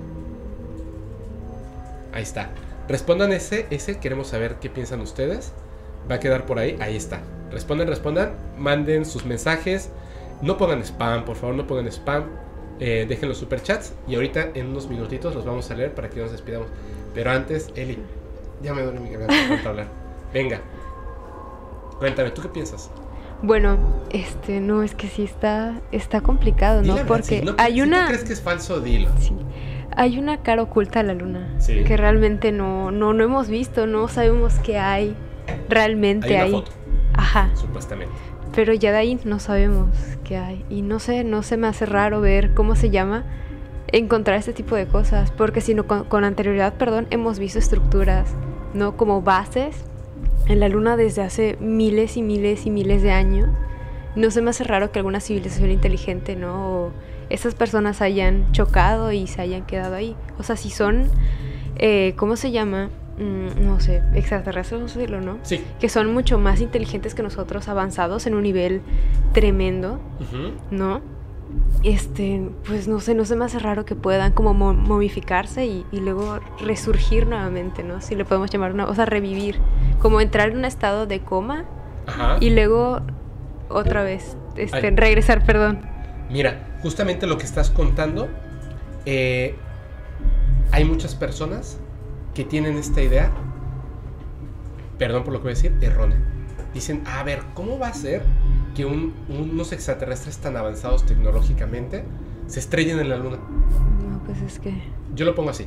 Ahí está. Respondan ese, ese, queremos saber qué piensan ustedes. Va a quedar por ahí, ahí está. Respondan, respondan, manden sus mensajes. No pongan spam, por favor, no pongan spam. Eh, dejen los superchats y ahorita en unos minutitos los vamos a leer para que nos despidamos. Pero antes, Eli, ya me duele mi garganta para hablar. Venga, cuéntame, ¿tú qué piensas? Bueno, este, no, es que sí está, está complicado, ¿no? Dile, Porque si no, hay si una... tú crees que es falso, dilo. Sí. Hay una cara oculta a la luna, sí, que realmente no, no, no hemos visto, no sabemos qué hay realmente hay. Una ahí. foto, ajá. Supuestamente. Pero ya de ahí no sabemos qué hay. Y no sé, no se me hace raro ver cómo se llama encontrar este tipo de cosas. Porque si no, con, con anterioridad, perdón, hemos visto estructuras, ¿no? Como bases en la luna desde hace miles y miles y miles de años. No se me hace raro que alguna civilización inteligente, ¿no? O esas personas hayan chocado y se hayan quedado ahí. O sea, si son, eh, ¿cómo se llama? Mm, no sé, extraterrestres, vamos a decirlo, ¿no? Sí. Que son mucho más inteligentes que nosotros, avanzados en un nivel tremendo, uh-huh. ¿no? Este, pues no sé, no se me hace raro que puedan como mo- momificarse y, y luego resurgir nuevamente, ¿no? Si le podemos llamar una, o sea, revivir. Como entrar en un estado de coma. Ajá. Y luego otra vez, este, regresar, perdón. Mira, justamente lo que estás contando, eh, hay muchas personas que tienen esta idea, perdón por lo que voy a decir, errónea. Dicen, a ver, ¿cómo va a ser que un, unos extraterrestres tan avanzados tecnológicamente se estrellen en la luna? No, pues es que... Yo lo pongo así.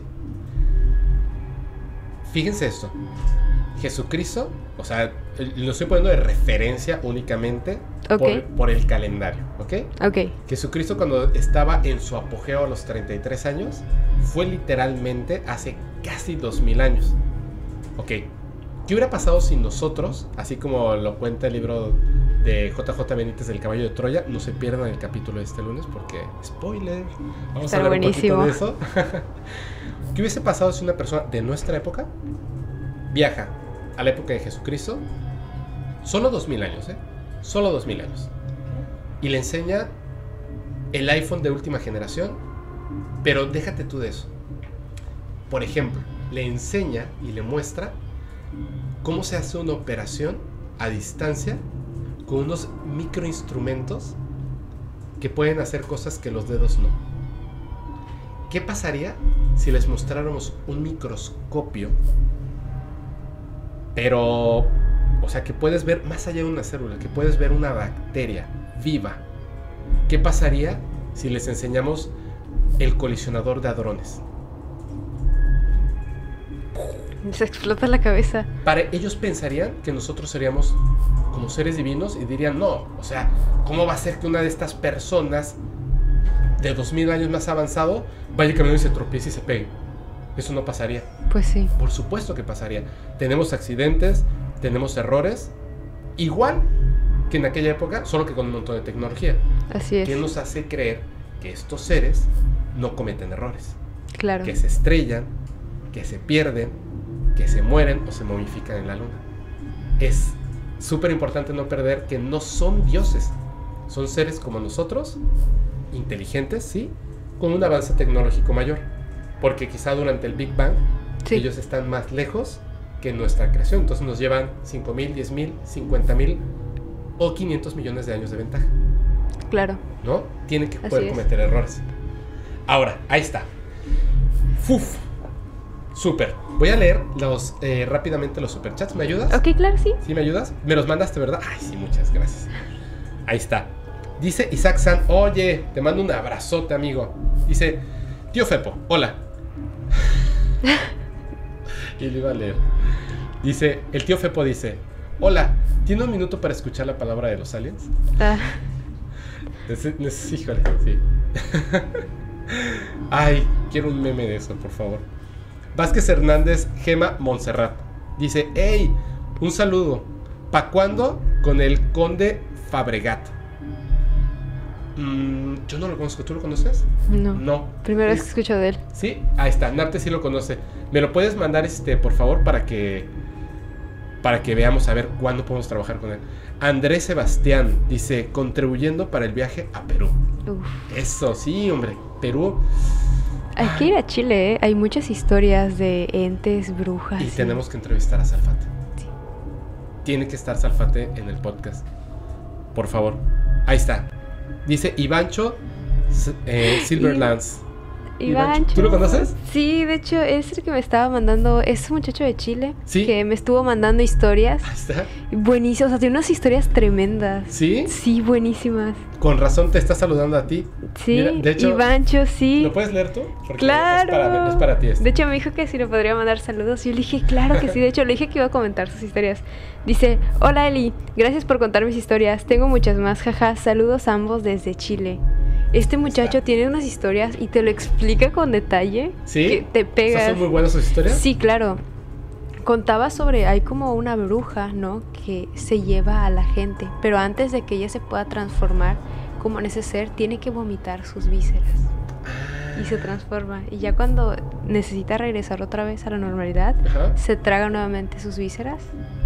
Fíjense esto. Jesucristo, o sea, lo estoy poniendo de referencia únicamente okay. por, por el calendario, ¿ok? Ok. Jesucristo, cuando estaba en su apogeo a los treinta y tres años, fue literalmente hace casi dos mil años. Ok, ¿qué hubiera pasado si nosotros, así como lo cuenta el libro de J J Benítez del Caballo de Troya, no se pierdan el capítulo de este lunes porque, spoiler, vamos Está a hablar buenísimo. un poquito de eso. ¿Qué hubiese pasado si una persona de nuestra época viaja a la época de Jesucristo, solo dos mil años, ¿eh? Solo dos mil años, y le enseña el iPhone de última generación? Pero déjate tú de eso. Por ejemplo, le enseña y le muestra cómo se hace una operación a distancia con unos microinstrumentos que pueden hacer cosas que los dedos no. ¿Qué pasaría si les mostráramos un microscopio? Pero, o sea, que puedes ver más allá de una célula, que puedes ver una bacteria viva. ¿Qué pasaría si les enseñamos el colisionador de hadrones? Se explota la cabeza. Para ellos pensarían que nosotros seríamos como seres divinos y dirían, no, o sea, ¿cómo va a ser que una de estas personas de dos mil años más avanzado vaya caminando y se tropiece y se pegue? Eso no pasaría. Pues sí. Por supuesto que pasaría. Tenemos accidentes, tenemos errores, igual que en aquella época, solo que con un montón de tecnología. Así es. ¿Qué nos hace creer que estos seres no cometen errores? Claro. Que se estrellan, que se pierden, que se mueren o se momifican en la luna. es súper importante no perder que no son dioses. Son seres como nosotros, inteligentes, sí, con un avance tecnológico mayor. Porque quizá durante el Big Bang, sí, ellos están más lejos que nuestra creación. Entonces nos llevan cinco mil, diez mil, cincuenta mil o quinientos millones de años de ventaja. Claro. ¿No? Tienen que Así poder es. cometer errores. Ahora, ahí está. Uf. Súper. Voy a leer los eh, rápidamente los superchats. ¿Me ayudas? Ok, claro, sí. ¿Sí me ayudas? ¿Me los mandaste, verdad? Ay, sí, muchas gracias. Ahí está. Dice Isaac San, oye, te mando un abrazote, amigo. Dice, tío Fepo, hola. Y le iba a leer. Dice, el tío Fepo dice, hola, ¿tiene un minuto para escuchar la palabra de los aliens? Ah. Neces- neces- híjole, sí. Ay, quiero un meme de eso, por favor. Vázquez Hernández Gema Montserrat dice, hey, un saludo. ¿Pa' cuándo con el conde Fabregat? Mm, yo no lo conozco, ¿tú lo conoces? No. No. Primera vez Es- que escucho de él. Sí, ahí está, Narte sí lo conoce. ¿Me lo puedes mandar, este, por favor, para que para que veamos a ver cuándo podemos trabajar con él? Andrés Sebastián dice, contribuyendo para el viaje a Perú. Uf. Eso, sí, hombre, Perú. Hay que ir a Chile, ¿eh? Hay muchas historias de entes, brujas. Y tenemos que entrevistar a Salfate. Sí. Tiene que estar Salfate en el podcast. Por favor. Ahí está. Dice Ivancho eh, Silverlands. Ivancho. ¿Tú lo conoces? Sí, de hecho, es el que me estaba mandando, es un muchacho de Chile. ¿Sí? Que me estuvo mandando historias. Ahí está. Buenísimas, o sea, tiene unas historias tremendas. ¿Sí? Sí, buenísimas. Con razón te está saludando a ti. Sí, Mira, de hecho, Ivancho, sí. ¿lo puedes leer tú? Porque Claro. Es para, es para ti esto. De hecho, me dijo que si le podría mandar saludos. Yo le dije, claro que sí. De hecho, le dije que iba a comentar sus historias. Dice, hola Eli, gracias por contar mis historias. Tengo muchas más, jaja. Saludos a ambos desde Chile. Este muchacho tiene unas historias y te lo explica con detalle. ¿Sí? Que te pegas. ¿Son muy buenas sus historias? Sí, claro. Contaba sobre, hay como una bruja, ¿no? Que se lleva a la gente. Pero antes de que ella se pueda transformar como en ese ser, tiene que vomitar sus vísceras. Y se transforma. Y ya cuando necesita regresar otra vez a la normalidad, Ajá. se traga nuevamente sus vísceras.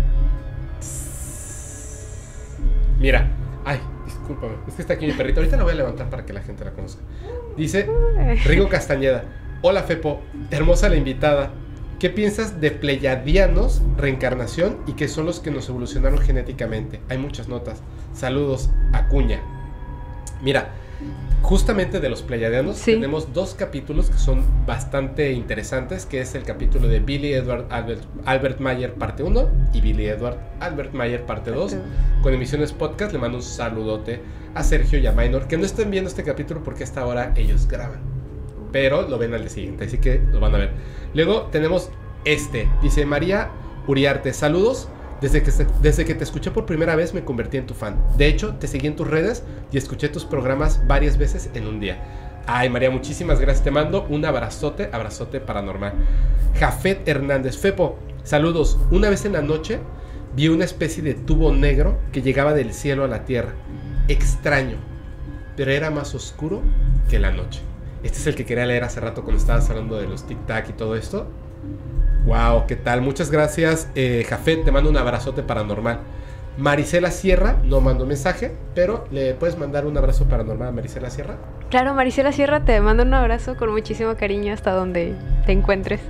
Mira. Ay, discúlpame. Es que está aquí mi perrito. Ahorita la voy a levantar para que la gente la conozca. Dice Rigo Castañeda. Hola Fepo, hermosa la invitada. ¿Qué piensas de pleiadianos, reencarnación y que son los que nos evolucionaron genéticamente? Hay muchas notas. Saludos, Acuña. Mira, justamente de los pleiadianos Sí. tenemos dos capítulos que son bastante interesantes, que es el capítulo de Billy Edward Albert, Albert Mayer parte uno y Billy Edward Albert Mayer parte dos. Con Emisiones Podcast le mando un saludote a Sergio y a Minor, que no estén viendo este capítulo porque a esta hora ellos graban, pero lo ven al día siguiente, así que lo van a ver. Luego tenemos este, dice María Uriarte, saludos. Desde que, desde que te escuché por primera vez me convertí en tu fan. De hecho, te seguí en tus redes y escuché tus programas varias veces en un día. Ay, María, muchísimas gracias. Te mando un abrazote, abrazote paranormal. Jafet Hernández, Fepo, saludos. Una vez en la noche vi una especie de tubo negro que llegaba del cielo a la tierra. Extraño, pero era más oscuro que la noche. Este es el que quería leer hace rato cuando estabas hablando de los tic-tac y todo esto. Wow, ¿qué tal? Muchas gracias, eh, Jafet, te mando un abrazote paranormal. Marisela Sierra no mandó mensaje, pero ¿le puedes mandar un abrazo paranormal a Marisela Sierra? Claro, Marisela Sierra, te mando un abrazo con muchísimo cariño hasta donde te encuentres.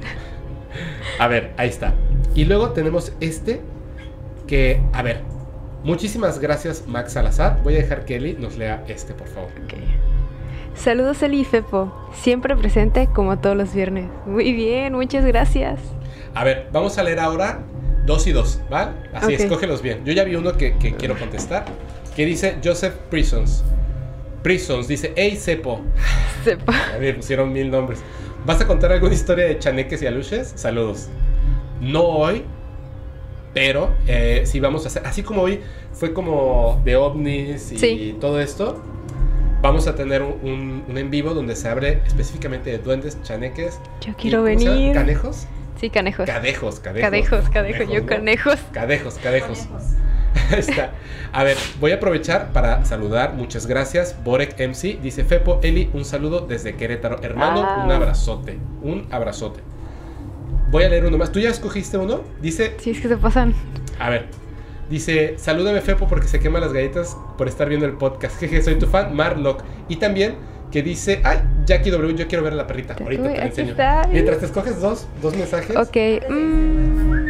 A ver, ahí está. Y luego tenemos este, que, a ver, muchísimas gracias, Max Salazar. Voy a dejar que Eli nos lea este, por favor. Okay. Saludos Eli y Fepo, siempre presente como todos los viernes. Muy bien, muchas gracias. A ver, vamos a leer ahora dos y dos, ¿vale? Así, Ok. escógelos bien. Yo ya vi uno que, que quiero contestar, que dice Joseph Prisons. Prisons, dice, hey, Cepo. Sepa. A ver, pusieron mil nombres. ¿Vas a contar alguna historia de chaneques y aluches? Saludos. No hoy, pero eh, sí vamos a hacer, así como hoy fue como de ovnis y Sí. todo esto, vamos a tener un, un, un en vivo donde se hable específicamente de duendes, chaneques. Yo y, quiero ¿cómo se llama? venir. ¿Canejos? Sí, canejos. Cadejos, cadejos. Cadejos, cadejos, yo ¿no? canejos. Cadejos, cadejos. Ahí está. A ver, voy a aprovechar para saludar. Muchas gracias. Borek M C dice: Fepo, Eli, un saludo desde Querétaro. Hermano, Ah. un abrazote. Un abrazote. Voy a leer uno más. ¿Tú ya escogiste uno? Dice: Sí, es que se pasan. A ver, Dice, salúdame Fepo porque se queman las galletas por estar viendo el podcast. Jeje, soy tu fan, Marlock. Y también que dice, ay, Jackie W, yo quiero ver a la perrita. Ahorita Uy, te la aquí enseño. está. Mientras te escoges dos, dos mensajes. Ok. Mm.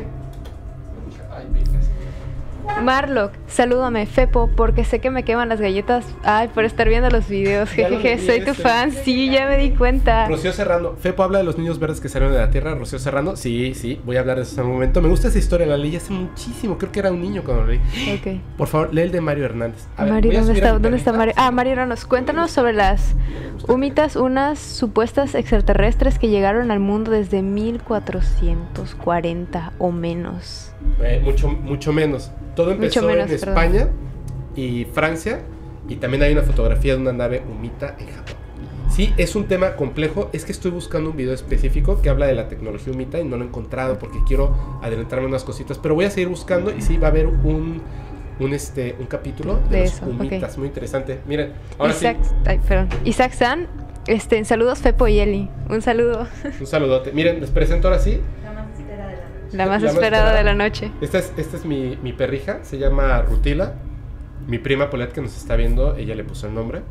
Ay, virgas. Marlock, salúdame, Fepo, porque sé que me queman las galletas. Ay, por estar viendo los videos. Ya lo Jejeje, vi soy tu ese. fan. Sí, ya me di cuenta. Rocío Serrano, Fepo habla de los niños verdes que salieron de la tierra. Rocío Serrano, sí, sí, voy a hablar de eso en un momento. Me gusta esa historia, la leí hace muchísimo. Creo que era un niño cuando lo leí. Ok. Por favor, lee el de Mario Hernández. A ver, Mario, voy a ¿dónde subir a está, mi ¿dónde está perrita. Mario? Ah, Mario Ranos, cuéntanos sobre las humitas, unas supuestas extraterrestres que llegaron al mundo desde mil cuatrocientos cuarenta o menos. Eh, mucho, mucho menos. Todo empezó Mucho menos, en perdón. España y Francia. Y también hay una fotografía de una nave humita en Japón. Sí, es un tema complejo. Es que estoy buscando un video específico que habla de la tecnología humita y no lo he encontrado porque quiero adelantarme unas cositas. Pero voy a seguir buscando y sí, va a haber un, un, este, un capítulo de, De los eso, humitas. ok. Muy interesante. Miren, ahora Isaac, sí, ay, perdón. Isaac San, este, saludos Fepo y Eli. Un saludo. un saludote. Miren, les presento ahora sí. La más esperada de la noche. La más La más esperada esperada. de la noche. Esta es, esta es mi, mi perrija, se llama Rutila. Mi prima Paulette que nos está viendo, ella le puso el nombre.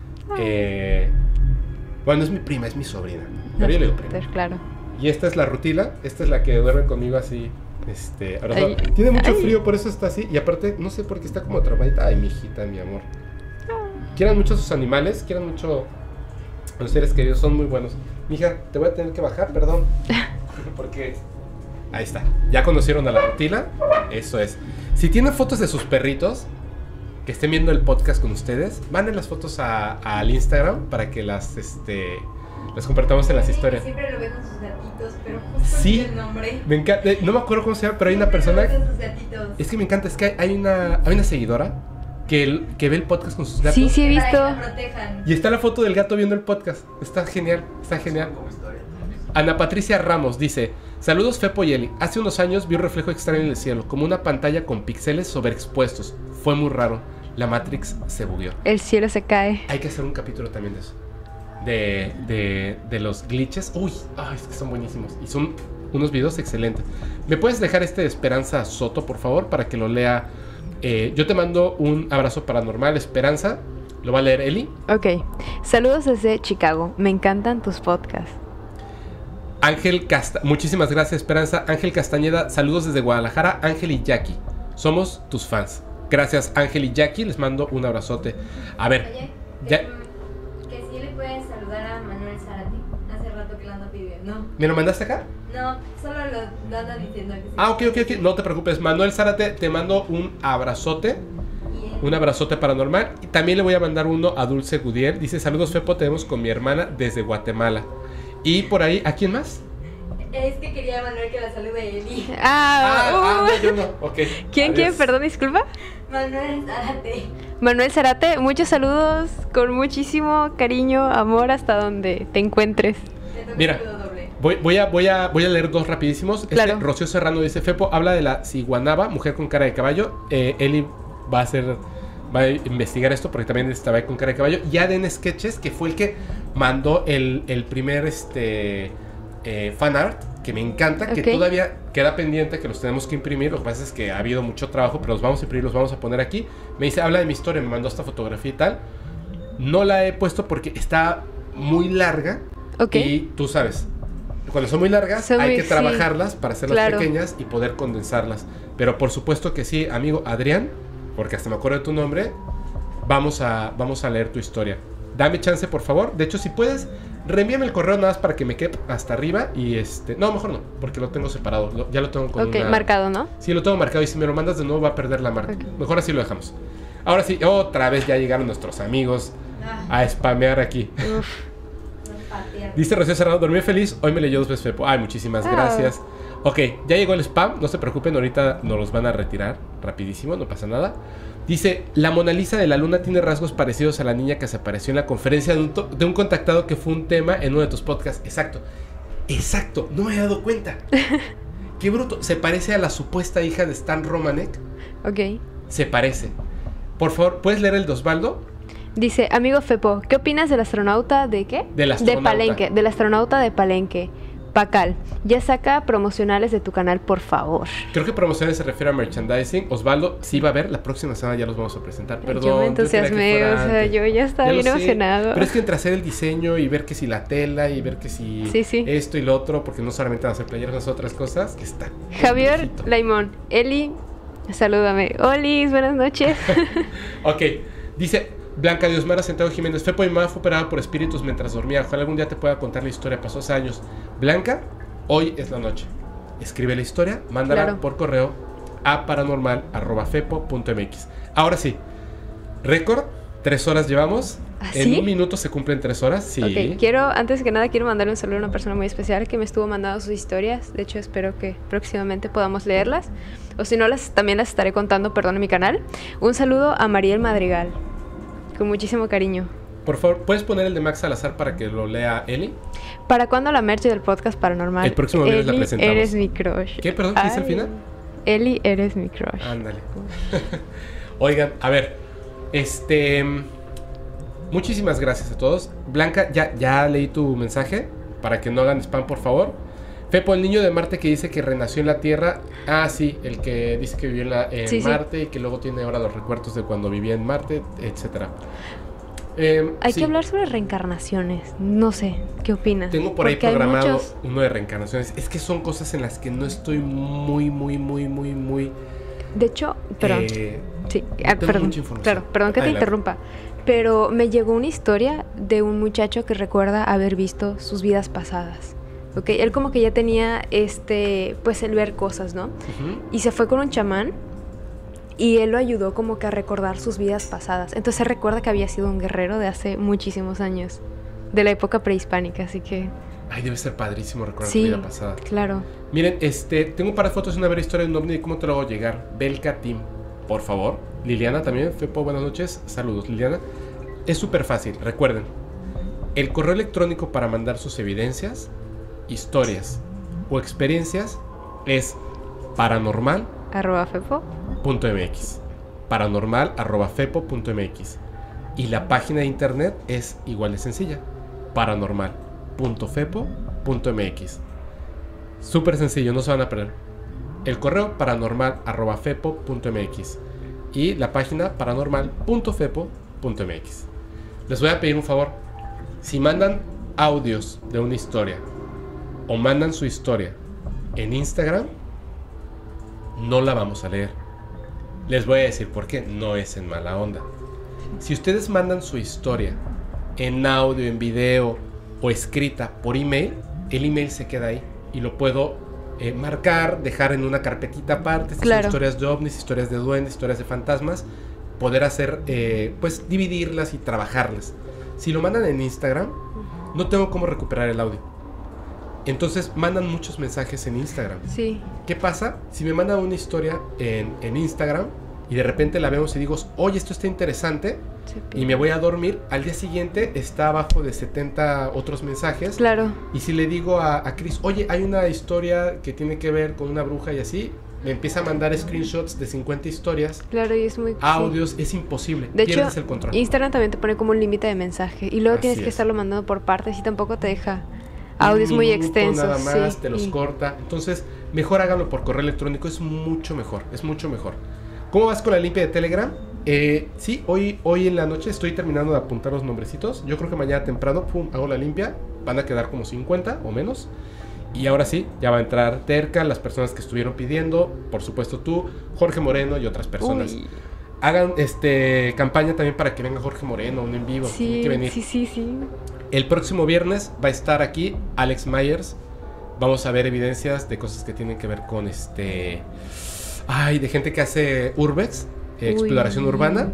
Eh, bueno, no es mi prima, es mi sobrina. Pero yo le digo prima. Pues, claro. Y esta es la Rutila, esta es la que duerme conmigo así. Este, abrazado. Ay. Tiene mucho Ay. frío, por eso está así. Y aparte, no sé por qué está como trabadita. Ay, mi hijita, mi amor. Quieran mucho sus animales, quieran mucho a los seres queridos, son muy buenos. Mija, te voy a tener que bajar, perdón. Porque ahí está. Ya conocieron a la Rutila. Eso es. Si tienen fotos de sus perritos que estén viendo el podcast con ustedes, manden las fotos a- al Instagram para que las este las compartamos en las historias. Siempre lo ve con sus gatitos, pero justo Sí. olvidé el nombre. Me encanta, eh, no me acuerdo cómo se llama, pero hay una Siempre lo persona. ve con sus gatitos. Es que me encanta, es que hay- hay una hay una seguidora que, el- que ve el podcast con sus gatos. Sí, sí he Para que visto. la protejan. Y está la foto del gato viendo el podcast. Está genial, está genial. Ana Patricia Ramos dice: saludos Fepo y Eli. Hace unos años vi un reflejo extraño en el cielo, como una pantalla con píxeles sobreexpuestos. Fue muy raro. La Matrix se bugueó. El cielo se cae. Hay que hacer un capítulo también de eso. De, de, de los glitches. Uy, ay, es que son buenísimos. Y son unos videos excelentes. ¿Me puedes dejar este de Esperanza Soto, por favor? Para que lo lea. Eh, yo te mando un abrazo paranormal, Esperanza. Lo va a leer Eli. Ok. Saludos desde Chicago. Me encantan tus podcasts. Ángel Casta, muchísimas gracias Esperanza. Ángel Castañeda, saludos desde Guadalajara. Ángel y Jackie, somos tus fans. Gracias Ángel y Jackie, les mando un abrazote. A ver, Oye, ya, em, que sí le puedes saludar a Manuel Zárate. Hace rato que lo ando pidiendo. ¿me lo mandaste acá? No, solo lo, lo anda diciendo que sí. Ah, ok, ok, ok, no te preocupes. Manuel Zárate, te mando un abrazote. Y él- Un abrazote paranormal. Y también le voy a mandar uno a Dulce Gudier. Dice, saludos Fepo, tenemos con mi hermana desde Guatemala. Y por ahí, ¿a quién más? Es que quería Manuel que la salude Eli. Ah, ah, uh. no, yo no. Ok. ¿Quién, quién? Adiós. Perdón, disculpa. Manuel Zárate. Manuel Zarate, muchos saludos con muchísimo cariño, amor hasta donde te encuentres. Te toca Mira. saludo doble. Voy, voy, a, voy, a, voy a leer dos rapidísimos. Este, Claro. Rocío Serrano dice, Fepo habla de la ciguanaba, mujer con cara de caballo. Eh, Eli va a hacer, va a investigar esto porque también estaba ahí con cara de caballo. Y Aden Sketches, que fue el que mandó el, el primer este, eh, fan art, que me encanta, Ok. que todavía queda pendiente, que los tenemos que imprimir. Lo que pasa es que ha habido mucho trabajo, pero los vamos a imprimir, los vamos a poner aquí. Me dice, habla de mi historia, me mandó esta fotografía y tal. No la he puesto porque está muy larga. Ok. Y tú sabes, cuando son muy largas Son hay muy- que sí. trabajarlas para hacerlas Claro. pequeñas y poder condensarlas. Pero por supuesto que sí, amigo Adrián, porque hasta me acuerdo de tu nombre, vamos a, vamos a leer tu historia. Dame chance, por favor. De hecho, si puedes, reenvíame el correo nada más para que me quede hasta arriba y este... No, mejor no, porque lo tengo separado. Lo- ya lo tengo con Ok, una... marcado, ¿no? Sí, lo tengo marcado y si me lo mandas de nuevo va a perder la marca. Ok. Mejor así lo dejamos. Ahora sí, otra vez ya llegaron nuestros amigos Ah, a spamear aquí. nos patearon. Dice Rocío Serrano, dormí feliz, hoy me leyó dos veces Fepo. Ay, muchísimas Ah. gracias. Ok, ya llegó el spam, no se preocupen, ahorita nos los van a retirar rapidísimo, no pasa nada. Dice, la Mona Lisa de la Luna tiene rasgos parecidos a la niña que se apareció en la conferencia de un, to- de un contactado que fue un tema en uno de tus podcasts. Exacto, exacto, no me he dado cuenta. Qué bruto, se parece a la supuesta hija de Stan Romanek. Ok. Se parece. Por favor, ¿puedes leer el de Osvaldo? Dice, amigo Fepo, ¿qué opinas del astronauta de qué? Del astronauta. De Palenque, del astronauta de Palenque. Pacal, ya saca promocionales de tu canal, por favor. Creo que promociones se refiere a merchandising. Osvaldo sí va a ver, la próxima semana ya los vamos a presentar. Perdón, yo me entusiasmé, yo o sea, antes. yo ya estaba ya bien emocionado. Pero es que entre hacer el diseño y ver que si la tela y ver que si sí, sí. esto y lo otro, porque no solamente van a hacer playeras, son otras cosas, que está. Javier Laimón, Eli, salúdame. Olis, buenas noches. Ok, dice Blanca Diosmara Centeno Jiménez, Fepo, mi mamá fue operada por espíritus mientras dormía. Ojalá algún día te pueda contar la historia, pasó hace años. Blanca, hoy es la noche. Escribe la historia, mándala claro. por correo a paranormal arroba fepo punto mx. Ahora sí, récord, tres horas llevamos. ¿Ah, en sí? un minuto se cumplen tres horas, sí. Ok, quiero, antes que nada, quiero mandarle un saludo a una persona muy especial que me estuvo mandando sus historias. De hecho, espero que próximamente podamos leerlas. O si no, las, también las estaré contando, perdón, en mi canal. Un saludo a Mariel Madrigal. Con muchísimo cariño. Por favor, ¿puedes poner el de Max Salazar para que lo lea Eli? ¿Para cuándo la merch del podcast paranormal? El próximo viernes la presentamos. Eres mi crush. ¿Qué? Perdón, ¿qué dice al final? Eli, eres mi crush. Ándale. Oigan, a ver. Este... Muchísimas gracias a todos. Blanca, ya, ya leí tu mensaje. Para que no hagan spam, por favor. Fepo, el niño de Marte que dice que renació en la Tierra. Ah, sí, el que dice que vivió en, la, en sí, Marte sí. y que luego tiene ahora los recuerdos de cuando vivía en Marte, etcétera. Eh, hay sí. que hablar sobre reencarnaciones. No sé, ¿qué opinas? Tengo por ahí Porque programado muchos... uno de reencarnaciones. Es que son cosas en las que no estoy muy, muy, muy, muy, muy... De hecho, perdón. Eh, sí, ah, perdón. Claro, perdón que Adelante. te interrumpa. Pero me llegó una historia de un muchacho que recuerda haber visto sus vidas pasadas. Okay, él como que ya tenía este, pues el ver cosas, ¿no? Uh-huh. Y se fue con un chamán y él lo ayudó como que a recordar sus vidas pasadas. Entonces él recuerda que había sido un guerrero de hace muchísimos años, de la época prehispánica, así que... Ay, debe ser padrísimo recordar sí, tu vida pasada. Claro. Miren, este, tengo un par de fotos de una breve historia de un ovni y cómo te lo hago llegar. Belka Team, por favor. Liliana también, Fepo, buenas noches. Saludos, Liliana. Es súper fácil, recuerden. El correo electrónico para mandar sus evidencias, historias o experiencias es paranormal arroba fepo punto mx paranormal arroba fepo punto mx y la página de internet es igual de sencilla, paranormal punto fepo punto mx. Súper sencillo, no se van a perder. El correo paranormal arroba fepo punto mx y la página paranormal punto fepo punto mx. Les voy a pedir un favor. Si mandan audios de una historia o mandan su historia en Instagram, no la vamos a leer. Les voy a decir por qué. No es en mala onda. Si ustedes mandan su historia en audio, en video o escrita por email, el email se queda ahí y lo puedo eh, marcar, dejar en una carpetita aparte. Claro. Historias de ovnis, historias de duendes, historias de fantasmas, poder hacer, eh, pues dividirlas y trabajarlas. Si lo mandan en Instagram, no tengo cómo recuperar el audio. Entonces mandan muchos mensajes en Instagram. Sí. ¿Qué pasa? Si me mandan una historia en, en Instagram y de repente la vemos y digo, oye, esto está interesante, y me voy a dormir, al día siguiente está abajo de setenta otros mensajes. Claro. Y si le digo a, a Chris, oye, hay una historia que tiene que ver con una bruja y así, me empieza a mandar screenshots de cincuenta historias. Claro, y es muy... Audios, sí. Es imposible. De Pierdes hecho, el control. Instagram también te pone como un límite de mensaje y luego Así tienes es. que estarlo mandando por partes y tampoco te deja audios muy extensos. Nada más, sí, te los y... corta. Entonces, mejor háganlo por correo electrónico, es mucho mejor, es mucho mejor. ¿Cómo vas con la limpia de Telegram? Eh, sí, hoy, hoy en la noche estoy terminando de apuntar los nombrecitos. Yo creo que mañana temprano, pum, hago la limpia. Van a quedar como cincuenta o menos. Y ahora sí, ya va a entrar Terca, las personas que estuvieron pidiendo, por supuesto tú, Jorge Moreno y otras personas. Uy. Hagan este campaña también para que venga Jorge Moreno, un en vivo. Sí, tiene que venir. sí, sí, sí. El próximo viernes va a estar aquí Alex Myers. Vamos a ver evidencias de cosas que tienen que ver con este... Ay, de gente que hace urbex, eh, exploración urbana.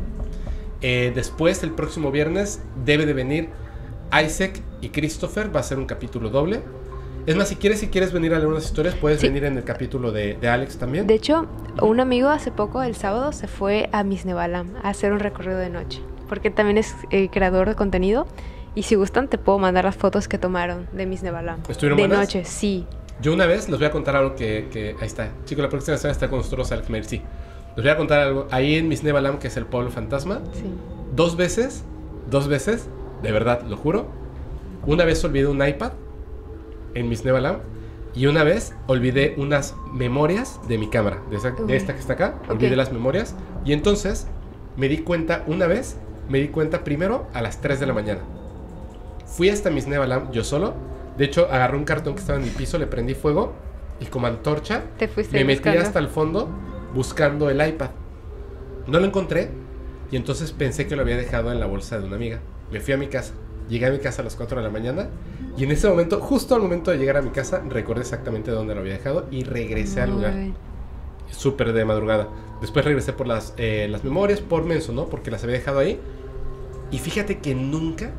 Eh, después, el próximo viernes, debe de venir Isaac y Christopher. Va a ser un capítulo doble. Es más, si quieres, si quieres venir a leer unas historias, puedes sí. venir en el capítulo de, de Alex también. De hecho, un amigo hace poco, el sábado, se fue a Misnebalam a hacer un recorrido de noche. Porque también es eh, creador de contenido. Y si gustan, te puedo mandar las fotos que tomaron de Misnebalam. ¿Estuvieron de buenas? noche, sí. Yo una vez les voy a contar algo que... que ahí está. Chicos, la próxima semana está con nosotros Alex Myers, sí. Les voy a contar algo. Ahí en Misnebalam, que es el pueblo fantasma. Sí. Dos veces, dos veces, de verdad, lo juro. Una vez olvidé un iPad en Miss Nevalam. Y una vez olvidé unas memorias de mi cámara, de, esa, de esta que está acá. Okay. Olvidé las memorias. Y entonces me di cuenta una vez, me di cuenta primero a las tres de la mañana. Fui hasta Miss Nevalam yo solo. De hecho, agarré un cartón que estaba en el piso, le prendí fuego y como antorcha Te fuiste me metí buscando. hasta el fondo buscando el iPad. No lo encontré y entonces pensé que lo había dejado en la bolsa de una amiga. Me fui a mi casa. Llegué a mi casa a las cuatro de la mañana y en ese momento, justo al momento de llegar a mi casa, recordé exactamente dónde lo había dejado y regresé al lugar. Súper de madrugada. Después regresé por las, eh, las memorias, por menso, ¿no? Porque las había dejado ahí. Y fíjate que nunca,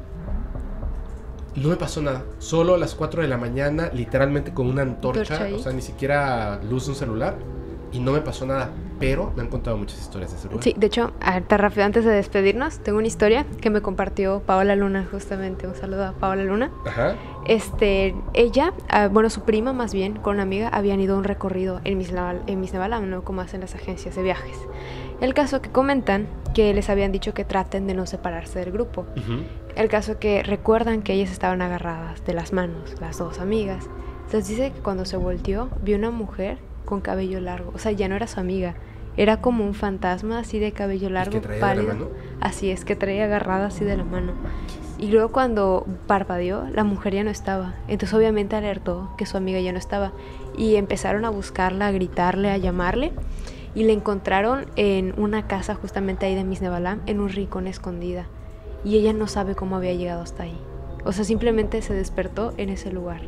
no me pasó nada. Solo a las cuatro de la mañana, literalmente con una antorcha, o sea, ni siquiera luz de un celular. Y no me pasó nada, pero me han contado muchas historias de ese lugar. Sí, de hecho, ahorita rápido antes de despedirnos, tengo una historia que me compartió Paola Luna, justamente. Un saludo a Paola Luna. Ajá. Este, ella, uh, bueno, su prima más bien, con una amiga, habían ido a un recorrido en Miss Nevalam, en Miss Nevalam, ¿no? Como hacen las agencias de viajes. El caso que comentan que les habían dicho que traten de no separarse del grupo. Uh-huh. El caso que recuerdan que ellas estaban agarradas de las manos, las dos amigas. Entonces dice que cuando se volteó, vio una mujer con cabello largo, o sea, ya no era su amiga, era como un fantasma así de cabello largo, ¿Es que traía pálido. de la mano? Así es, que traía agarrada así de la mano. Y luego cuando parpadeó, la mujer ya no estaba. Entonces obviamente alertó que su amiga ya no estaba. Y empezaron a buscarla, a gritarle, a llamarle. Y la encontraron en una casa justamente ahí de Miss Nevalam, en un rincón escondida. Y ella no sabe cómo había llegado hasta ahí. O sea, simplemente se despertó en ese lugar.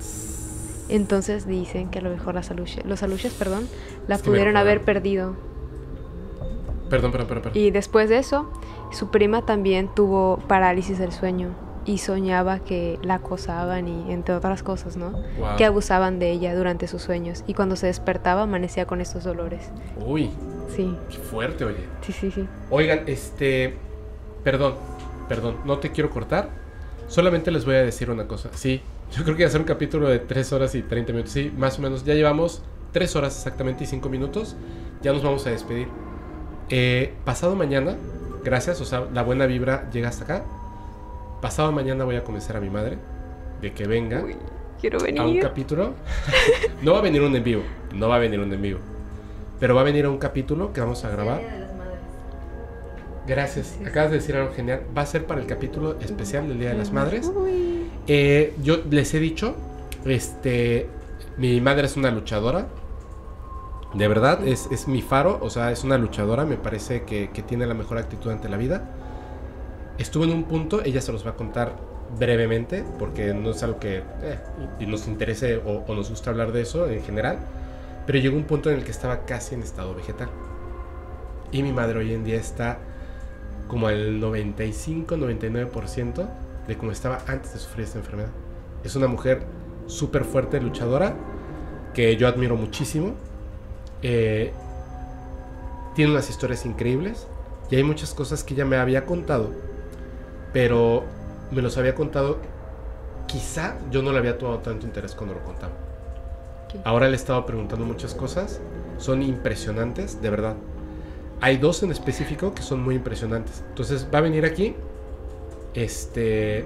Entonces dicen que a lo mejor las aluches, los aluches, perdón, la es pudieron haber perdido. Perdón, perdón, perdón, perdón. Y después de eso, su prima también tuvo parálisis del sueño y soñaba que la acosaban y entre otras cosas, ¿no? Wow. Que abusaban de ella durante sus sueños y cuando se despertaba amanecía con estos dolores. Uy. Sí. Qué fuerte, oye. Sí, sí, sí. Oigan, este, perdón, perdón, no te quiero cortar. Solamente les voy a decir una cosa. Sí, yo creo que hacer un capítulo de tres horas y treinta minutos. Sí, más o menos. Ya llevamos tres horas exactamente y cinco minutos. Ya nos vamos a despedir. Eh, pasado mañana, gracias, o sea, la buena vibra llega hasta acá. Pasado mañana voy a convencer a mi madre de que venga. Uy, quiero venir. A un capítulo. No va a venir un en vivo. No va a venir un en vivo. Pero va a venir a un capítulo que vamos a grabar. Gracias, acabas de decir algo genial. Va a ser para el capítulo especial del Día de las Madres. eh, Yo les he dicho, este, mi madre es una luchadora. De verdad, es, es mi faro. O sea, es una luchadora. Me parece que, que tiene la mejor actitud ante la vida. Estuvo en un punto, ella se los va a contar brevemente, porque no es algo que eh, y nos interese o, o nos gusta hablar de eso en general. Pero llegó un punto en el que estaba casi en estado vegetal. Y mi madre hoy en día está como el noventa y cinco, noventa y nueve por ciento de como estaba antes de sufrir esta enfermedad. Es una mujer súper fuerte, luchadora, que yo admiro muchísimo. Eh, tiene unas historias increíbles y hay muchas cosas que ella me había contado, pero me los había contado, quizá yo no le había tomado tanto interés cuando lo contaba. Okay. Ahora le he estado preguntando muchas cosas, son impresionantes, de verdad. Hay dos en específico que son muy impresionantes. Entonces va a venir aquí. Este.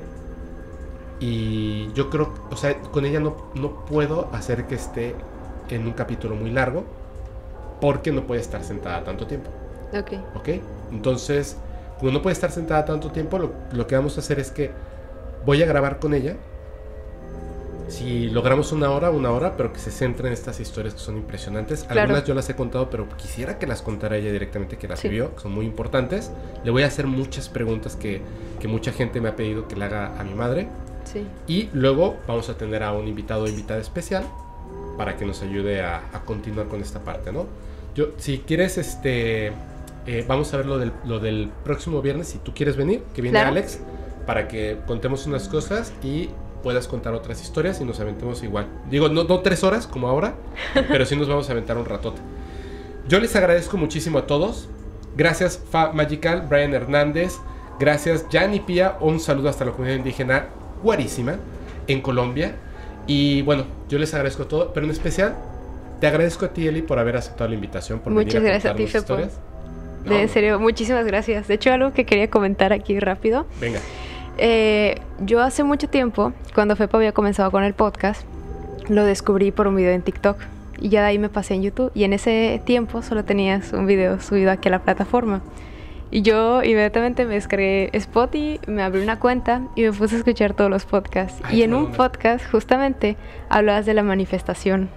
Y yo creo, o sea, con ella no, no puedo hacer que esté en un capítulo muy largo, porque no puede estar sentada tanto tiempo. Ok. Ok. Entonces, como no puede estar sentada tanto tiempo, lo, lo que vamos a hacer es que voy a grabar con ella. Si logramos una hora, una hora, pero que se centre en estas historias que son impresionantes. Claro. Algunas yo las he contado, pero quisiera que las contara ella directamente, que las sí. vio, que son muy importantes. Le voy a hacer muchas preguntas que, que mucha gente me ha pedido que le haga a mi madre. Sí. Y luego vamos a tener a un invitado o invitada especial para que nos ayude a, a continuar con esta parte, ¿no? Yo, si quieres, este, eh, vamos a ver lo del, lo del próximo viernes, si tú quieres venir, que viene claro. Alex, para que contemos unas cosas y puedas contar otras historias y nos aventemos igual. Digo, no, no tres horas como ahora, pero sí nos vamos a aventar un ratote. Yo les agradezco muchísimo a todos. Gracias Fa Magical, Brian Hernández. Gracias Jan y Pía. Un saludo hasta la comunidad indígena Guarísima en Colombia. Y bueno, yo les agradezco todo, pero en especial te agradezco a ti, Eli, por haber aceptado la invitación, por Muchas venir a gracias a ti, historias. No, de no. serio, muchísimas gracias. De hecho, algo que quería comentar aquí rápido. Venga. Eh, yo hace mucho tiempo, cuando Fepo había comenzado con el podcast, lo descubrí por un video en TikTok. Y ya de ahí me pasé en YouTube. Y en ese tiempo solo tenías un video subido aquí a la plataforma. Y yo inmediatamente me descargué Spotify, me abrí una cuenta y me puse a escuchar todos los podcasts. Ay, y en un onda. podcast justamente hablabas de la manifestación.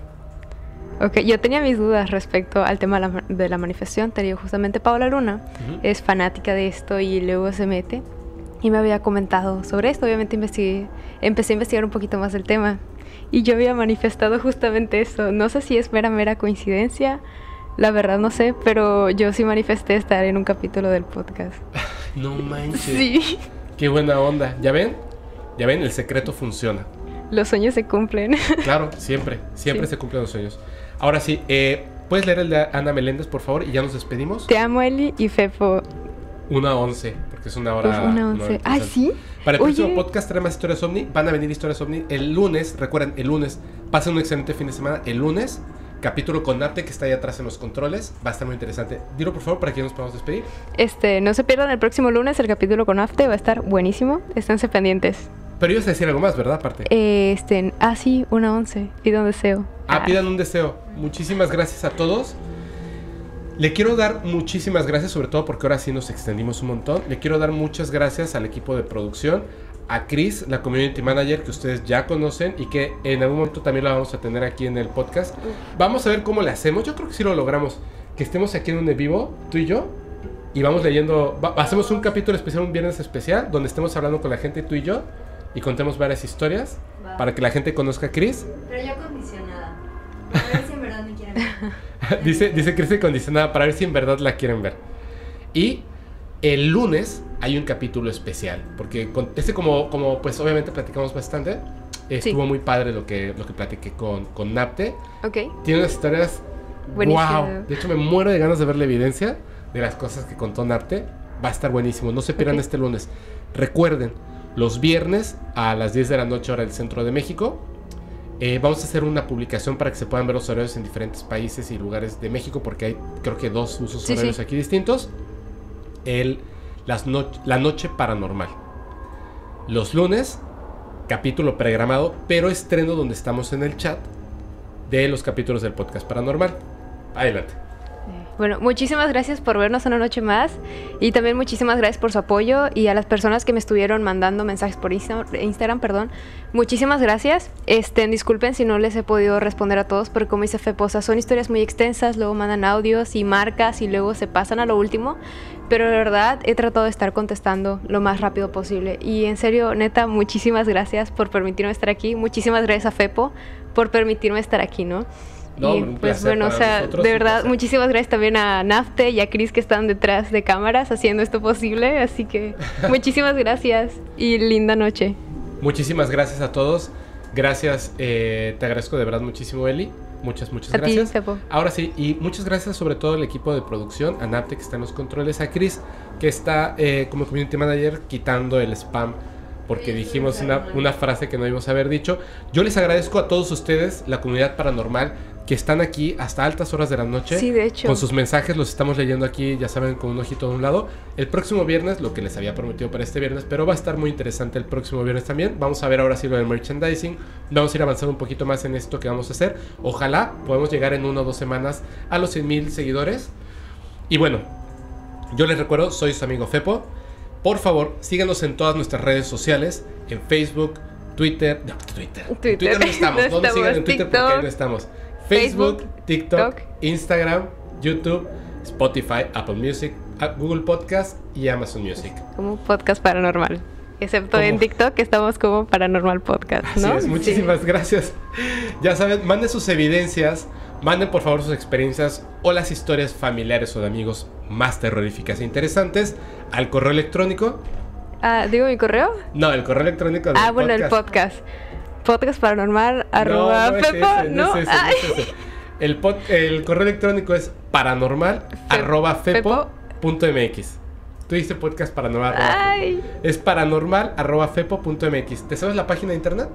Ok, yo tenía mis dudas respecto al tema de la, de la manifestación. Te digo, justamente Paola Luna Ujú. es fanática de esto y luego se mete. Y me había comentado sobre esto. Obviamente investigué, empecé a investigar un poquito más del tema. Y yo había manifestado justamente eso. No sé si es mera, mera coincidencia. La verdad no sé, pero yo sí manifesté estar en un capítulo del podcast. No manches. Sí, Qué buena onda. ¿Ya ven? ¿Ya ven? El secreto funciona. los sueños se cumplen. Claro, siempre. Siempre Sí. se cumplen los sueños. Ahora sí, eh, ¿puedes leer el de Ana Meléndez, por favor? Y ya nos despedimos. Te amo, Eli y Fepo. Una once, porque es una hora. Uf, una una hora once. Ay, interesante. ¿sí? Para el próximo Oye. podcast trae más historias ovni. Van a venir historias ovni el lunes. Recuerden, el lunes. Pasen un excelente fin de semana. El lunes, capítulo con Nate, que está ahí atrás en los controles. Va a estar muy interesante. Dilo, por favor, para que nos podamos despedir. Este, no se pierdan el próximo lunes el capítulo con Afte. Va a estar buenísimo. Esténse pendientes. Pero ibas a decir algo más, ¿verdad? Aparte. Este, ah, sí, una once. Pido un deseo. Ah, pidan un deseo. Muchísimas gracias a todos. Le quiero dar muchísimas gracias, sobre todo porque ahora sí nos extendimos un montón. Le quiero dar muchas gracias al equipo de producción, a Chris, la community manager que ustedes ya conocen y que en algún momento también la vamos a tener aquí en el podcast. Vamos a ver cómo le hacemos. Yo creo que sí lo logramos. Que estemos aquí en un de vivo, tú y yo, y vamos leyendo. va- hacemos un capítulo especial, un viernes especial, donde estemos hablando con la gente, tú y yo, y contemos varias historias Va. para que la gente conozca a Chris. Pero yo condicionada. A ver si en verdad me quieren ver. dice, dice Chris condicionada para ver si en verdad la quieren ver. Y el lunes hay un capítulo especial. Porque con, este como, como pues obviamente platicamos bastante. Estuvo Sí. muy padre lo que, lo que platiqué con, con Napte. Ok. Tiene unas historias. Buenísimo. Wow. De hecho me muero de ganas de ver la evidencia de las cosas que contó Napte. Va a estar buenísimo. No se pierdan Ok. este lunes. Recuerden, los viernes a las diez de la noche hora del centro de México. Eh, vamos a hacer una publicación para que se puedan ver los horarios en diferentes países y lugares de México, porque hay creo que dos usos Sí, horarios sí. aquí distintos. El, las no- la noche paranormal. Los lunes, capítulo programado, pero estreno donde estamos en el chat de los capítulos del podcast paranormal. Adelante. Bueno, muchísimas gracias por vernos una noche más y también muchísimas gracias por su apoyo y a las personas que me estuvieron mandando mensajes por Insta- Instagram, perdón. Muchísimas gracias. Este, disculpen si no les he podido responder a todos, porque como dice Feposa, son historias muy extensas, luego mandan audios y marcas y luego se pasan a lo último, pero de verdad he tratado de estar contestando lo más rápido posible y en serio, neta, muchísimas gracias por permitirme estar aquí, muchísimas gracias a Fepo por permitirme estar aquí, ¿no? No, y un pues placer bueno, o para sea, nosotros, de un verdad, placer. muchísimas gracias también a Nafte y a Chris que están detrás de cámaras haciendo esto posible, así que muchísimas gracias y linda noche. Muchísimas gracias a todos. Gracias, eh, te agradezco de verdad muchísimo, Eli. Muchas, muchas A ti, gracias. Fepo. Ahora sí, y muchas gracias sobre todo al equipo de producción, a Napte que está en los controles, a Chris que está eh, como community manager quitando el spam porque dijimos una, una frase que no íbamos a haber dicho. Yo les agradezco a todos ustedes, la comunidad paranormal, que están aquí hasta altas horas de la noche. Sí, de hecho. Con sus mensajes los estamos leyendo aquí, ya saben, con un ojito de un lado. El próximo viernes, lo que les había prometido para este viernes, pero va a estar muy interesante el próximo viernes también. Vamos a ver ahora sí lo del merchandising. Vamos a ir avanzando un poquito más en esto que vamos a hacer. Ojalá podamos llegar en una o dos semanas a los cien mil seguidores. Y bueno, yo les recuerdo, soy su amigo Fepo. Por favor, síganos en todas nuestras redes sociales, en Facebook, Twitter, no, Twitter, en Twitter. Twitter no estamos, No no nos sigan en estamos, Twitter porque ahí TikTok. no estamos. Facebook, Facebook, TikTok, TikTok. Instagram, YouTube, Spotify, Apple Music, a- Google Podcast y Amazon Music. Como podcast paranormal. Excepto ¿Cómo? en TikTok que estamos como Paranormal Podcast, Así ¿no? es, muchísimas gracias. Ya saben, manden sus evidencias, manden por favor sus experiencias o las historias familiares o de amigos más terroríficas e interesantes al correo electrónico. Ah, ¿digo mi correo? No, el correo electrónico del Ah, bueno, el podcast. Podcast paranormal, arroba no, no es Fepo, ese, no ¿no? es ese, no Ay. es ese. El, pod- el correo electrónico es paranormal arroba fepo punto mx. Tú dices podcast paranormal arroba fepo. Ay. Es paranormal arroba fepo punto mx. ¿Te sabes la página de internet?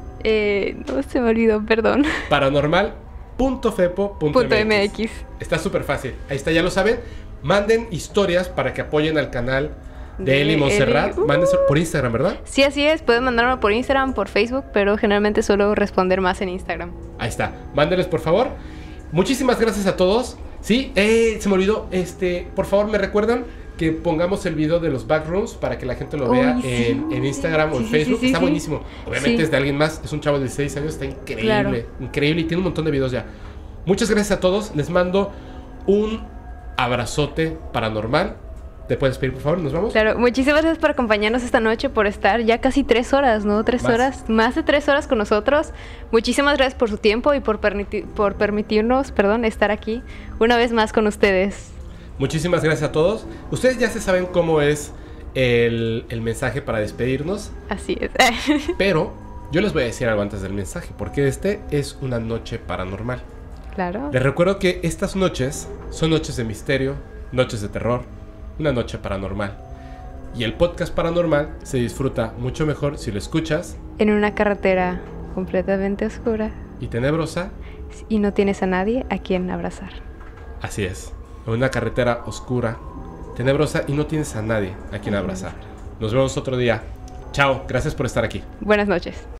Eh, no se me olvidó, perdón. paranormal punto fepo punto Punto mx. MX. Está súper fácil. Ahí está, ya lo saben. Manden historias para que apoyen al canal De Eli Montserrat. Uh. Mándense por Instagram, ¿verdad? Sí, así es. Pueden mandarme por Instagram, por Facebook, pero generalmente suelo responder más en Instagram. Ahí está. Mándenles, por favor. Muchísimas gracias a todos. Sí, eh, se me olvidó. Este, por favor, me recuerdan que pongamos el video de los backrooms para que la gente lo vea. Uy, sí, en, en Instagram sí, o en sí, Facebook. Sí, sí, está sí. buenísimo. Obviamente sí. es de alguien más. Es un chavo de dieciséis años. Está increíble. Claro. Increíble. Y tiene un montón de videos ya. Muchas gracias a todos. Les mando un abrazote paranormal. ¿Te puedes pedir, por favor? ¿Nos vamos? Claro. Muchísimas gracias por acompañarnos esta noche, por estar ya casi tres horas, ¿no? Tres más. horas. Más de tres horas con nosotros. Muchísimas gracias por su tiempo y por, permiti- por permitirnos, perdón, estar aquí una vez más con ustedes. Muchísimas gracias a todos. Ustedes ya se saben cómo es el, el mensaje para despedirnos. Así es. Pero yo les voy a decir algo antes del mensaje, porque este es una noche paranormal. Claro. Les recuerdo que estas noches son noches de misterio, noches de terror, una noche paranormal. Y el podcast paranormal se disfruta mucho mejor si lo escuchas en una carretera completamente oscura y tenebrosa y no tienes a nadie a quien abrazar. Así es. En una carretera oscura, tenebrosa y no tienes a nadie a quien abrazar. Nos vemos otro día. Chao, gracias por estar aquí. Buenas noches.